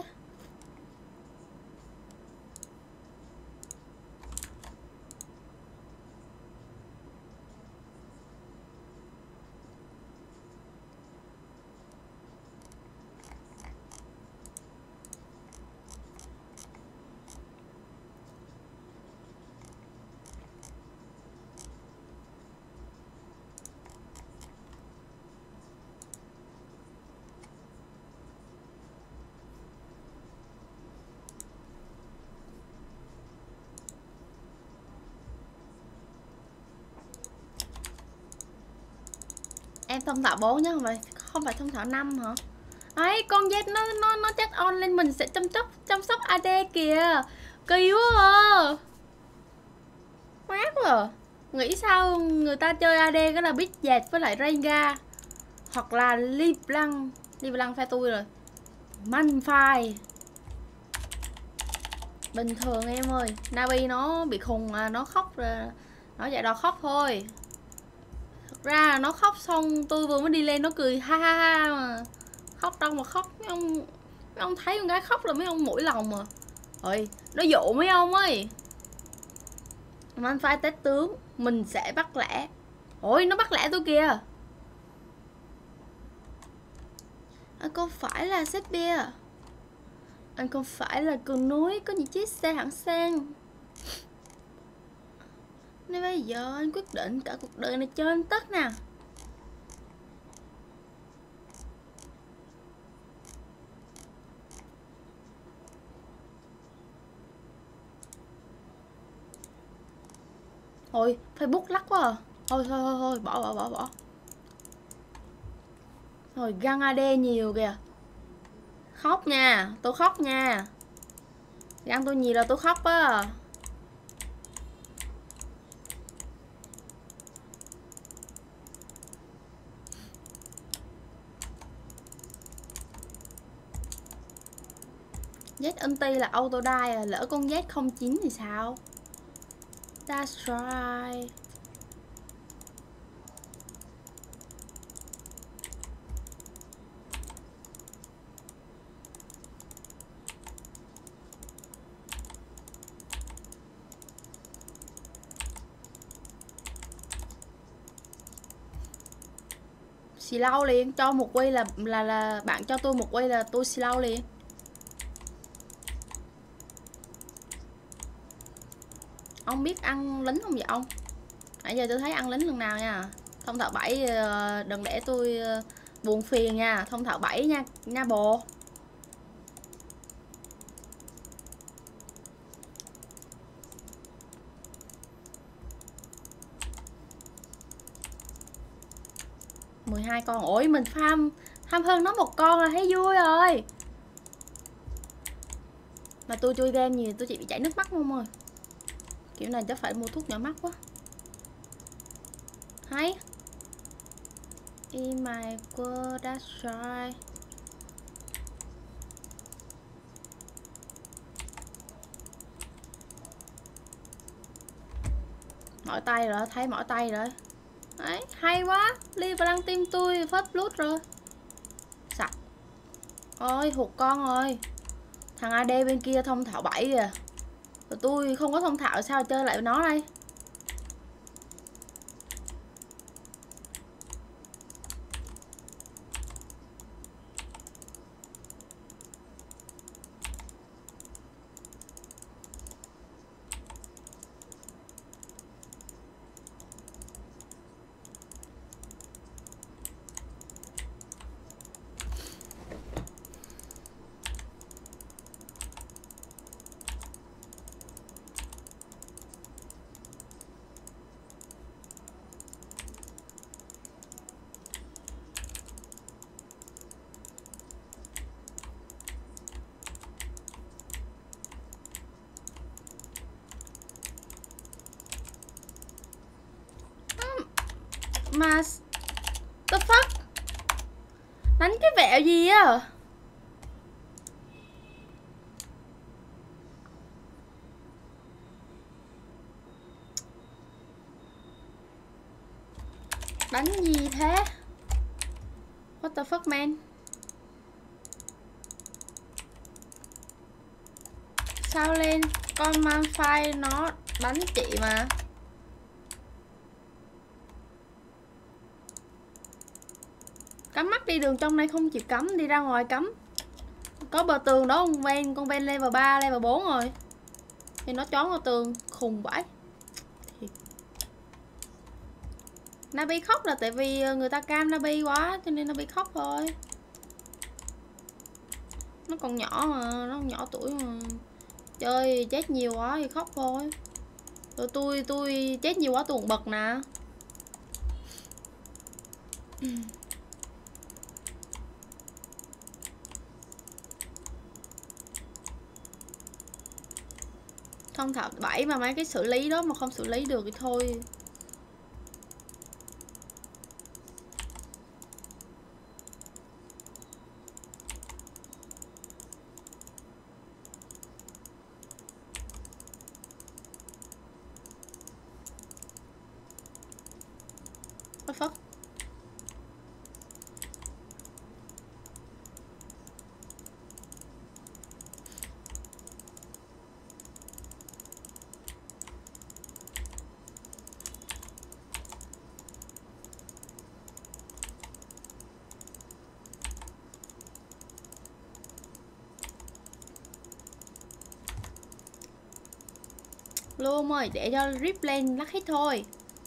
Em thông thạo bốn nhá, không phải không phải thông thạo năm hả? Ấy con Z nó nó nó chết on lên mình sẽ chăm sóc chăm sóc a đê kìa. Kỳ quá à. Mát quá à. Nghĩ sao người ta chơi a đê cái là biết dạt với lại Renga hoặc là LeBlanc. LeBlanc phe tôi rồi. Manfai. Bình thường em ơi, Nabi nó bị khùng à, nó khóc rồi. Nó dạy đò khóc thôi. Thật ra nó khóc xong tôi vừa mới đi lên nó cười ha ha ha mà. Khóc đâu mà khóc, mấy ông mấy ông thấy con gái khóc là mấy ông mũi lòng mà. Ôi, nó dụ mấy ông ơi. Manfai test tướng, mình sẽ bắt lẻ. Ôi, nó bắt lẻ tôi kìa. Anh không phải là sếp bia. Anh không phải là cường núi có những chiếc xe hạng sang. Nên bây giờ anh quyết định cả cuộc đời này cho anh tất nè. Thôi Facebook lắc quá à. Thôi thôi thôi thôi bỏ bỏ bỏ bỏ. Rồi găng a đê nhiều kìa. Khóc nha, tôi khóc nha. Găng tôi nhiều là tôi khóc á. Z anti là auto die à, lỡ con Z không chín thì sao? That's right. Xì lau liền, cho một quay là là là bạn cho tôi một quay là tôi xì lau liền. Ông biết ăn lính không vậy ông? Nãy giờ tôi thấy ăn lính lần nào nha. Thông thạo bảy đừng để tôi buồn phiền nha. Thông thạo bảy nha, nha bồ. mười hai con. Ôi mình farm Tham hơn nó một con là thấy vui rồi. Mà tôi chơi game nhiều tôi chỉ bị chảy nước mắt không ơi. Kiểu này chắc phải mua thuốc nhỏ mắt quá. Hay In my world, that's right. Mỏi tay rồi, thấy mỏi tay rồi. Đấy, hay quá. Ly và đăng tim tôi phát blood rồi. Sạch. Ôi, hụt con rồi. Thằng a đê bên kia thông thạo bảy kìa. Rồi tôi không có thông thạo sao chơi lại với nó đây. Mà the fuck, đánh cái vẹo gì á. Đánh gì thế? What the fuck man. Sao lên con Malphite nó đánh chị mà. Cắm mắt đi, đường trong đây không chịu cắm, đi ra ngoài cắm. Có bờ tường đó con ven, con ven level ba, level bốn rồi. Thì nó trốn vào tường, khùng vãi. Nabi khóc là tại vì người ta cam Nabi quá, cho nên Nabi khóc thôi. Nó còn nhỏ mà, nó còn nhỏ tuổi mà. Chơi chết nhiều quá thì khóc thôi. Rồi tôi, tôi chết nhiều quá tôi cũng bật nè. Thông thạo bảy mà mấy cái xử lý đó mà không xử lý được thì thôi. What the fuck? Luôn ơi, để cho rip lên lắc hết thôi.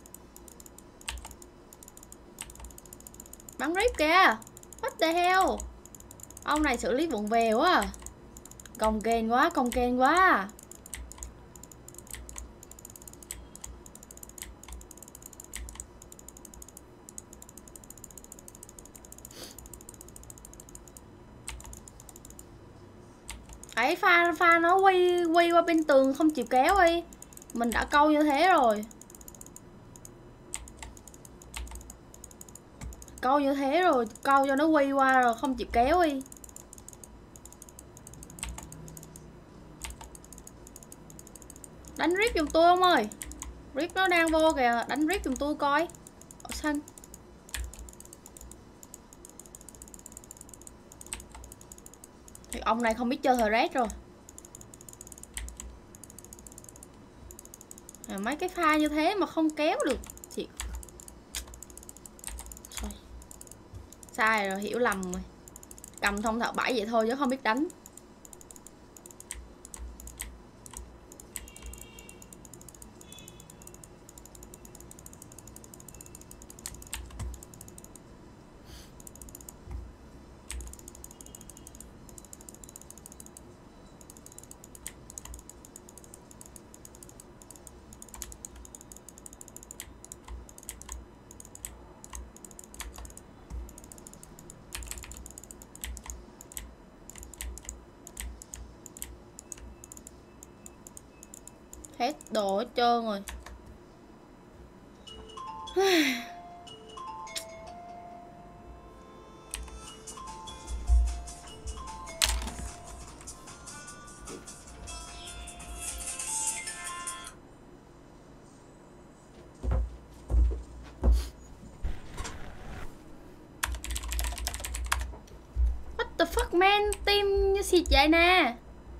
Bắn rip kìa. What the hell. Ông này xử lý vụng về quá. Cồng kềnh quá, cồng kềnh quá. Ấy pha pha nó quay quay qua bên tường không chịu kéo đi. Mình đã câu như thế rồi. Câu như thế rồi, câu cho nó quay qua rồi không chịu kéo đi. Đánh rip giùm tôi ông ơi. Rip nó đang vô kìa, đánh rip giùm tôi coi. Ở xanh. Thì ông này không biết chơi Thread rồi. À, mấy cái pha như thế mà không kéo được thì thôi. Sai rồi, hiểu lầm rồi. Cầm thông thạo bảy vậy thôi chứ không biết đánh. Hết đồ hết trơn rồi. What the fuck man, team như xịt vậy nè.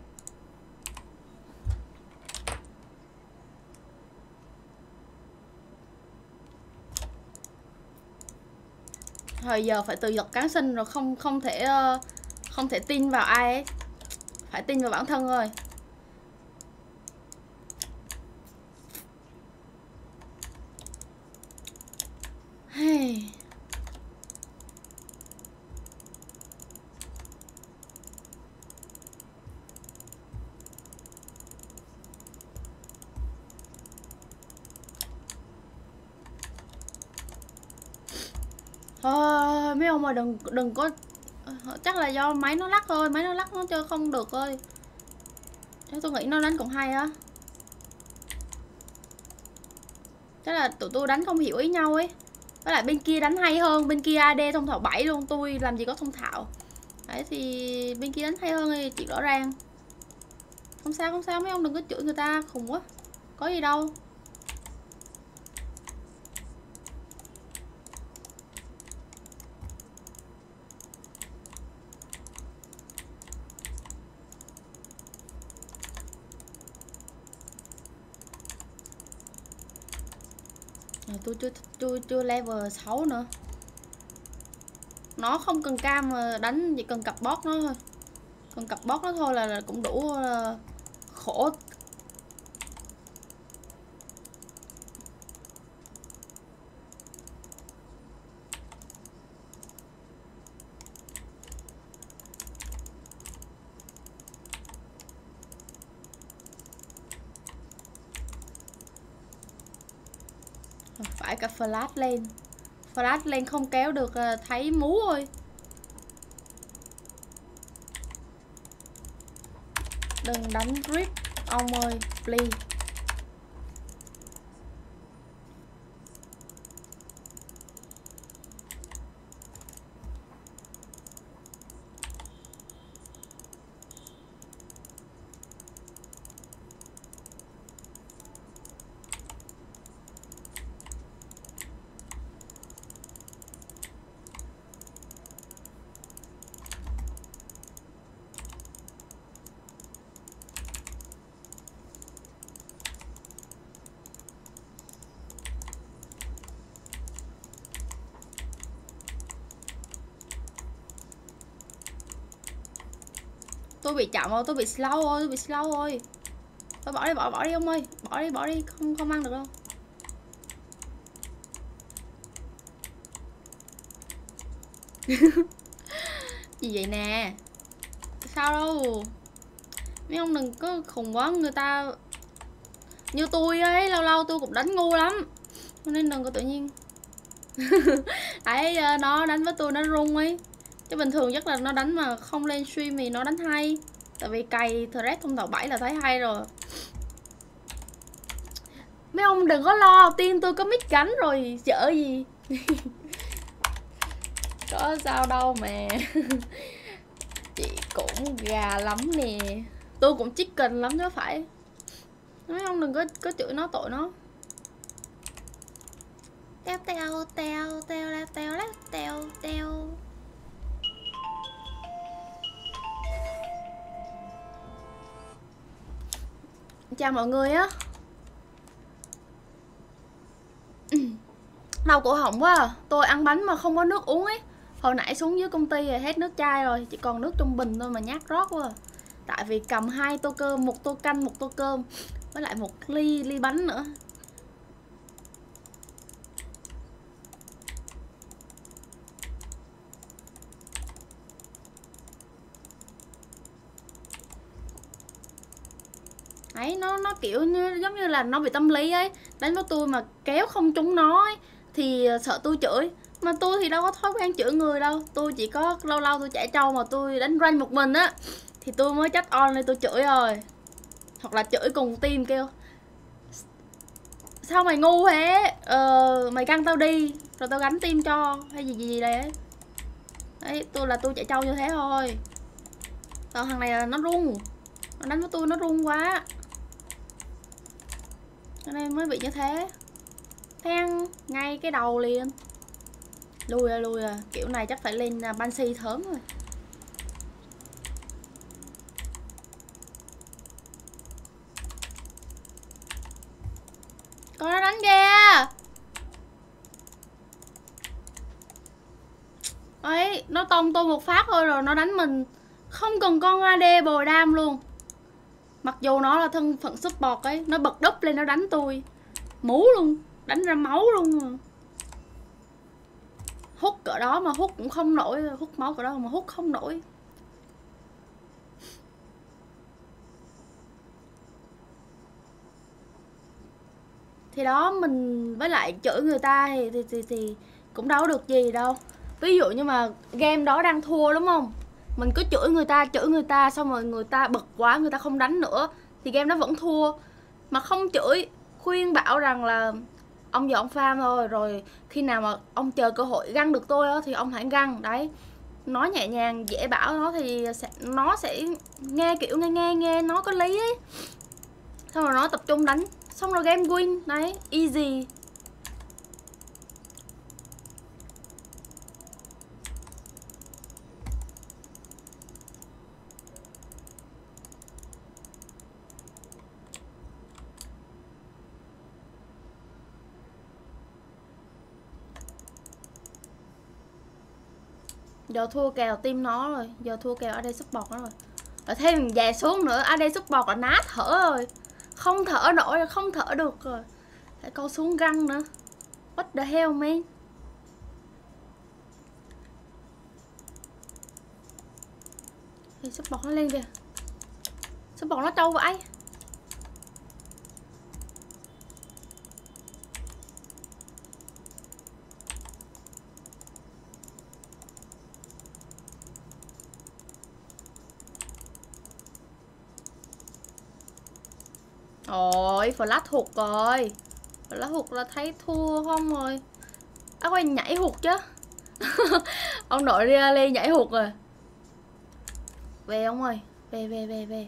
Thời giờ phải tự lực cán sinh rồi, không không thể uh, không thể tin vào ai ấy. Phải tin vào bản thân thôi. Hey. Thôi mấy ông mà đừng đừng có, chắc là do máy nó lắc thôi, máy nó lắc nó chơi không được thôi. Thế tôi nghĩ nó đánh cũng hay á. Chắc là tụi tôi đánh không hiểu ý nhau ấy. Với lại bên kia đánh hay hơn, bên kia a đê thông thạo bảy luôn, tôi làm gì có thông thạo. Đấy thì bên kia đánh hay hơn thì chuyện rõ ràng. Không sao không sao mấy ông đừng có chửi người ta, khùng quá. Có gì đâu. Tôi chưa chưa chưa level sáu nữa. Nó không cần cam mà đánh, chỉ cần cặp boss nó thôi. Cần cặp boss nó thôi là, là cũng đủ uh, khổ. Phải cả flash lên. Flash lên không kéo được, thấy mú thôi. Đừng đánh rip ông ơi, please. Tôi bị chậm rồi, tôi bị slow rồi, tôi bị slow rồi. Thôi bỏ đi, bỏ bỏ đi ông ơi, bỏ đi, bỏ đi, không không ăn được đâu. Gì vậy nè? Sao đâu? Mấy ông đừng có khùng quá, người ta như tôi ấy, lâu lâu tôi cũng đánh ngu lắm. Nên đừng có tự nhiên. Đấy, nó đánh với tôi nó rung ấy. Chứ bình thường chắc là nó đánh mà không lên stream thì nó đánh hay. Tại vì cày thread thông đầu bảy là thấy hay rồi. Mấy ông đừng có lo, team tôi có mic gắn rồi, chở gì. Có sao đâu mà. Chị cũng gà lắm nè. Tôi cũng chicken lắm chứ phải. Mấy ông đừng có có chửi nó, tội nó. Teo teo teo teo la teo la teo teo. Chào mọi người á. Đau cổ họng quá à. Tôi ăn bánh mà không có nước uống ấy. Hồi nãy xuống dưới công ty rồi hết nước chai rồi, chỉ còn nước trong bình thôi mà nhát rót quá à. Tại vì cầm hai tô cơm, một tô canh, một tô cơm với lại một ly ly bánh nữa. Đấy, nó nó kiểu như giống như là nó bị tâm lý ấy, đánh với tôi mà kéo không trúng nó ấy, thì sợ tôi chửi. Mà tôi thì đâu có thói quen chửi người đâu. Tôi chỉ có lâu lâu tôi chạy trâu mà tôi đánh rank một mình á thì tôi mới chat on lên tôi chửi rồi. Hoặc là chửi cùng team kêu sao mày ngu thế, ờ, mày căng tao đi rồi tao gánh team cho, hay gì gì, gì đây ấy. Đấy, tôi là tôi chạy trâu như thế thôi. Còn thằng này là nó run, nó đánh với tôi nó run quá cho nên mới bị như thế. Thang ngay cái đầu liền. Lui ra lui à, kiểu này chắc phải lên Banshee thớm rồi. Con nó đánh kìa. Ấy, nó tông tôi một phát thôi rồi nó đánh mình. Không cần con a đê bồi đam luôn. Mặc dù nó là thân phận support ấy, nó bật đúp lên nó đánh tôi mú luôn, đánh ra máu luôn. Hút cỡ đó mà hút cũng không nổi, hút máu cỡ đó mà hút không nổi. Thì đó, mình với lại chửi người ta thì, thì, thì, thì cũng đâu có được gì đâu. Ví dụ như mà game đó đang thua đúng không, mình cứ chửi người ta, chửi người ta xong rồi người ta bực quá, người ta không đánh nữa thì game đó vẫn thua. Mà không chửi, khuyên bảo rằng là ông giờ ông farm thôi, rồi khi nào mà ông chờ cơ hội găng được tôi đó, thì ông hãy găng. Đấy, nói nhẹ nhàng dễ bảo nó thì sẽ, nó sẽ nghe kiểu nghe nghe nghe nó có lý ấy. Xong rồi nó tập trung đánh, xong rồi game win. Đấy, easy. Giờ thua kèo team nó rồi, giờ thua kèo a đê support nó rồi. Rồi thêm mình dè xuống nữa, a đê support là nát thở rồi. Không thở nổi rồi, không thở được rồi. Phải câu xuống găng nữa. What the hell man. Thì support nó lên kìa. Support nó trâu vậy. Ôi, flash hụt rồi. Flash hụt là thấy thua không rồi. À quay nhảy hụt chứ. Ông nội ra lên nhảy hụt rồi. Về ông ơi, về về về về.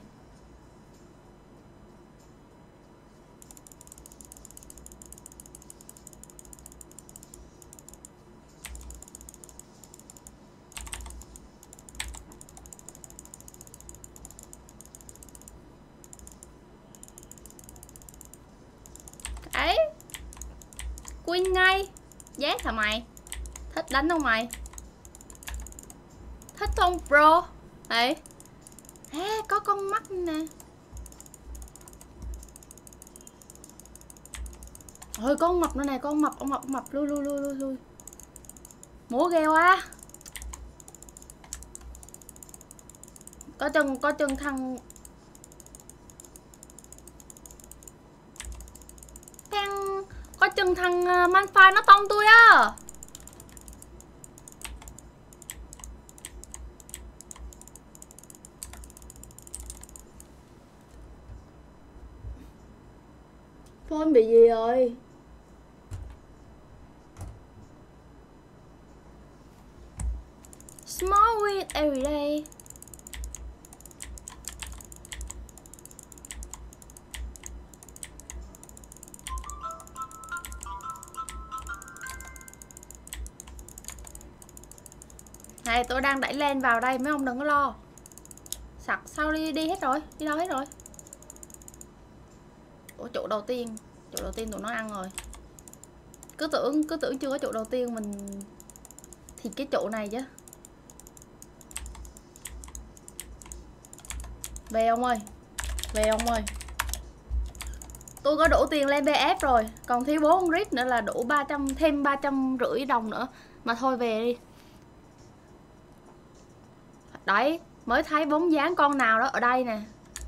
Ấy, win ngay. Yes hả mày? Thích đánh không mày? Thích không bro? Đấy. À, có con mắt nè. Ôi con mập nữa nè, con mập, ông mập, ông mập, lui lui lui lui lui. Múa ghê quá. Có chừng, có chừng thằng thằng có chừng thằng Manfire nó tông tôi á. Con bị gì rồi? Small win every day. Này tôi đang đẩy lên vào đây mấy ông đừng có lo. Sặc sao đi đi hết rồi, đi đâu hết rồi? Ủa chỗ đầu tiên, chỗ đầu tiên tụi nó ăn rồi. Cứ tưởng cứ tưởng chưa có chỗ đầu tiên mình thì cái chỗ này chứ. Về ông ơi, về ông ơi. Tôi có đủ tiền lên bê ép rồi, còn thiếu bốn rít nữa là đủ ba trăm, thêm ba trăm rưỡi đồng nữa. Mà thôi về đi. Đấy, mới thấy bóng dáng con nào đó ở đây nè.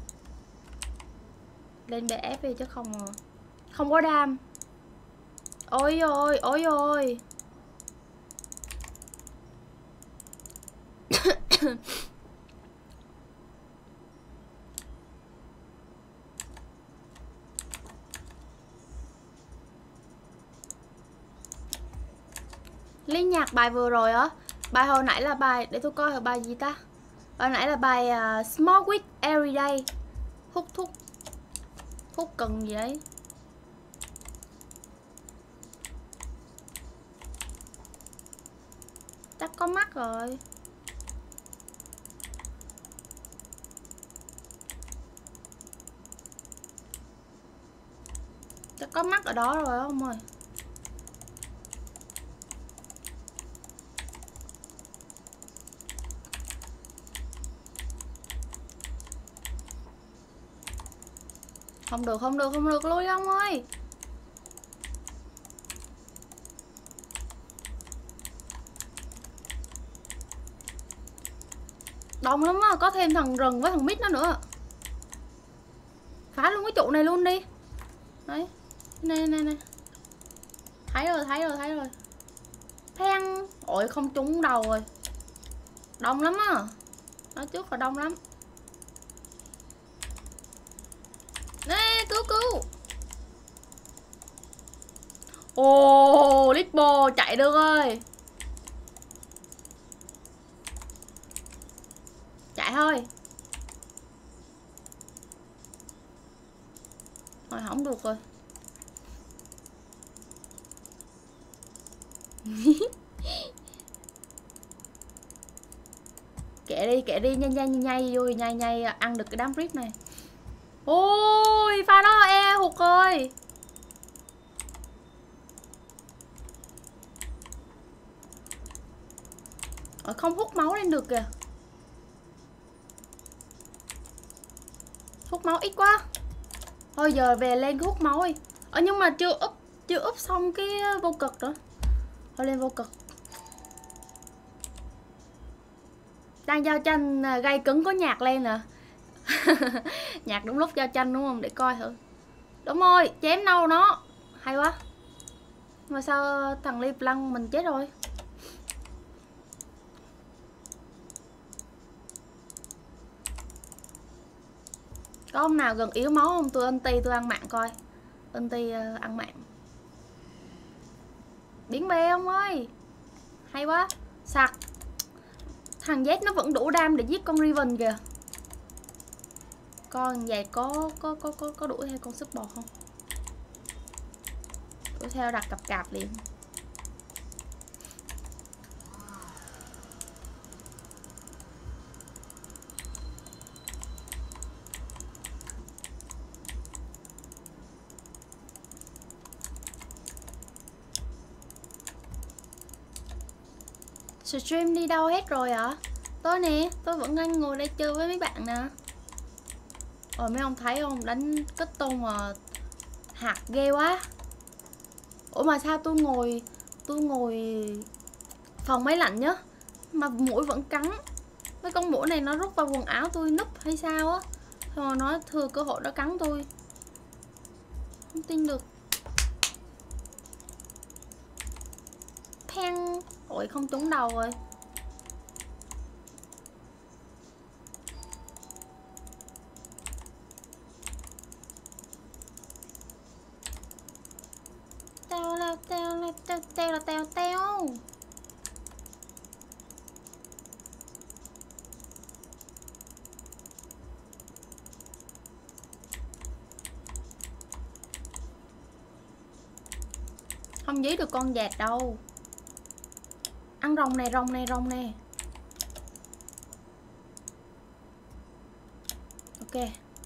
Lên bê ép đi chứ không không có đam. Ôi ôi, ôi ôi. Liên nhạc bài vừa rồi á. Bài hồi nãy là bài, để tôi coi là bài gì ta. Hồi nãy là bài uh, Smoke with Everyday. Hút thuốc. Hút cần gì đấy. Chắc có mắt rồi. Chắc có mắt ở đó rồi ông ơi. Không được, không được, không được, lui ông ơi. Đông lắm á, có thêm thằng rừng với thằng mít nó nữa. Phá luôn cái trụ này luôn đi. Đấy. Nè nè nè. Thấy rồi, thấy rồi, thấy rồi. Phang. Ôi không trúng đầu rồi. Đông lắm á. Nói trước là đông lắm. Nè, cứu cứu. Ồ, Litbo chạy được ơi. Chạy thôi. Thôi không được rồi. Kệ đi, kệ đi, nhanh nhanh nhanh vui nhanh nhanh ăn được cái đám rip này. Ôi, pha đó e hụt rồi. Ờ, không hút máu lên được kìa. Hút máu ít quá. Thôi giờ về lên hút máu đi. Ờ nhưng mà chưa úp chưa úp xong cái vô cực nữa. Thôi lên vô cực. Đang giao tranh gây cứng có nhạc lên nè. Nhạc đúng lúc giao tranh đúng không? Để coi thử. Đúng rồi, chém nâu nó. Hay quá. Mà sao thằng Lee Blanc mình chết rồi? Có ông nào gần yếu máu không? Tôi ân ti tôi ăn mạng coi. Ân ti uh, ăn mạng. Biến bê ông ơi. Hay quá. Sặc. Thằng Z nó vẫn đủ đam để giết con Riven kìa. Con vậy có có có có có đuổi theo con súp bò không? Đuổi theo đặt cặp cạp liền. Stream đi đâu hết rồi ạ? Tôi nè, tôi vẫn đang ngồi đây chơi với mấy bạn nè. Ôi mấy ông thấy không? Đánh kết tôn mà hạt ghê quá. Ủa mà sao tôi ngồi Tôi ngồi phòng máy lạnh nhá, mà mũi vẫn cắn. Mấy con mũi này nó rút vào quần áo tôi núp hay sao á. Rồi nó thừa cơ hội nó cắn tôi. Không tin được. Phang. Ôi không trúng đầu rồi. teo teo là teo teo là teo teo. Không dí được con dẹt đâu. Ăn rồng này, rồng này, rồng này. Ok.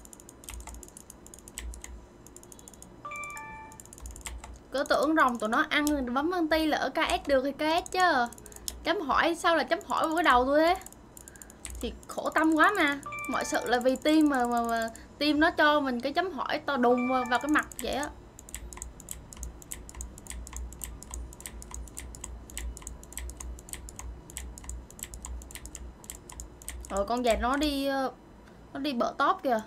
Cứ tưởng rồng tụi nó ăn bấm anti là ở ca ét được thì ca ét chứ. Chấm hỏi sao là chấm hỏi vào cái đầu tôi thế. Thì khổ tâm quá mà. Mọi sự là vì team mà, mà, mà team nó cho mình cái chấm hỏi to đùng vào, vào cái mặt vậy á. Rồi con dẹt nó đi nó đi bợ top kìa.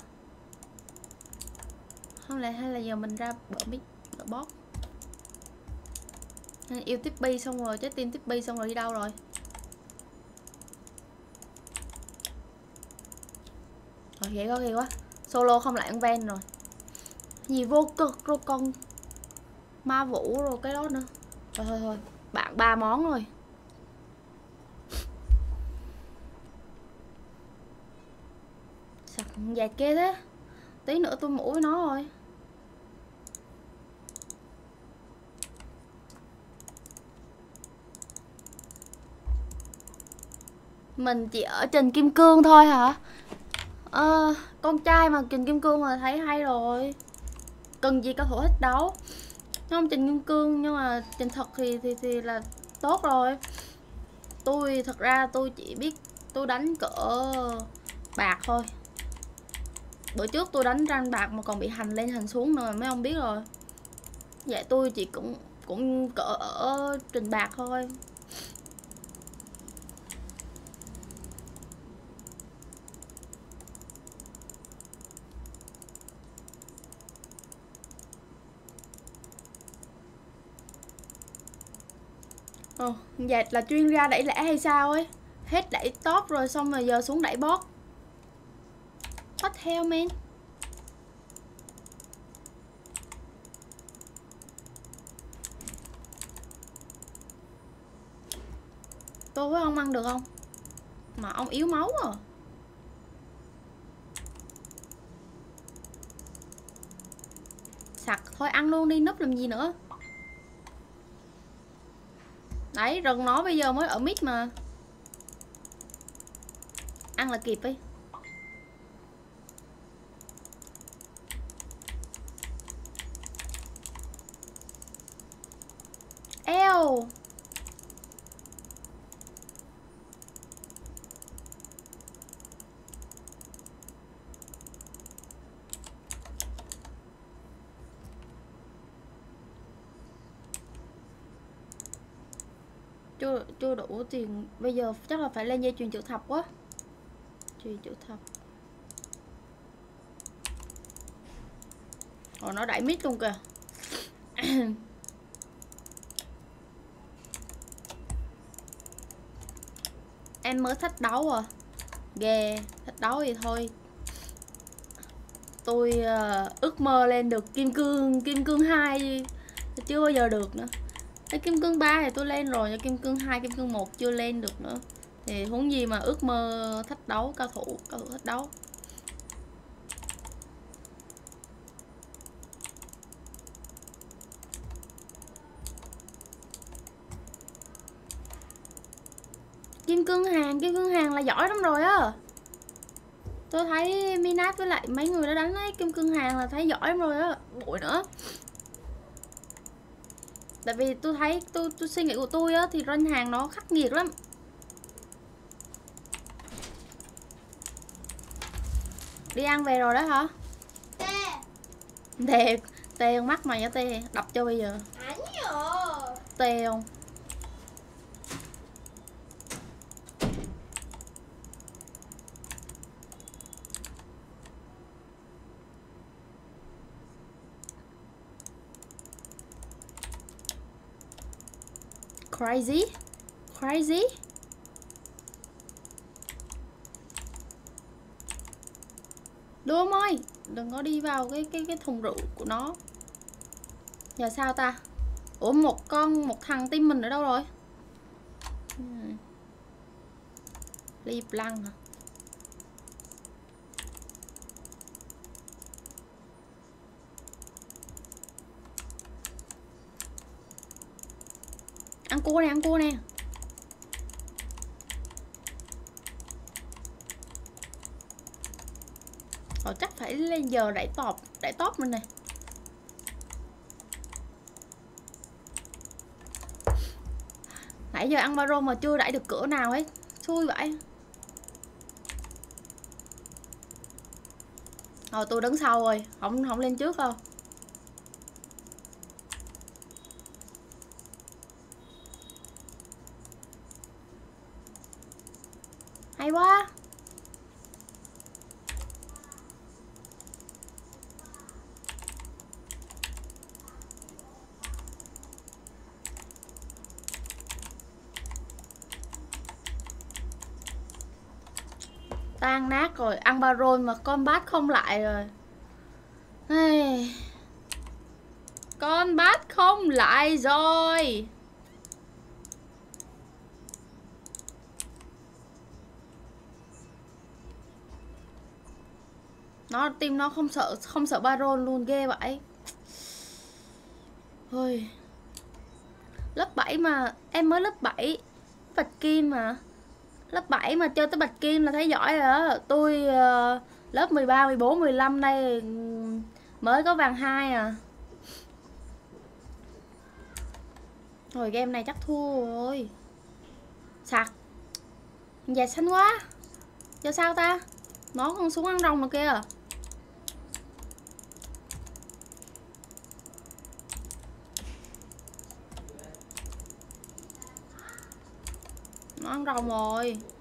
Không lẽ hay là giờ mình ra bợ mít bợ bot. Yêu tiếp bi xong rồi, trái tim tiếp bi xong rồi đi đâu rồi? Rồi vậy có kìa quá. Solo không lại con ven rồi. Gì vô cực rồi con ma vũ rồi cái đó nữa. Thôi thôi thôi, bạn ba món rồi. Sao dạt kia thế? Tí nữa tôi mũ với nó rồi. Mình chỉ ở Trình Kim Cương thôi hả? Ờ, con trai mà Trình Kim Cương là thấy hay rồi. Cần gì cao thủ thích đấu. Không Trình Kim Cương nhưng mà Trình thật thì thì thì là tốt rồi. Tôi thật ra tôi chỉ biết tôi đánh cỡ bạc thôi. Bữa trước tôi đánh ranh bạc mà còn bị hành lên hành xuống nữa mấy ông biết rồi. Vậy tôi chỉ cũng cũng cỡ ở trình bạc thôi. Ồ, vậy là chuyên ra đẩy lẻ hay sao ấy? Hết đẩy top rồi xong rồi giờ xuống đẩy bot. What hell man? Tôi với ông ăn được không? Mà ông yếu máu à. Sặc thôi ăn luôn đi, núp làm gì nữa. Đấy, rừng nó bây giờ mới ở mid mà. Ăn là kịp đi. Eo. Chưa, chưa đủ tiền. Bây giờ chắc là phải lên dây chuyền chữ thập quá. Chuyền chữ thập. Ồ, nó đẩy mít luôn kìa. Em mới thách đấu à. Ghê, thách đấu thì thôi. Tôi uh, ước mơ lên được kim cương, kim cương hai chưa bao giờ được nữa. Cái kim cương ba thì tôi lên rồi, nhưng kim cương hai, kim cương một chưa lên được nữa. Thì huống gì mà ước mơ thách đấu, cao thủ, cao thủ thách đấu. Kim cương hàng, kim cương hàng là giỏi lắm rồi á. Tôi thấy Minat với lại mấy người đã đánh ấy, kim cương hàng là thấy giỏi lắm rồi á. Bụi nữa. Tại vì tôi thấy, tôi, tôi suy nghĩ của tôi á, thì rank hàng nó khắc nghiệt lắm. Đi ăn về rồi đó hả? Tê. Tê, tê con mắt mày á tê, đập cho bây giờ. 아니요. Tê không? Crazy? Crazy? Đùa ơi, đừng có đi vào cái cái cái thùng rượu của nó. Giờ sao ta? Ủa một con, một thằng team mình ở đâu rồi? Liệp lăng hả? Ăn cua nè, ăn cua nè. Rồi chắc phải lên giờ đẩy top, đẩy top mình này. Nãy giờ ăn baron mà chưa đẩy được cửa nào ấy, xui vậy. Rồi tôi đứng sau rồi, không không lên trước đâu. Hay quá. Tan nát rồi, ăn baron mà combat không lại rồi. Hey. Combat không lại rồi. Nó team nó không sợ không sợ baron luôn, ghê vậy. Ôi. Lớp bảy mà em mới lớp bảy bạch kim mà. Lớp bảy mà chơi tới bạch kim là thấy giỏi rồi đó. Tôi uh, lớp mười ba, mười bốn, mười lăm đây mới có vàng hai à. Rồi game này chắc thua rồi. Sạc. Dạ xanh quá. Giờ sao ta? Nó con xuống ăn rồng mà kia. Nó ăn rồng rồi.